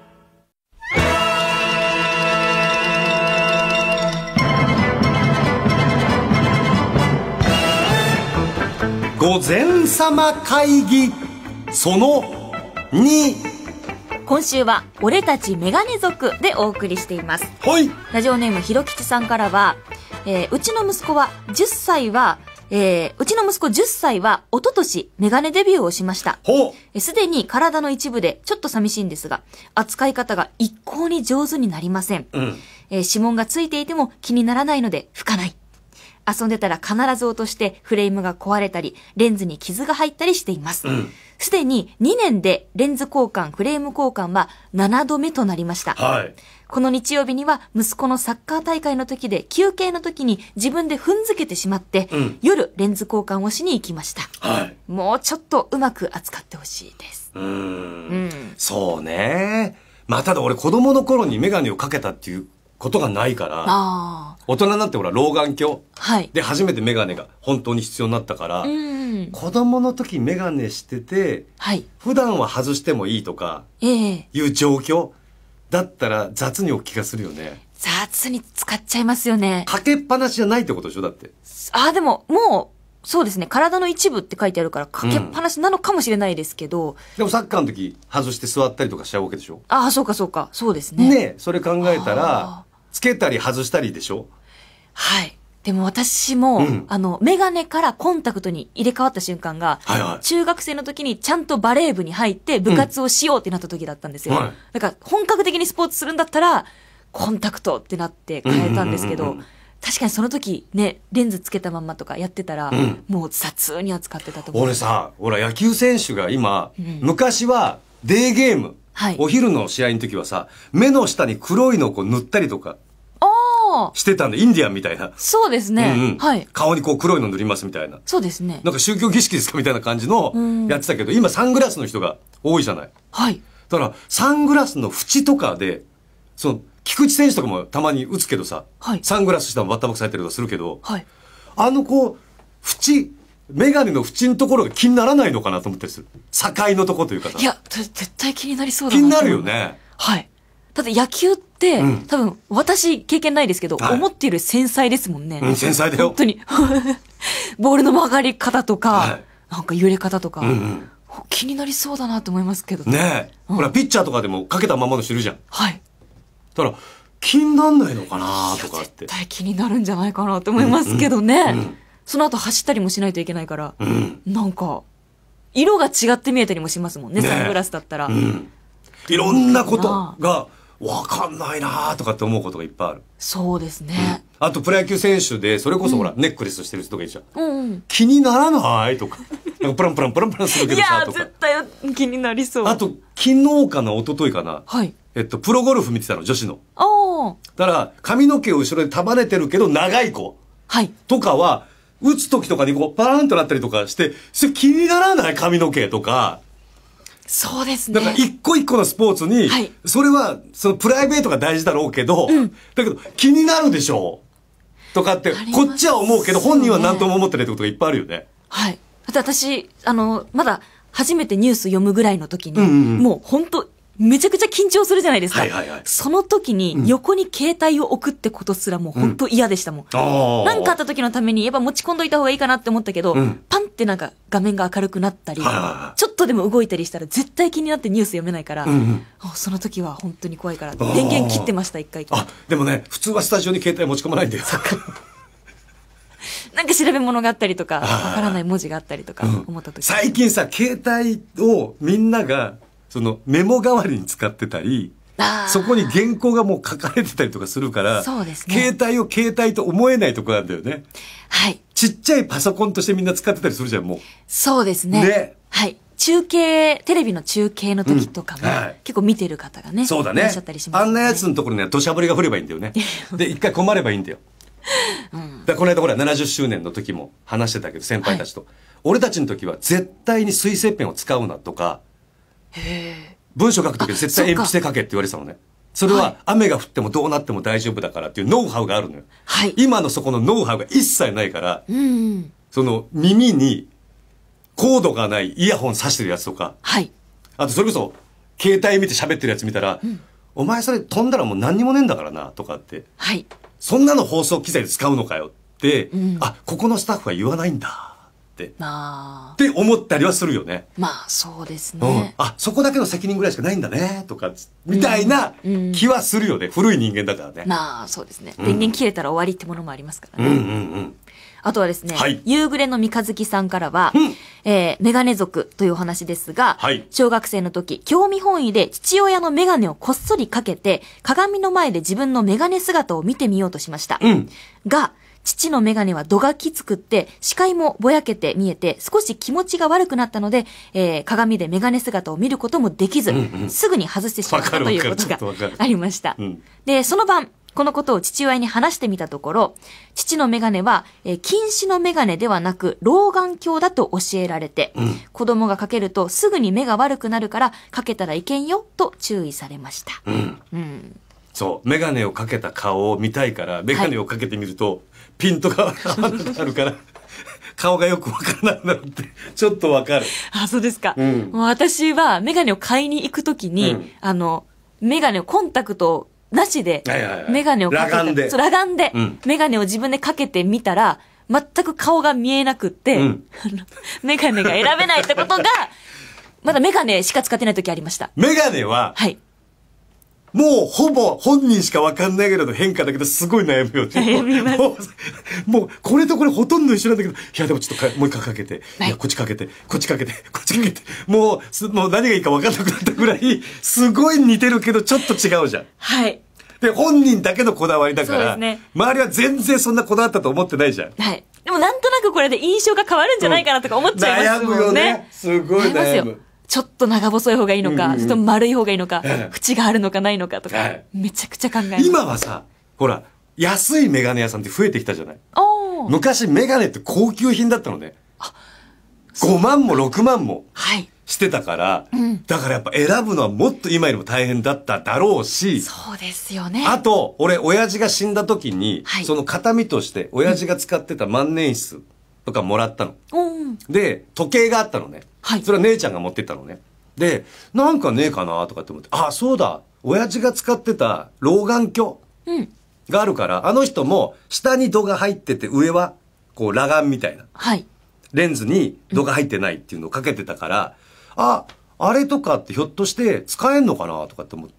午前様会議そのに。 今週は俺たちメガネ族でお送りしています。はい。ラジオネームひろきちさんからは、えー、うちの息子はじゅっさいはえー、うちの息子じゅっさいは一昨年メガネデビューをしました。ほう。すでに体の一部でちょっと寂しいんですが、扱い方が一向に上手になりません。うん。えー、指紋がついていても気にならないので拭かない。遊んでたら必ず落としてフレームが壊れたり、レンズに傷が入ったりしています。うん。すでににねんでレンズ交換、フレーム交換はななどめとなりました。はい。この日曜日には息子のサッカー大会の時で休憩の時に自分で踏んづけてしまって、うん、夜レンズ交換をしに行きました。はい。もうちょっとうまく扱ってほしいです。うーん。うん。 そうね。まあただ俺子供の頃にメガネをかけたっていうことがないから、あ大人になってほら老眼鏡、はい、で初めてメガネが本当に必要になったから、うん、子供の時メガネしてて、はい、普段は外してもいいとかいう状況だったら雑に置く気がするよね。 雑に使っちゃいますよね。 かけっぱなしじゃないってことでしょだって。 ああでももうそうですね、体の一部って書いてあるからかけっぱなしなのかもしれないですけど、うん、 でもサッカーの時外して座ったりとかしちゃうわけでしょ。 ああそうかそうか、そうですね。 ね、それ考えたらつけたり外したりでしょ。 はい。でも私も、うん、あの、メガネからコンタクトに入れ替わった瞬間が、はいはい、中学生の時にちゃんとバレー部に入って部活をしようってなった時だったんですよ。うん、だから本格的にスポーツするんだったら、コンタクトってなって変えたんですけど、確かにその時ね、レンズつけたまんまとかやってたら、うん、もう雑に扱ってたと思う。 俺さ、俺野球選手が今、うん、昔はデーゲーム、はい、お昼の試合の時はさ、目の下に黒いのをこう塗ったりとかしてたんで、インディアンみたいな。 そうですね、うんうん、はい。 顔にこう黒いの塗りますみたいな。 そうですね。 なんか宗教儀式ですかみたいな感じのやってたけど、今サングラスの人が多いじゃない。はい。だからサングラスの縁とかで、その菊池選手とかもたまに打つけどさ、はい、サングラスしたらバッターボックス入ったりとかするけど、はい、あのこう縁、メガネの縁のところが気にならないのかなと思ったりする。境のところというかさ。 いや、絶対気になりそうだな。 気になるよね。 はい。だって野球って、うん、多分私経験ないですけど、はい、思っている繊細ですもんね。 うん、繊細だよ。 本当にボールの曲がり方とか、はい、なんか揺れ方とか、うんうん、気になりそうだなと思いますけどね。え、うん、ほらピッチャーとかでもかけたままの人いるじゃん。はい。 たら気になんないのかなとかって。 絶対気になるんじゃないかなと思いますけどね。うんうん、その後走ったりもしないといけないから、うん、なんか、色が違って見えたりもしますもんね、ね、サングラスだったら。うん、 いろんなことがわかんないなとかって思うことがいっぱいある。 そうですね。 うん、あとプロ野球選手で、それこそほら、うん、ネックレスしてる人がいるじゃん。うんうん、気にならないとか。なんかプランプランプランプランするけどさ、とか。 いや、絶対気になりそう。 あと、昨日かな、一昨日かな。はい。えっと、プロゴルフ見てたの、女子の。ああ。だから、髪の毛を後ろで束ねてるけど、長い子。はい。とかは、打つ時とかにこう、パーンとなったりとかして、それ気にならない髪の毛とか。 そうですね。 だから一個一個のスポーツに、はい、それは、そのプライベートが大事だろうけど、うん、だけど気になるでしょうとかって、こっちは思うけど、本人は何とも思ってないってことがいっぱいあるよね。 はい。あと私、あの、まだ初めてニュース読むぐらいの時に、うんうんうん、もう本当めちゃくちゃ緊張するじゃないですか。はいはいはい、その時に横に携帯を置くってことすらもう本当嫌でしたもん。うん、なんかあった時のためにやっぱ持ち込んどいた方がいいかなって思ったけど、うん、パンってなんか画面が明るくなったり、ちょっとでも動いたりしたら絶対気になってニュース読めないから、うんうん、その時は本当に怖いから電源切ってました、一回。 あ、でもね、普通はスタジオに携帯持ち込まないんだよ。 なんか調べ物があったりとか、わからない文字があったりとか思った時、うん、 最近さ、携帯をみんながそのメモ代わりに使ってたり、そこに原稿がもう書かれてたりとかするから、そうですね、携帯を携帯と思えないとこなんだよね。はい。ちっちゃいパソコンとしてみんな使ってたりするじゃん、もう。 そうですね。ね。はい。中継、テレビの中継の時とかも、うん、はい、結構見てる方がね。 そうだね。いらっしゃったりしますね。あんなやつのところには土砂降りが降ればいいんだよね。で、一回困ればいいんだよ。うん、だこの間ほらななじゅっしゅうねんの時も話してたけど、先輩たちと、はい、俺たちの時は絶対に水性ペンを使うなとか、へ文章書く時は絶対鉛筆で書けって言われてたのね。それは雨が降ってもどうなっても大丈夫だからっていうノウハウがあるのよ。はい、今のそこのノウハウが一切ないから、うん、その耳にコードがないイヤホン挿してるやつとか、はい、あとそれこそ携帯見て喋ってるやつ見たら、うん、お前それ飛んだらもう何にもねえんだからなとかって、はい、そんなの放送機材で使うのかよって、うん、あ、ここのスタッフは言わないんだって、あって思ったりはするよね。 まあそうですね、 うん、あ、そこだけの責任ぐらいしかないんだねとかみたいな気はするよね、うん、古い人間だからね。 まあそうですね、電源切れたら終わりってものもありますからね。うんうんうん。あとはですね、はい、夕暮れの三日月さんからは、うん、えー、メガネ族というお話ですが、はい、小学生の時、興味本位で父親のメガネをこっそりかけて、鏡の前で自分のメガネ姿を見てみようとしました。うん、が、父のメガネは度がきつくって、視界もぼやけて見えて、少し気持ちが悪くなったので、えー、鏡でメガネ姿を見ることもできず、うんうん、すぐに外してしまったということがありました。うん、で、その晩、このことを父親に話してみたところ、父のメガネは、えー、近視のメガネではなく、老眼鏡だと教えられて、うん、子供がかけるとすぐに目が悪くなるから、かけたらいけんよ、と注意されました。うんうん、そう、メガネをかけた顔を見たいから、メガネをかけてみると、はい、ピントが合わなくなるから、顔がよくわからなくなるって、ちょっとわかる。 あ、そうですか。うん、もう私は、メガネを買いに行くときに、うん、あの、メガネをコンタクトをなしで、メガネをかけた。裸眼で。そう、裸眼で、メガネを自分でかけてみたら、全く顔が見えなくって、うん、メガネが選べないってことが、まだメガネしか使ってない時ありました。 メガネは、はい。もうほぼ本人しかわかんないぐらいの変化だけど、すごい悩むよね。悩みます。もう、もうこれとこれほとんど一緒なんだけど、いやでもちょっとかもう一回かけて、はい、いやこっちかけて、こっちかけて、こっちかけて、もう、もう何がいいかわかんなくなったぐらい、すごい似てるけどちょっと違うじゃん。はい。で、本人だけのこだわりだから、ね、周りは全然そんなこだわったと思ってないじゃん。 はい。でもなんとなくこれで印象が変わるんじゃないかなとか思っちゃいますもんね。悩むよね。 すごい悩む。 ちょっと長細い方がいいのか、うんうん、ちょっと丸い方がいいのか、縁があるのかないのかとか、はい、めちゃくちゃ考えます。 今はさ、ほら、安いメガネ屋さんって増えてきたじゃない。昔メガネって高級品だったのね。ごまんもろくまんもしてたから、はいうん、だからやっぱ選ぶのはもっと今よりも大変だっただろうし、 そうですよね。 あと、俺、親父が死んだ時に、はい、その形見として、親父が使ってた万年筆とかもらったの。うん、で、時計があったのね。はい。それは姉ちゃんが持ってったのね。で、なんかねえかなとかって思って、あ、そうだ、親父が使ってた老眼鏡があるから、うん、あの人も下に度が入ってて上はこう裸眼みたいな。はい。レンズに度が入ってないっていうのをかけてたから、うん、あ、あれとかってひょっとして使えんのかなとかって思って。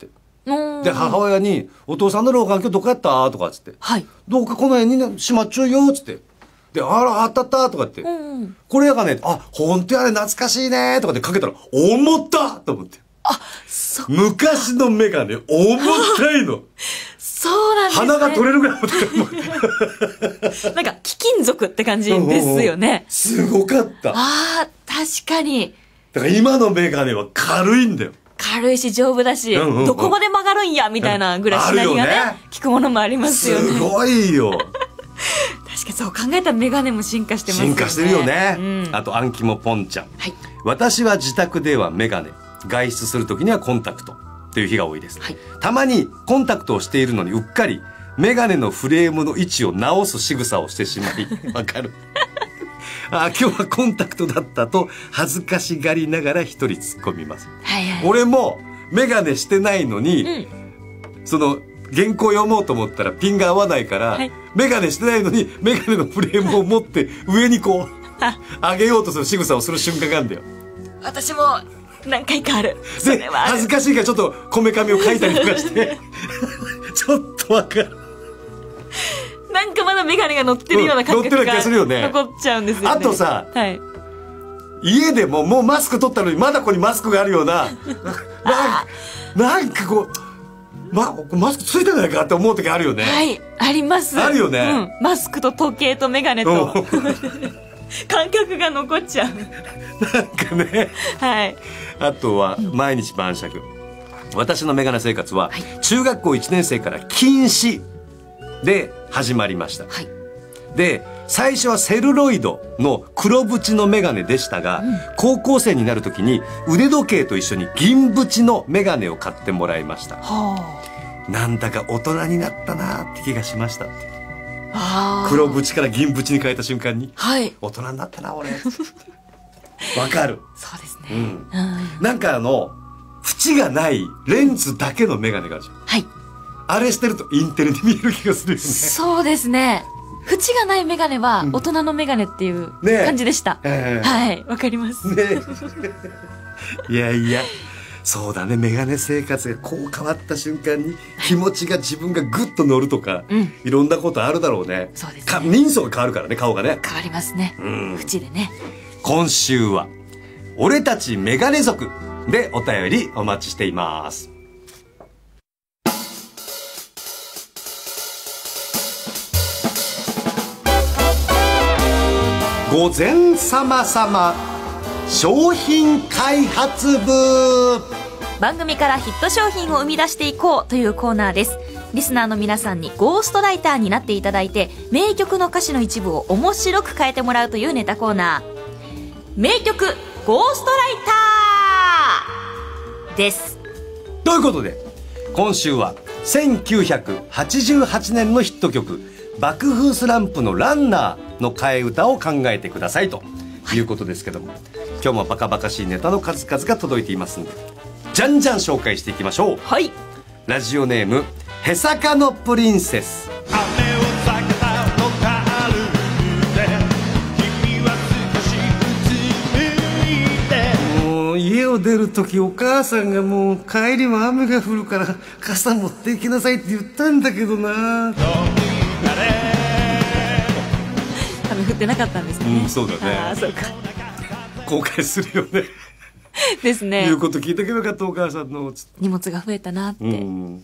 で、母親に、お父さんの老眼鏡どこやったとかっつって。 はい。 どうかこの辺にね、しまっちゅうよっつって。で、あら、あったったとかって。うんうん、これやがね、あ、ほんとやね、懐かしいねとかってかけたら、重ったと思って。 あ、そっか。 昔のメガネ、重たいの。 そうなんですね。 鼻が取れるぐらい重たい。なんか、貴金属って感じですよね。 すごかった。 ああ、確かに。 だから今のメガネは軽いんだよ。 軽いし丈夫だし、うんうんうん、どこまで曲がるんやみたいなぐらいしなりがね、ね効くものもありますよね。 すごいよ。 確かにそう考えたらメガネも進化してますよね。 進化してるよね。うん、あと、アンキモポンちゃん。はい、私は自宅ではメガネ、外出するときにはコンタクトという日が多いです。はい、たまにコンタクトをしているのにうっかりメガネのフレームの位置を直す仕草をしてしまい、わかる。あ、今日はコンタクトだったと恥ずかしがりながら一人突っ込みます、はいはい、俺もメガネしてないのに、うん、その原稿読もうと思ったらピンが合わないから、はい、メガネしてないのにメガネのフレームを持って上にこう上げようとする仕草をする瞬間があるんだよ。 私も何回かある。 それはある。恥ずかしいからちょっとこめかみを書いたりとかしてちょっとわかる。 なんかまだメガネが乗ってるような感覚が残っちゃうんですよね。 あとさ、はい、家でももうマスク取ったのにまだここにマスクがあるようなな, なんかこう、ま、マスクついてないかって思う時あるよね。 はい、あります。 あるよね、うん、 マスクと時計とメガネと感覚が残っちゃう。 なんかね、はい、あとは毎日晩酌、うん、私のメガネ生活は中学校いちねん生から禁止で始まりました、はい、で最初はセルロイドの黒縁のメガネでしたが、うん、高校生になる時に腕時計と一緒に銀縁のメガネを買ってもらいました、はあ、なんだか大人になったなって気がしましたって。あ、黒縁から銀縁に変えた瞬間に、はい、大人になったな俺わかる。 そうですね、 うんうん、なんかあの縁がないレンズだけのメガネがあるじゃん。はい、あれしてるとインテリに見える気がするよね。 そうですね。縁がないメガネは大人のメガネっていう感じでした、ね、はい、わかります、ね、 いやいや、そうだね、メガネ生活がこう変わった瞬間に気持ちが自分がグッと乗るとか、うん、いろんなことあるだろうね。 そうですね。 か人相が変わるからね、顔がね変わりますね、うん、縁でね。 今週は俺たちメガネ族でお便りお待ちしています。午前様様商品開発部。 番組からヒット商品を生み出していこうというコーナーです。リスナーの皆さんにゴーストライターになっていただいて、名曲の歌詞の一部を面白く変えてもらうというネタコーナー、名曲ゴーストライターです。 ということで今週はせんきゅうひゃくはちじゅうはちねんのヒット曲爆風スランプのランナーの替え歌を考えてくださいということですけども、はい、今日もバカバカしいネタの数々が届いていますのでじゃんじゃん紹介していきましょう。 はい、 ラジオネームへさかのプリンセス。雨を避けたのか歩いて君は少しうつむいて、もう家を出るときお母さんがもう帰りは雨が降るから傘持って行きなさいって言ったんだけどな。 雨降ってなかったんですかね。 うん、そうだね。 あ、そうか。 後悔するよね。 ですね。 言うこと聞いてけばよかったお母さんの。 荷物が増えたなって。うん、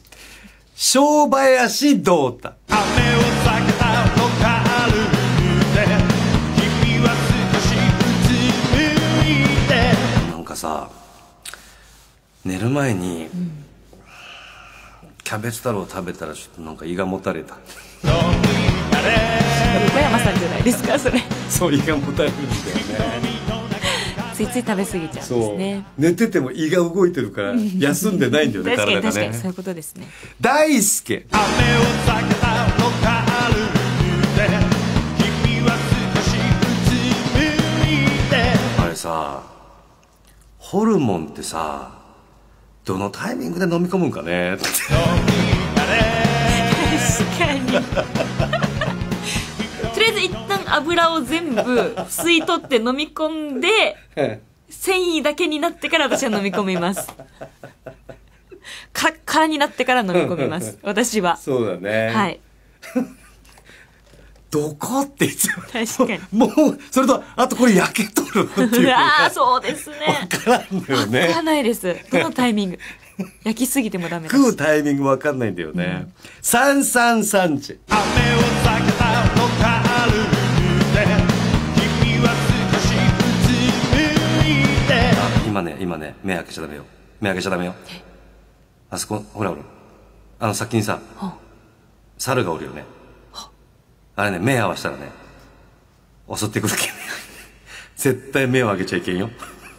正林堂太。雨を避けたのか歩いて君は少しうつむいて。なんかさ、寝る前に、うん、キャベツ太郎を食べたらちょっとなんか胃がもたれた。 小山さんじゃないですかそれ。 そう、胃がもたれるんだよね。 ついつい食べ過ぎちゃうんですね。 寝てても胃が動いてるから休んでないんだよね。 確かに確かにそういうことですね。 大輔。雨を避けたのか歩いて君は少しうつむいて。あれさ、ホルモンってさどのタイミングで飲み込むんかね。 確かにとりあえず一旦油を全部吸い取って飲み込んで繊維だけになってから私は飲み込みます。 カラッカラになってから飲み込みます私は。 そうだね。 はいどこっていつも確かにもうそれとあとこれ焼けとるっていうああそうですね。 分からんだよね。 分からないです。どのタイミング焼きすぎてもダメだし食うタイミング分かんないんだよね。三三三時。雨を避けたのかあるで君は少しうつむいて。今ね今ね目開けちゃダメよ。目開けちゃダメよ。あそこほらほらあの先にさ猿がおるよね。あれね、目合わしたらね、襲ってくるけん。絶対目を開けちゃいけんよ。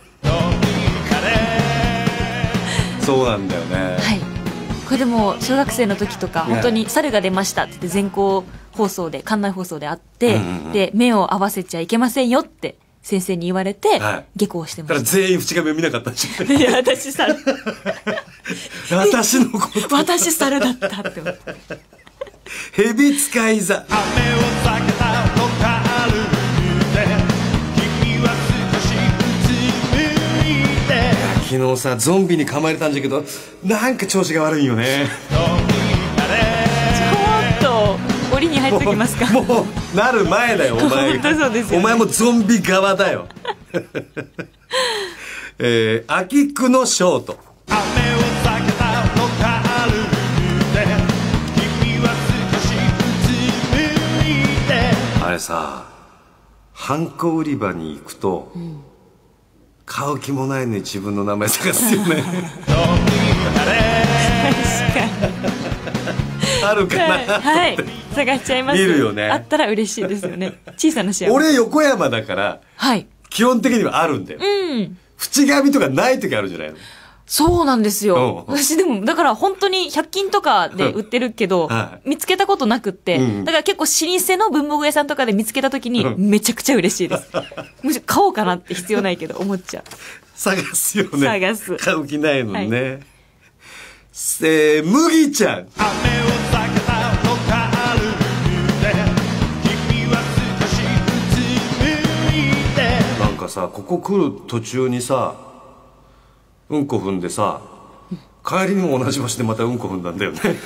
そうなんだよね。 はい。これでも、小学生の時とか、本当に猿が出ましたって言って全校放送で、館内放送であって、うんうんうん、で、目を合わせちゃいけませんよって先生に言われて、はい、下校してました。 だから全員淵上を見なかったんじゃない？ いや、私猿。 私のこと。 私猿だったって思って。 蛇使い座。雨を避けたのかあるで君は少しうつむいて。昨日さゾンビに噛まれたんじゃけどなんか調子が悪いよね。 ちょっと檻に入ってきますか。 もう、もうなる前だよお前。 本当そうですよね。 お前もゾンビ側だよ。えー、秋久のショート。雨を避けたのかあるであれさ、ハンコ売り場に行くと、うん、買う気もないのに自分の名前探すよね。あるかな、 はい、探しちゃいます。 見るよね。 あったら嬉しいですよね。小さな幸せ。 俺横山だから、 はい、 基本的にはあるんだよ。うん。縁紙とかない時あるじゃないの。 そうなんですよ。私でも、だから本当にひゃく均とかで売ってるけど、はい、見つけたことなくって、うん、だから結構老舗の文房具屋さんとかで見つけた時にめちゃくちゃ嬉しいです。むしろ買おうかなって必要ないけど思っちゃう。 探すよね。 探す。 買う気ないのね。はい、えー、麦ちゃん。雨を避けたのかあるで君は少しうつむいて。なんかさ、ここ来る途中にさ、うんこ踏んでさ、帰りにも同じ場所でまたうんこ踏んだんだよね。なん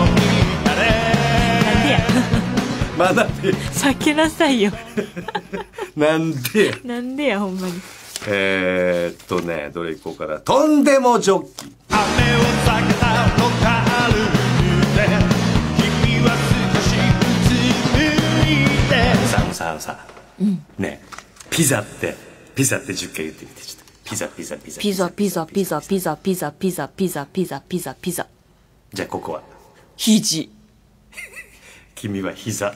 でや。 まあなんで。 避けなさいよ。 なんでや。 なんでやほんまに。 えーっとね、どれいこうかな。とんでもジョッキ。雨を避けたのかあるで君は少しうつむいて。さあさあさあ、うん、ねピザってピザってじゅっかい言ってみてちょっと。ピザピザピザピザピザピザピザピザピザピザピザピザピザ。 じゃあここは肘。 君は膝。こ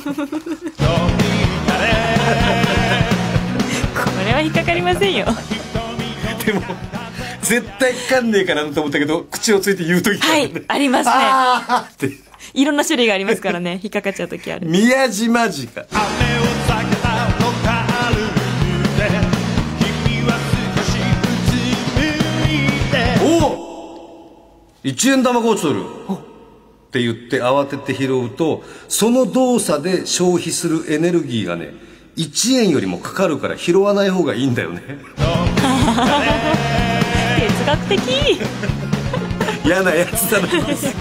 れは引っかかりませんよ。 でも絶対かかんねえかなと思ったけど口をついて言う時がある、ね、はいありますね。あーっていろんな種類がありますからね。引っかかっちゃう時ある。 宮島鹿。雨を避けたのかあるでいちえん玉が落ちとるって言って慌てて拾うとその動作で消費するエネルギーがねいちえんよりもかかるから拾わない方がいいんだよね。 哲学的。 嫌なやつだな。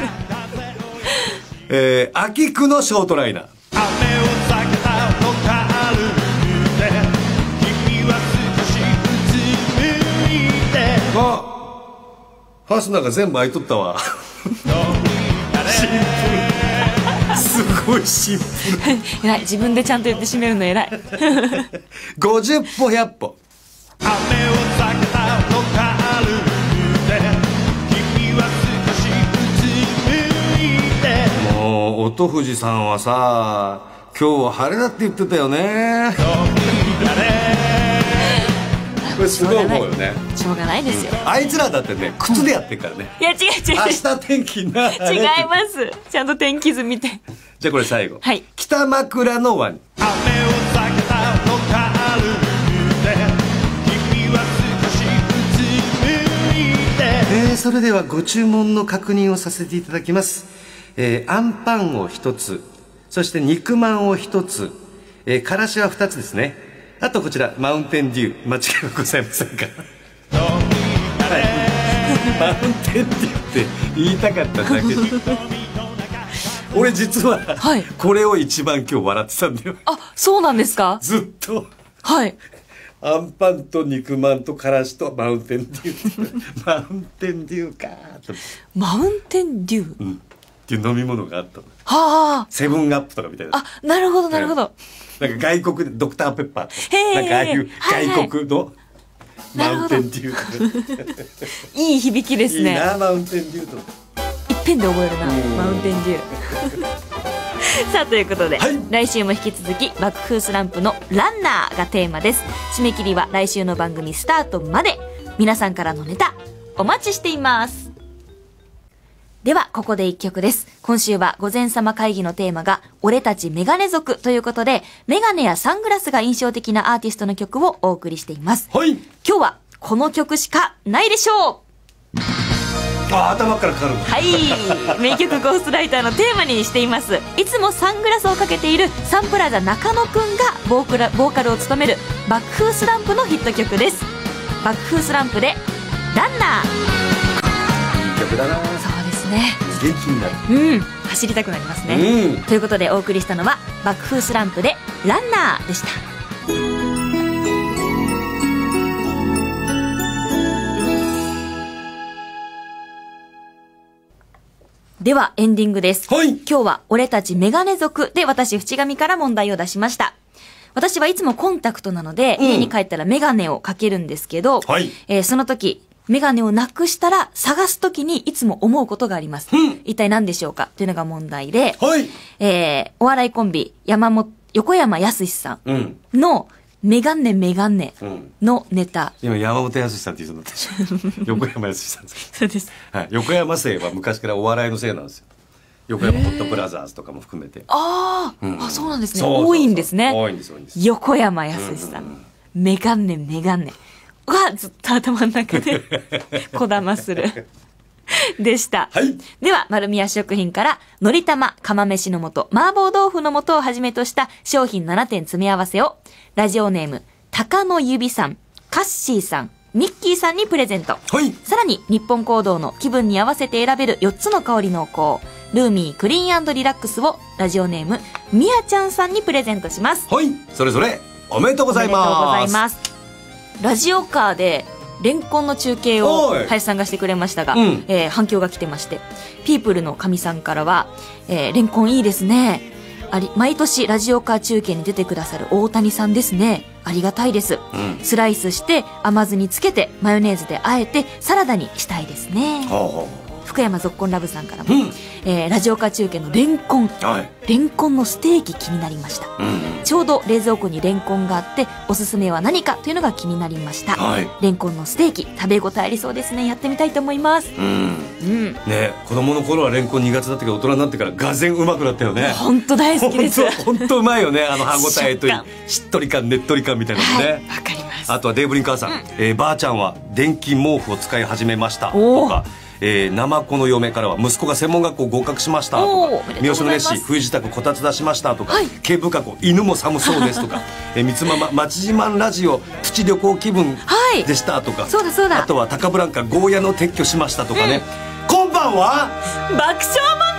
えー、秋久のショートライナー。雨を避けたのかあるで君は少しうつむいて。あファスナーが全部開いとったわ。シンプル。すごいシンプル。偉い。自分でちゃんと言って締めるの偉い。 ごじゅっぽひゃっぽ。雨を避けたのかあるで君は少しうつむいて。もう音富士さんはさ今日は晴れだって言ってたよね。これすごい思うよね。 しょうがないですよ。 あいつらだってね靴でやってるからね。 いや違う違う。 明日天気な。 違います。ちゃんと天気図見て。 じゃあこれ最後。 はい。 北枕のワニ。雨を避けたのかあるで君は少しうつむいて。えー、それではご注文の確認をさせていただきます。えー、あんパンを一つ、そして肉まんを一つ、えー、からしは二つですね。あとこちらマウンテンデュー間違いはございませんか。はい、マウンテンデューって言いたかっただけで俺実は、はい、これを一番今日笑ってたんだよ。 あ、そうなんですか。 ずっとはいアンパンと肉まんとからしとマウンテンデューマウンテンデューかとマウンテンデュー、 うん、っていう飲み物があったの。 はあ、 セブンアップとかみたいな。 あ、なるほどなるほど、 なんか外国でドクターペッパーとかなんかああいう外国のマウンテンデューいい響きですね。 いいなマウンテンデューと一遍で覚えるなマウンテンデューさあということで、はい、来週も引き続き爆風スランプのランナーがテーマです。締め切りは来週の番組スタートまで。皆さんからのネタお待ちしています。ではここで一曲です。今週は午前様会議のテーマが俺たちメガネ族ということで、メガネやサングラスが印象的なアーティストの曲をお送りしています。 はい、 今日はこの曲しかないでしょう。 あ、頭からかかる。 はい、名曲ゴーストライターのテーマにしています。いつもサングラスをかけているサンプラザ中野くんがボークラボーカルを務める爆風スランプのヒット曲です。爆風スランプでランナー。いい曲だな。 そうですね、 元気になる。 うん、走りたくなりますね、うん、ということでお送りしたのは爆風スランプでランナーでした。ではエンディングです、 はい、 今日は俺たちメガネ族で私淵上から問題を出しました。私はいつもコンタクトなので、うん、家に帰ったらメガネをかけるんですけど、はい、えー、その時メガネをなくしたら探す時にいつも思うことがあります、うん、一体何でしょうかというのが問題で、 はい、 えー、お笑いコンビ山本横山やすしさんの、うん、メガネメガネのネタ、 うん、今山本康さんって言うのだった横山康さんです。 そうです、 はい、横山姓は昔からお笑いのせいなんですよ。横山ホットブラザーズとかも含めて、 あ、うん、あ、そうなんですね。多いんですね。 多いんです、多いんです。 横山康さん、うんうん、メガネメガネがずっと頭の中でこだまするでした、 はい、 では丸宮食品からのり玉釜飯の素麻婆豆腐の素をはじめとした商品ななてん詰め合わせをラジオネーム鷹の指さん、カッシーさん、ミッキーさんにプレゼント、 はい、 さらに日本行動の気分に合わせて選べるよっつの香りの香ルーミークリーン&リラックスをラジオネームみやちゃんさんにプレゼントします。 はい、それぞれおめでとうございます。 おめでとうございます。ラジオカーでレンコンの中継を林さんがしてくれましたが、うん、えー、反響が来てまして、ピープルの神さんからは、えー、レンコンいいですね、あり毎年ラジオカー中継に出てくださる大谷さんですね、ありがたいです、うん、スライスして甘酢につけてマヨネーズであえてサラダにしたいですね。 ほうほう。 福山ぞっこんラブさんからも、うん、えー、ラジオカー中継のレンコン、はい、レンコンのステーキ気になりました、うん、ちょうど冷蔵庫にレンコンがあっておすすめは何かというのが気になりました、はい、レンコンのステーキ食べ応えありそうですね、やってみたいと思います、 うんうん、ね、子供の頃はレンコン苦手だったけど大人になってからがぜんうまくなったよね。 本当大好きです。 本当うまいよね、あの歯ごたえといいしっとり感ねっとり感みたいなのね。 はい、わかります。 あとはデーブリン母さん、うん、えー、ばあちゃんは電気毛布を使い始めましたとか、えー、生子の嫁からは息子が専門学校合格しましたとか、三好の熱心冬支度こたつ出しましたとか、はい、警部過去犬も寒そうですとかえー、三つママ町自慢ラジオプチ旅行気分でしたとか、はい、 そうだそうだ、 あとは高ブランカゴーヤの撤去しましたとかね、うん、今晩は爆笑問題